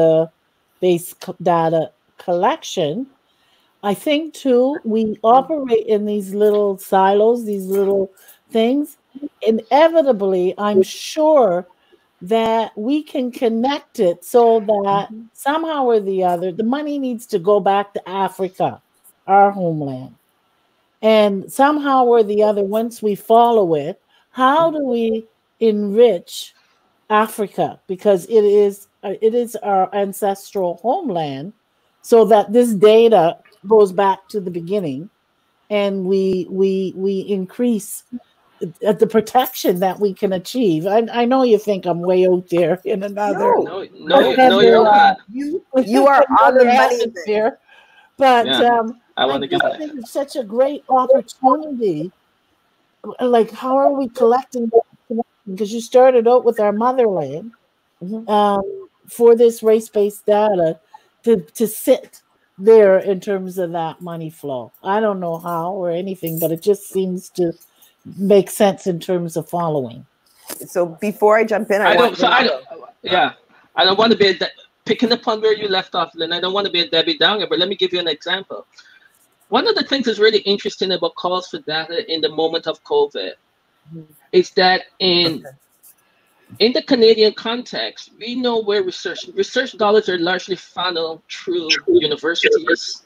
uh, data collection. I think, too, we operate in these little silos, these little things. Inevitably, I'm sure that we can connect it so that somehow or the other, the money needs to go back to Africa, our homeland. And somehow or the other, once we follow it, how do we enrich Africa? Because it is, it is our ancestral homeland, so that this data goes back to the beginning, and we we we increase the protection that we can achieve. I, I know you think I'm way out there in another No, no, another, no, you're uh, not. You you are on the another money. atmosphere. But Yeah, um, I I want to get just that. think it's such a great opportunity. Like, how are we collecting? Because you started out with our motherland, Mhm. um, for this race-based data to, to sit there in terms of that money flow. I don't know how or anything, but it just seems to make sense in terms of following. So before I jump in, I, I want don't. So I Rinaldo. don't. Yeah, I don't want to be a de- picking up on where you left off, Lynn. I don't want to be a Debbie Downer, but let me give you an example. One of the things that's really interesting about calls for data in the moment of COVID is that in Okay. in the Canadian context, we know where research research dollars are largely funneled through universities,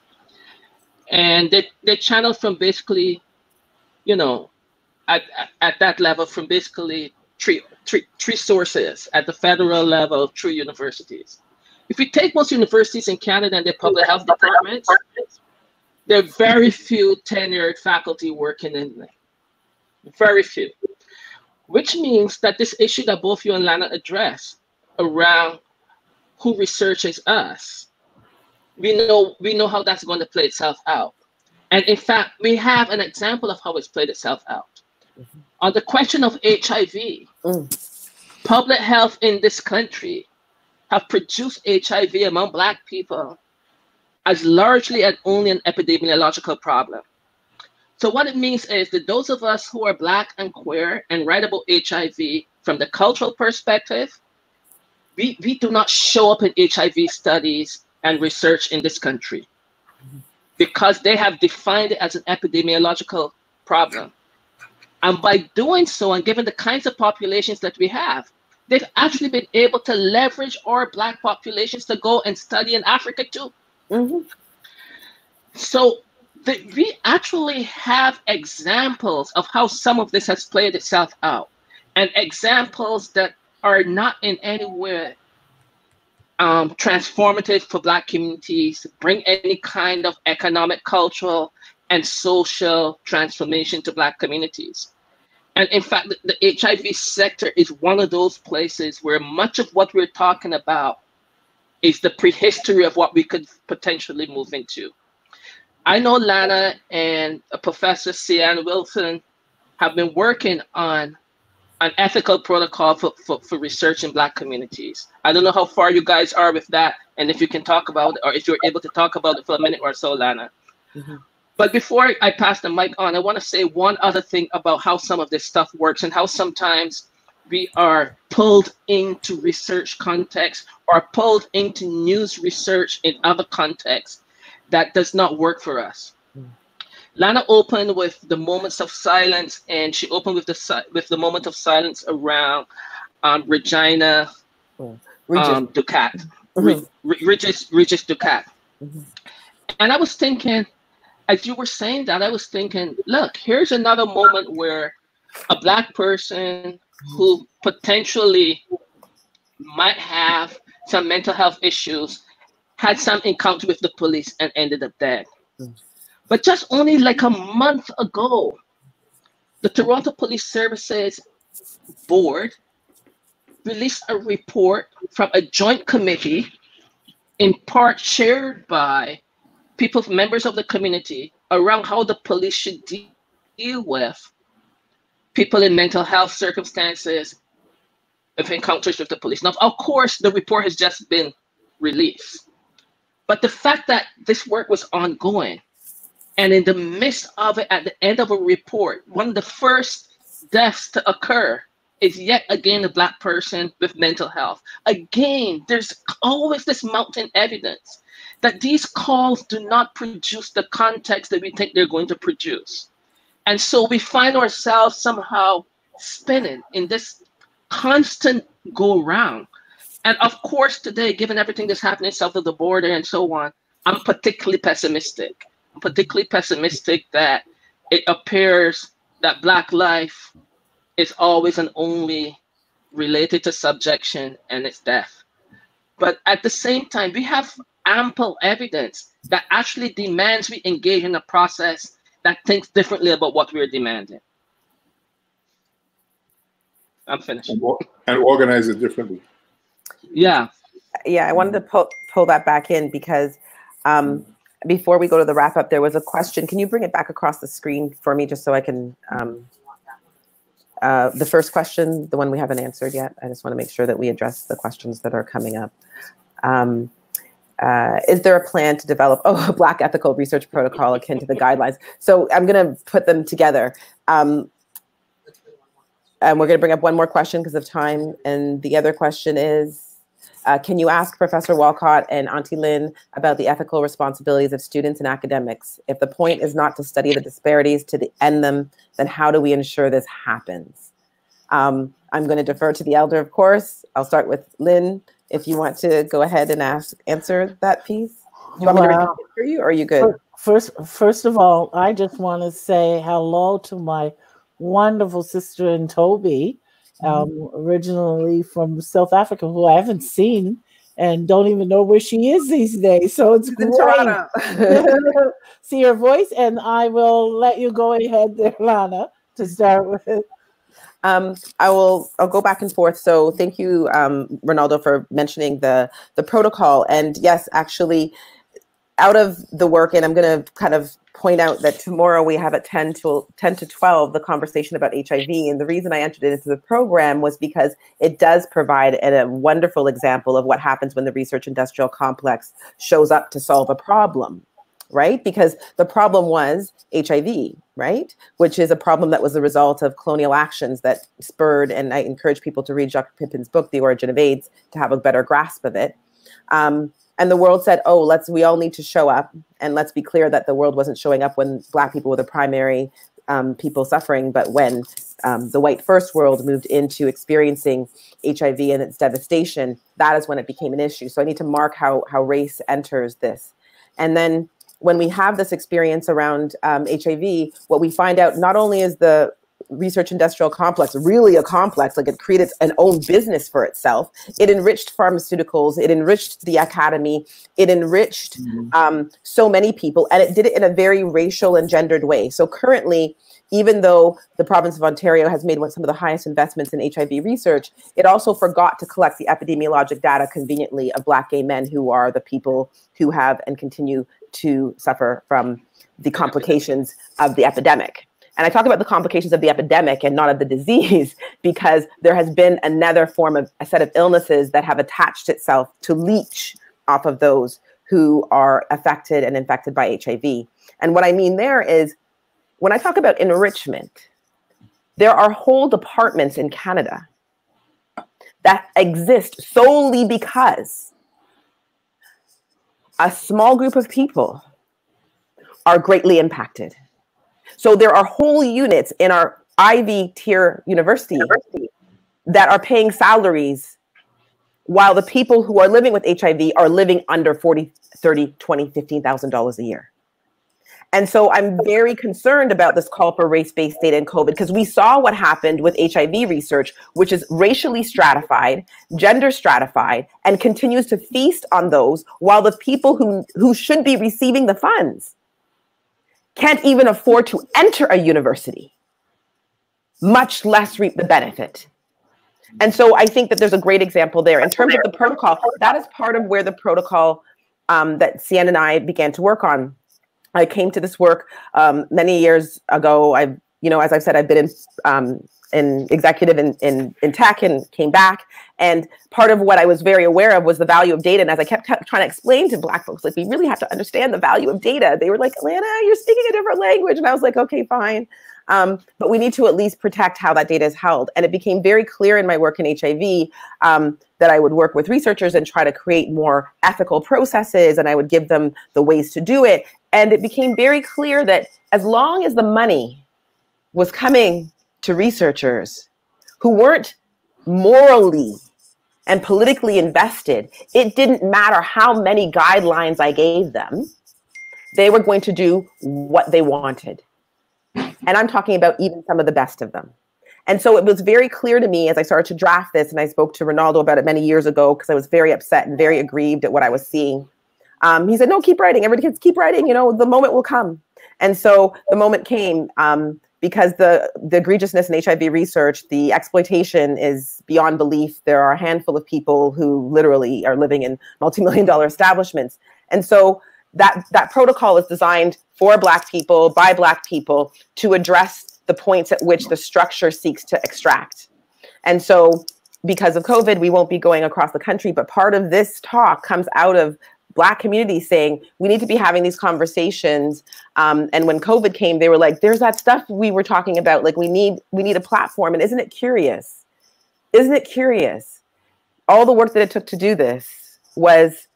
and they they channel from basically, you know, at, at, at that level from basically three, three, three sources at the federal level through universities. If we take most universities in Canada and their public health departments, there are very few tenured faculty working in them. Very few. Which means that this issue that both you and Lana address around who researches us, we know we know how that's going to play itself out. And in fact, we have an example of how it's played itself out. On the question of H I V, Mm. public health in this country have produced H I V among Black people as largely and only an epidemiological problem. So what it means is that those of us who are Black and queer and write about H I V from the cultural perspective, we, we do not show up in H I V studies and research in this country because they have defined it as an epidemiological problem. And by doing so, and given the kinds of populations that we have, they've actually been able to leverage our Black populations to go and study in Africa too. Mm-hmm. So the, we actually have examples of how some of this has played itself out, and examples that are not in any way um, transformative for Black communities, bring any kind of economic, cultural, and social transformation to Black communities. And in fact, the, the H I V sector is one of those places where much of what we're talking about is the prehistory of what we could potentially move into. I know Lana and Professor Sian Wilson have been working on an ethical protocol for, for, for research in Black communities. I don't know how far you guys are with that, and if you can talk about it, or if you're able to talk about it for a minute or so, Lana. Mm-hmm. But before I pass the mic on, I want to say one other thing about how some of this stuff works and how sometimes we are pulled into research context or pulled into news research in other contexts that does not work for us. Mm. Lana opened with the moments of silence, and she opened with the with the moment of silence around um, Regina mm. um, Ducat, mm-hmm. Re Regis, Regis Ducat. Mm-hmm. And I was thinking, as you were saying that, I was thinking, look, here's another moment where a Black person who potentially might have some mental health issues had some encounter with the police and ended up dead. Mm. But just only like a month ago, the Toronto Police Services Board released a report from a joint committee, in part chaired by people, members of the community, around how the police should deal with people in mental health circumstances of encounters with the police. Now, of course, the report has just been released. But the fact that this work was ongoing, and in the midst of it, at the end of a report, one of the first deaths to occur is yet again a Black person with mental health. Again, there's always this mounting evidence that these calls do not produce the context that we think they're going to produce. And so we find ourselves somehow spinning in this constant go round. And of course, today, given everything that's happening south of the border and so on, I'm particularly pessimistic. I'm particularly pessimistic that it appears that Black life is always and only related to subjection and its death. But at the same time, we have ample evidence that actually demands we engage in a process that thinks differently about what we're demanding. I'm finished. And, and organize it differently. Yeah. Yeah, I wanted to pull, pull that back in because um, before we go to the wrap up, there was a question. Can you bring it back across the screen for me just so I can, um, uh, the first question, the one we haven't answered yet. I just want to make sure that we address the questions that are coming up. Um, uh, is there a plan to develop oh, a Black ethical research protocol akin to the guidelines? So I'm going to put them together. Um, and we're going to bring up one more question because of time. And the other question is, Uh, can you ask Professor Walcott and Auntie Lynn about the ethical responsibilities of students and academics? If the point is not to study the disparities to the end them, then how do we ensure this happens? Um, I'm going to defer to the elder, of course. I'll start with Lynn. If you want to go ahead and ask, answer that piece. Do you want well, me to repeat it for you, or are you good? First, first of all, I just want to say hello to my wonderful sister in Toby. Um, originally from South Africa, who I haven't seen and don't even know where she is these days. So it's She's great to see her voice, and I will let you go ahead there, Lana, to start with. Um, I will. I'll go back and forth. So thank you, um, Rinaldo, for mentioning the the protocol. And yes, actually, out of the work, and I'm going to kind of point out that tomorrow we have at ten to twelve the conversation about H I V. And the reason I entered it into the program was because it does provide a, a wonderful example of what happens when the research industrial complex shows up to solve a problem, right? Because the problem was H I V, right? Which is a problem that was the result of colonial actions that spurred, and I encourage people to read Jacques Pipin's book, The Origin of AIDS, to have a better grasp of it. Um, And the world said, oh, let's, we all need to show up. And let's be clear that the world wasn't showing up when Black people were the primary um, people suffering, but when um, the white first world moved into experiencing H I V and its devastation, that is when it became an issue. So I need to mark how, how race enters this. And then when we have this experience around um, H I V, what we find out not only is the research industrial complex really a complex, like it created an own business for itself. It enriched pharmaceuticals, it enriched the academy, it enriched mm-hmm. um, so many people, and it did it in a very racial and gendered way. So currently, even though the province of Ontario has made one, some of the highest investments in H I V research, it also forgot to collect the epidemiologic data conveniently of Black gay men who are the people who have and continue to suffer from the complications of the epidemic. And I talk about the complications of the epidemic and not of the disease because there has been another form of a set of illnesses that have attached itself to leech off of those who are affected and infected by H I V. And what I mean there is when I talk about enrichment, there are whole departments in Canada that exist solely because a small group of people are greatly impacted. So there are whole units in our Ivy tier university that are paying salaries while the people who are living with H I V are living under forty, thirty, twenty, fifteen thousand dollars a year. And so I'm very concerned about this call for race-based data in COVID, because we saw what happened with H I V research, which is racially stratified, gender stratified, and continues to feast on those, while the people who, who should be receiving the funds can't even afford to enter a university, much less reap the benefit. And so I think that there's a great example there. In terms of the protocol, that is part of where the protocol um, that Sian and I began to work on. I came to this work um, many years ago. I've, you know, as I've said, I've been in, um, in executive in, in, in tech and came back. And part of what I was very aware of was the value of data. And as I kept, kept trying to explain to Black folks, like, we really have to understand the value of data. They were like, Alana, you're speaking a different language. And I was like, okay, fine. Um, but we need to at least protect how that data is held. And it became very clear in my work in H I V um, that I would work with researchers and try to create more ethical processes, and I would give them the ways to do it. And it became very clear that as long as the money was coming to researchers who weren't morally and politically invested, it didn't matter how many guidelines I gave them, they were going to do what they wanted. And I'm talking about even some of the best of them. And so it was very clear to me as I started to draft this, and I spoke to Rinaldo about it many years ago because I was very upset and very aggrieved at what I was seeing. Um, he said, no, keep writing. Everybody kids keep writing. You know, the moment will come. And so the moment came um, because the, the egregiousness in H I V research, the exploitation is beyond belief. There are a handful of people who literally are living in multi-million dollar establishments. And so that, that protocol is designed for Black people, by Black people, to address the points at which the structure seeks to extract. And so because of COVID, we won't be going across the country, but part of this talk comes out of Black communities saying, we need to be having these conversations. Um, and when COVID came, they were like, there's that stuff we were talking about. Like, we need, we need a platform. And isn't it curious? Isn't it curious? All the work that it took to do this was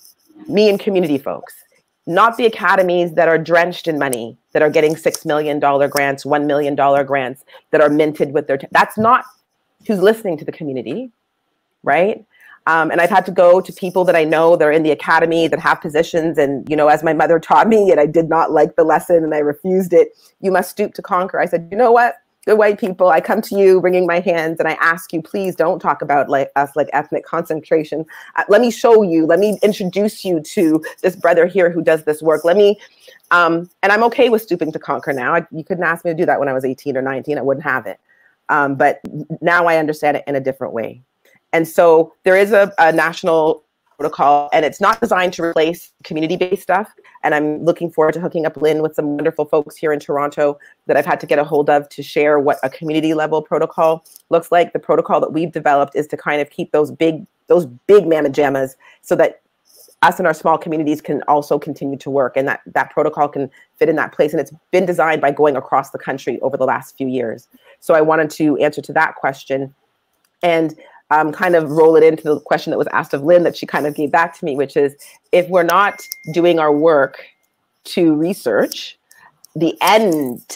me and community folks, not the academies that are drenched in money, that are getting six million dollar grants, one million dollar grants, that are minted with their, that's not who's listening to the community, right? Um, and I've had to go to people that I know that are in the academy that have positions. And, you know, as my mother taught me, and I did not like the lesson and I refused it, you must stoop to conquer. I said, you know what? Good white people, I come to you wringing my hands and I ask you, please don't talk about like us like ethnic concentration. Uh, let me show you, let me introduce you to this brother here who does this work. Let me, um, and I'm okay with stooping to conquer now. I, you couldn't ask me to do that when I was eighteen or nineteen, I wouldn't have it. Um, but now I understand it in a different way. And so there is a, a national protocol, and it's not designed to replace community-based stuff. And I'm looking forward to hooking up Lynn with some wonderful folks here in Toronto that I've had to get a hold of to share what a community level protocol looks like. The protocol that we've developed is to kind of keep those big, those big mamma jammas so that us and our small communities can also continue to work, and that, that protocol can fit in that place. And it's been designed by going across the country over the last few years. So I wanted to answer to that question and um, kind of roll it into the question that was asked of Lynn that she kind of gave back to me, which is, if we're not doing our work to research the end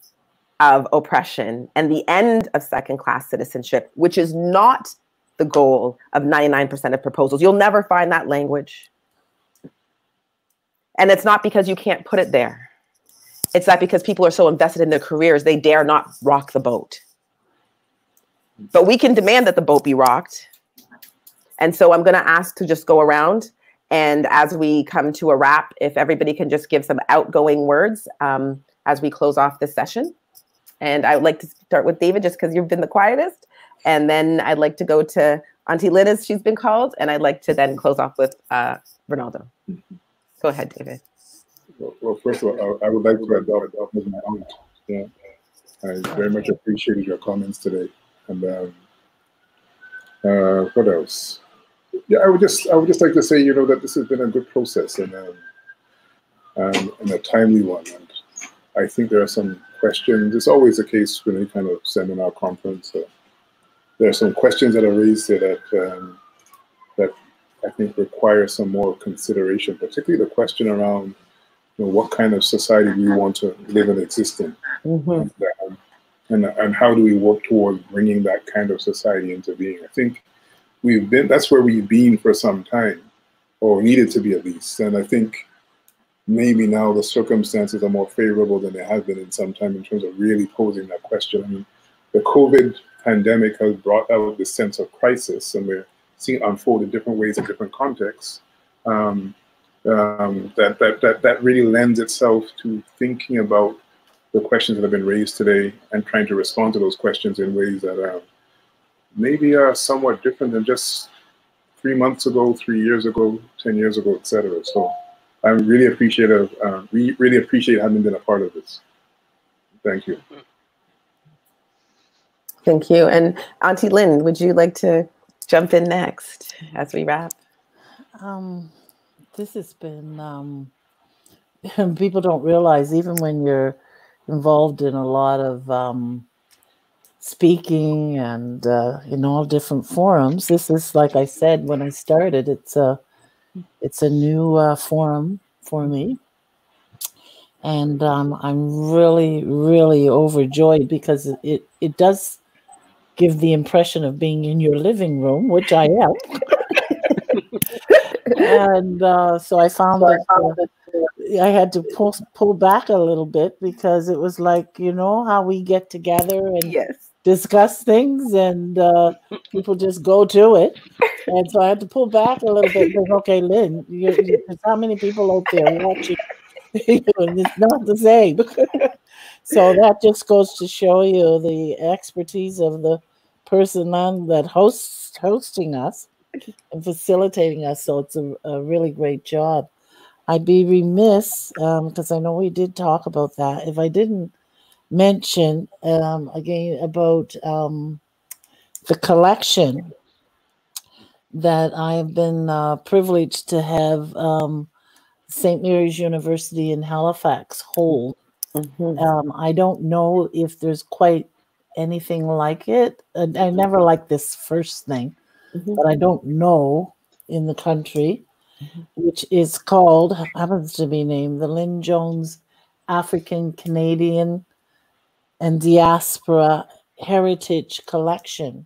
of oppression and the end of second-class citizenship, which is not the goal of ninety-nine percent of proposals. You'll never find that language. And it's not because you can't put it there. It's that because people are so invested in their careers, they dare not rock the boat. But we can demand that the boat be rocked. And so I'm going to ask to just go around. And as we come to a wrap, if everybody can just give some outgoing words um, as we close off this session. And I would like to start with David, just because you've been the quietest. And then I'd like to go to Auntie Lynn, as she's been called. And I'd like to then close off with uh, Rinaldo. Go ahead, David. Well, well, first of all, I, I would like to adopt as my aunt. Yeah. I very much appreciated your comments today. And um, uh, what else? Yeah, I would just I would just like to say, you know, that this has been a good process and um, um, and a timely one. And I think there are some questions. It's always the case with any kind of seminar conference. Uh, there are some questions that are raised there that um, that I think require some more consideration, particularly the question around, you know, what kind of society do we want to live and exist in, Mm-hmm. and, um, and and how do we work towards bringing that kind of society into being? I think we've been that's where we've been for some time, or needed to be at least, and I think maybe now the circumstances are more favorable than they have been in some time in terms of really posing that question. I mean, the COVID pandemic has brought out this sense of crisis, and we're seeing it unfold in different ways in different contexts. Um, um, that, that, that, that really lends itself to thinking about the questions that have been raised today and trying to respond to those questions in ways that uh, maybe are somewhat different than just three months ago, three years ago, ten years ago, et cetera. So I'm really appreciative, uh, we really appreciate having been a part of this. Thank you. Thank you. And Auntie Lynn, would you like to jump in next as we wrap? Um, this has been, um, people don't realize, even when you're involved in a lot of um, speaking and uh, in all different forums, this is, like I said when I started, it's a, it's a new uh, forum for me. And um, I'm really, really overjoyed because it, it does give the impression of being in your living room, which I am. And uh, so I found that uh, I had to pull, pull back a little bit, because it was like, you know, how we get together and Yes. discuss things, and uh, people just go to it. And so I had to pull back a little bit. Because, okay, Lynn, you, you, there's how many people out there watching? And it's not the same. So that just goes to show you the expertise of the person on that hosts hosting us and facilitating us. So it's a, a really great job. I'd be remiss, because um, I know we did talk about that, if I didn't mention um, again about um, the collection that I have been uh, privileged to have um, Saint Mary's University in Halifax hold. Mm-hmm. um, I don't know if there's quite anything like it. I, I never liked this first thing, mm-hmm. but I don't know in the country, mm-hmm. which is called, happens to be named, the Lynn Jones African Canadian and Diaspora Heritage Collection.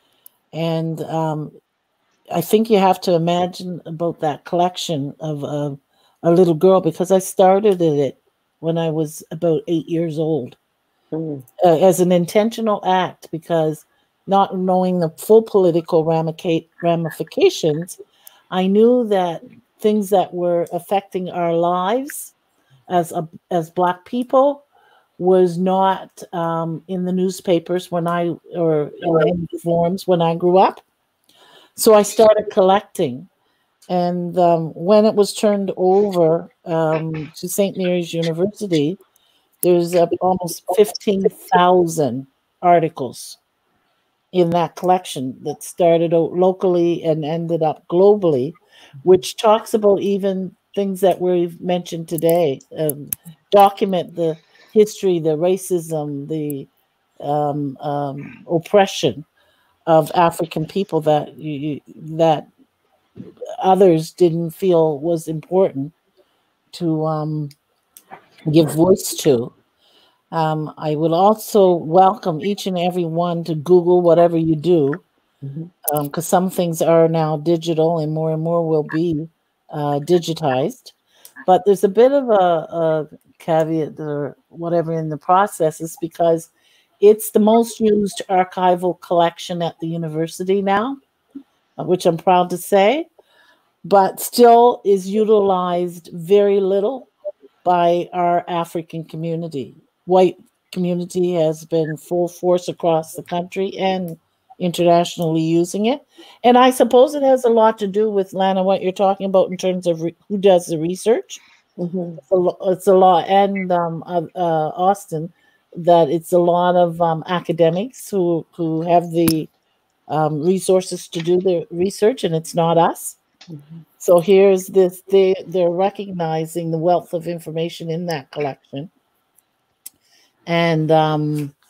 And um, I think you have to imagine about that collection of uh, a little girl, because I started it when I was about eight years old, mm. uh, as an intentional act, because not knowing the full political ramifications, I knew that things that were affecting our lives as a, as Black people was not um, in the newspapers when I, or in any forums when I grew up. So I started collecting. And um, when it was turned over um, to Saint Mary's University, there's uh, almost fifteen thousand articles in that collection that started out locally and ended up globally, which talks about even things that we've mentioned today, um, document the history, the racism, the um, um, oppression of African people that you, that others didn't feel was important to um, give voice to. Um, I will also welcome each and every one to Google whatever you do, because mm-hmm. um, some things are now digital and more and more will be uh, digitized. But there's a bit of a, a caveat or whatever in the process, is because it's the most used archival collection at the university now, which I'm proud to say, but still is utilized very little by our African community. White community has been full force across the country and internationally using it. And I suppose it has a lot to do with, Lana, what you're talking about in terms of re- who does the research. Mm-hmm. It's, a, it's a lot, and um, uh, uh, Austin, that it's a lot of um, academics who, who have the um, resources to do the research, and it's not us. Mm-hmm. So here's this, they, they're recognizing the wealth of information in that collection. And um,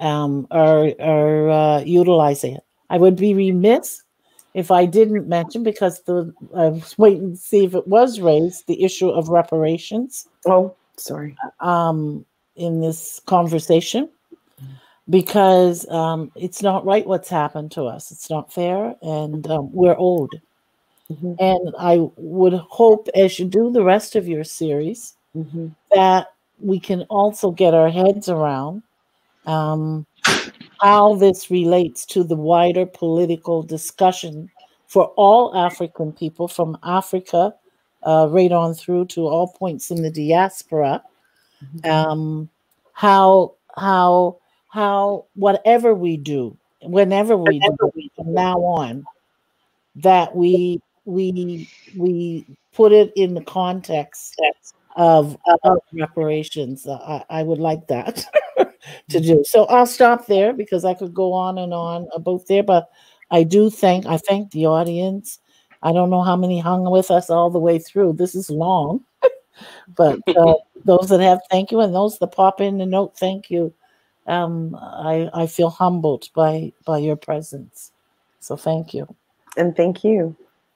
um, are, are uh, utilizing it. I would be remiss if I didn't mention, because the, I was waiting to see if it was raised, the issue of reparations. Oh, sorry. Um, in this conversation, because um, it's not right what's happened to us. It's not fair, and um, we're owed. Mm-hmm. And I would hope, as you do the rest of your series, mm-hmm. that we can also get our heads around um, how this relates to the wider political discussion for all African people, from Africa uh, right on through to all points in the diaspora. Mm-hmm. Um, how how how whatever we do, whenever we do, from now on, that we we we put it in the context of, of reparations. I, I would like that to do. So I'll stop there, because I could go on and on about there, but I do thank, I thank the audience. I don't know how many hung with us all the way through. This is long, but uh, those that have, thank you, and those that pop in the note, thank you. Um, I, I feel humbled by, by your presence. So thank you. And thank you.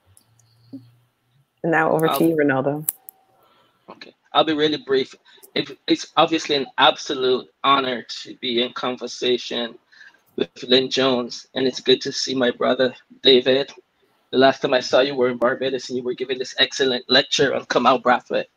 And now over I'll, to you, Rinaldo. Okay, I'll be really brief. It, it's obviously an absolute honor to be in conversation with Lynn Jones, and it's good to see my brother, David. The last time I saw you were in Barbados, and you were giving this excellent lecture on Kamau Brathwaite.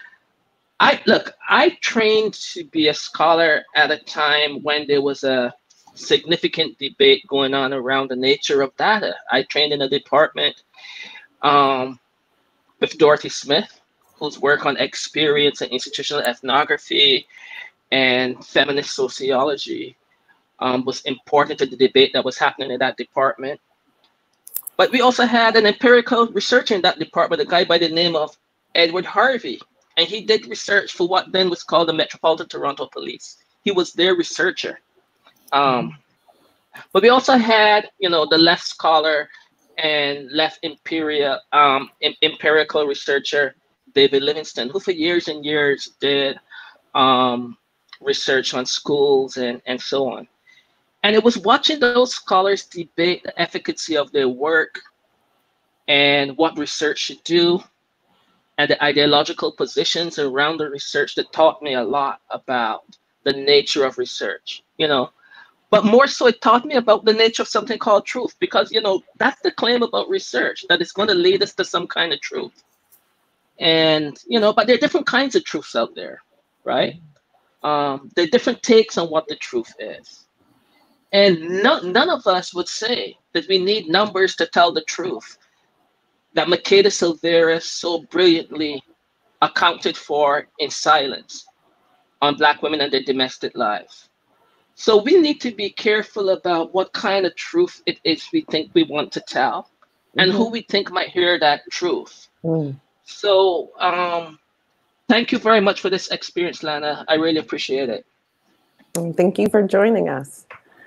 I look, I trained to be a scholar at a time when there was a significant debate going on around the nature of data. I trained in a department um, with Dorothy Smith, whose work on experience and institutional ethnography and feminist sociology um, was important to the debate that was happening in that department. But we also had an empirical researcher in that department, a guy by the name of Edward Harvey. And he did research for what then was called the Metropolitan Toronto Police. He was their researcher. Um, but we also had, you know, the left scholar and left imperial, um, empirical researcher, David Livingston, who for years and years did um, research on schools and, and so on. And it was watching those scholars debate the efficacy of their work and what research should do, and the ideological positions around the research that taught me a lot about the nature of research, you know. But more so, it taught me about the nature of something called truth, because, you know, that's the claim about research, that it's going to lead us to some kind of truth. And, you know, but there are different kinds of truths out there, right? Um, there are different takes on what the truth is. And no, none of us would say that we need numbers to tell the truth that Makeda Silveira so brilliantly accounted for in silence on Black women and their domestic lives. So we need to be careful about what kind of truth it is we think we want to tell, mm-hmm. and who we think might hear that truth. Mm. So um, thank you very much for this experience, Lana. I really appreciate it. Thank you for joining us.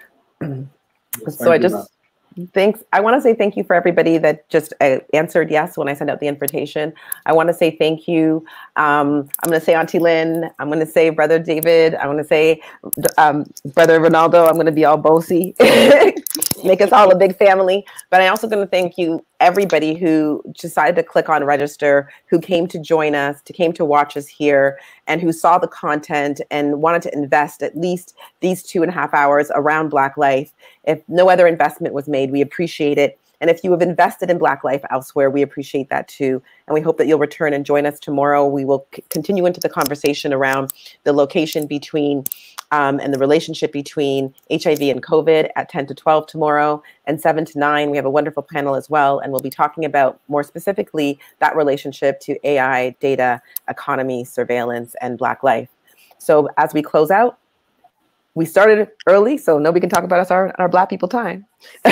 Yes, so I just... That. Thanks. I want to say thank you for everybody that just uh, answered yes when I sent out the invitation. I want to say thank you. Um, I'm going to say Auntie Lynn. I'm going to say Brother David. I'm going to say um, Brother Rinaldo. I'm going to be all bossy. Make us all a big family. But I'm also going to thank you, everybody who decided to click on register, who came to join us, to came to watch us here, and who saw the content and wanted to invest at least these two and a half hours around Black life. If no other investment was made, we appreciate it. And if you have invested in Black life elsewhere, we appreciate that too. And we hope that you'll return and join us tomorrow. We will c- continue into the conversation around the location between um, and the relationship between H I V and COVID at ten to twelve tomorrow, and seven to nine. We have a wonderful panel as well. And we'll be talking about more specifically that relationship to A I, data, economy, surveillance, and Black life. So as we close out, we started early, so nobody can talk about us our, our Black people time.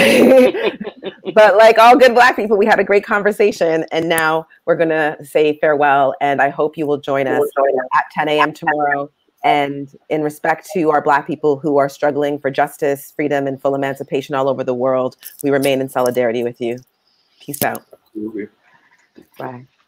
But like all good Black people, we had a great conversation, and now we're gonna say farewell, and I hope you will join us at ten a.m. tomorrow. And in respect to our Black people who are struggling for justice, freedom, and full emancipation all over the world, we remain in solidarity with you. Peace out. Absolutely. Bye.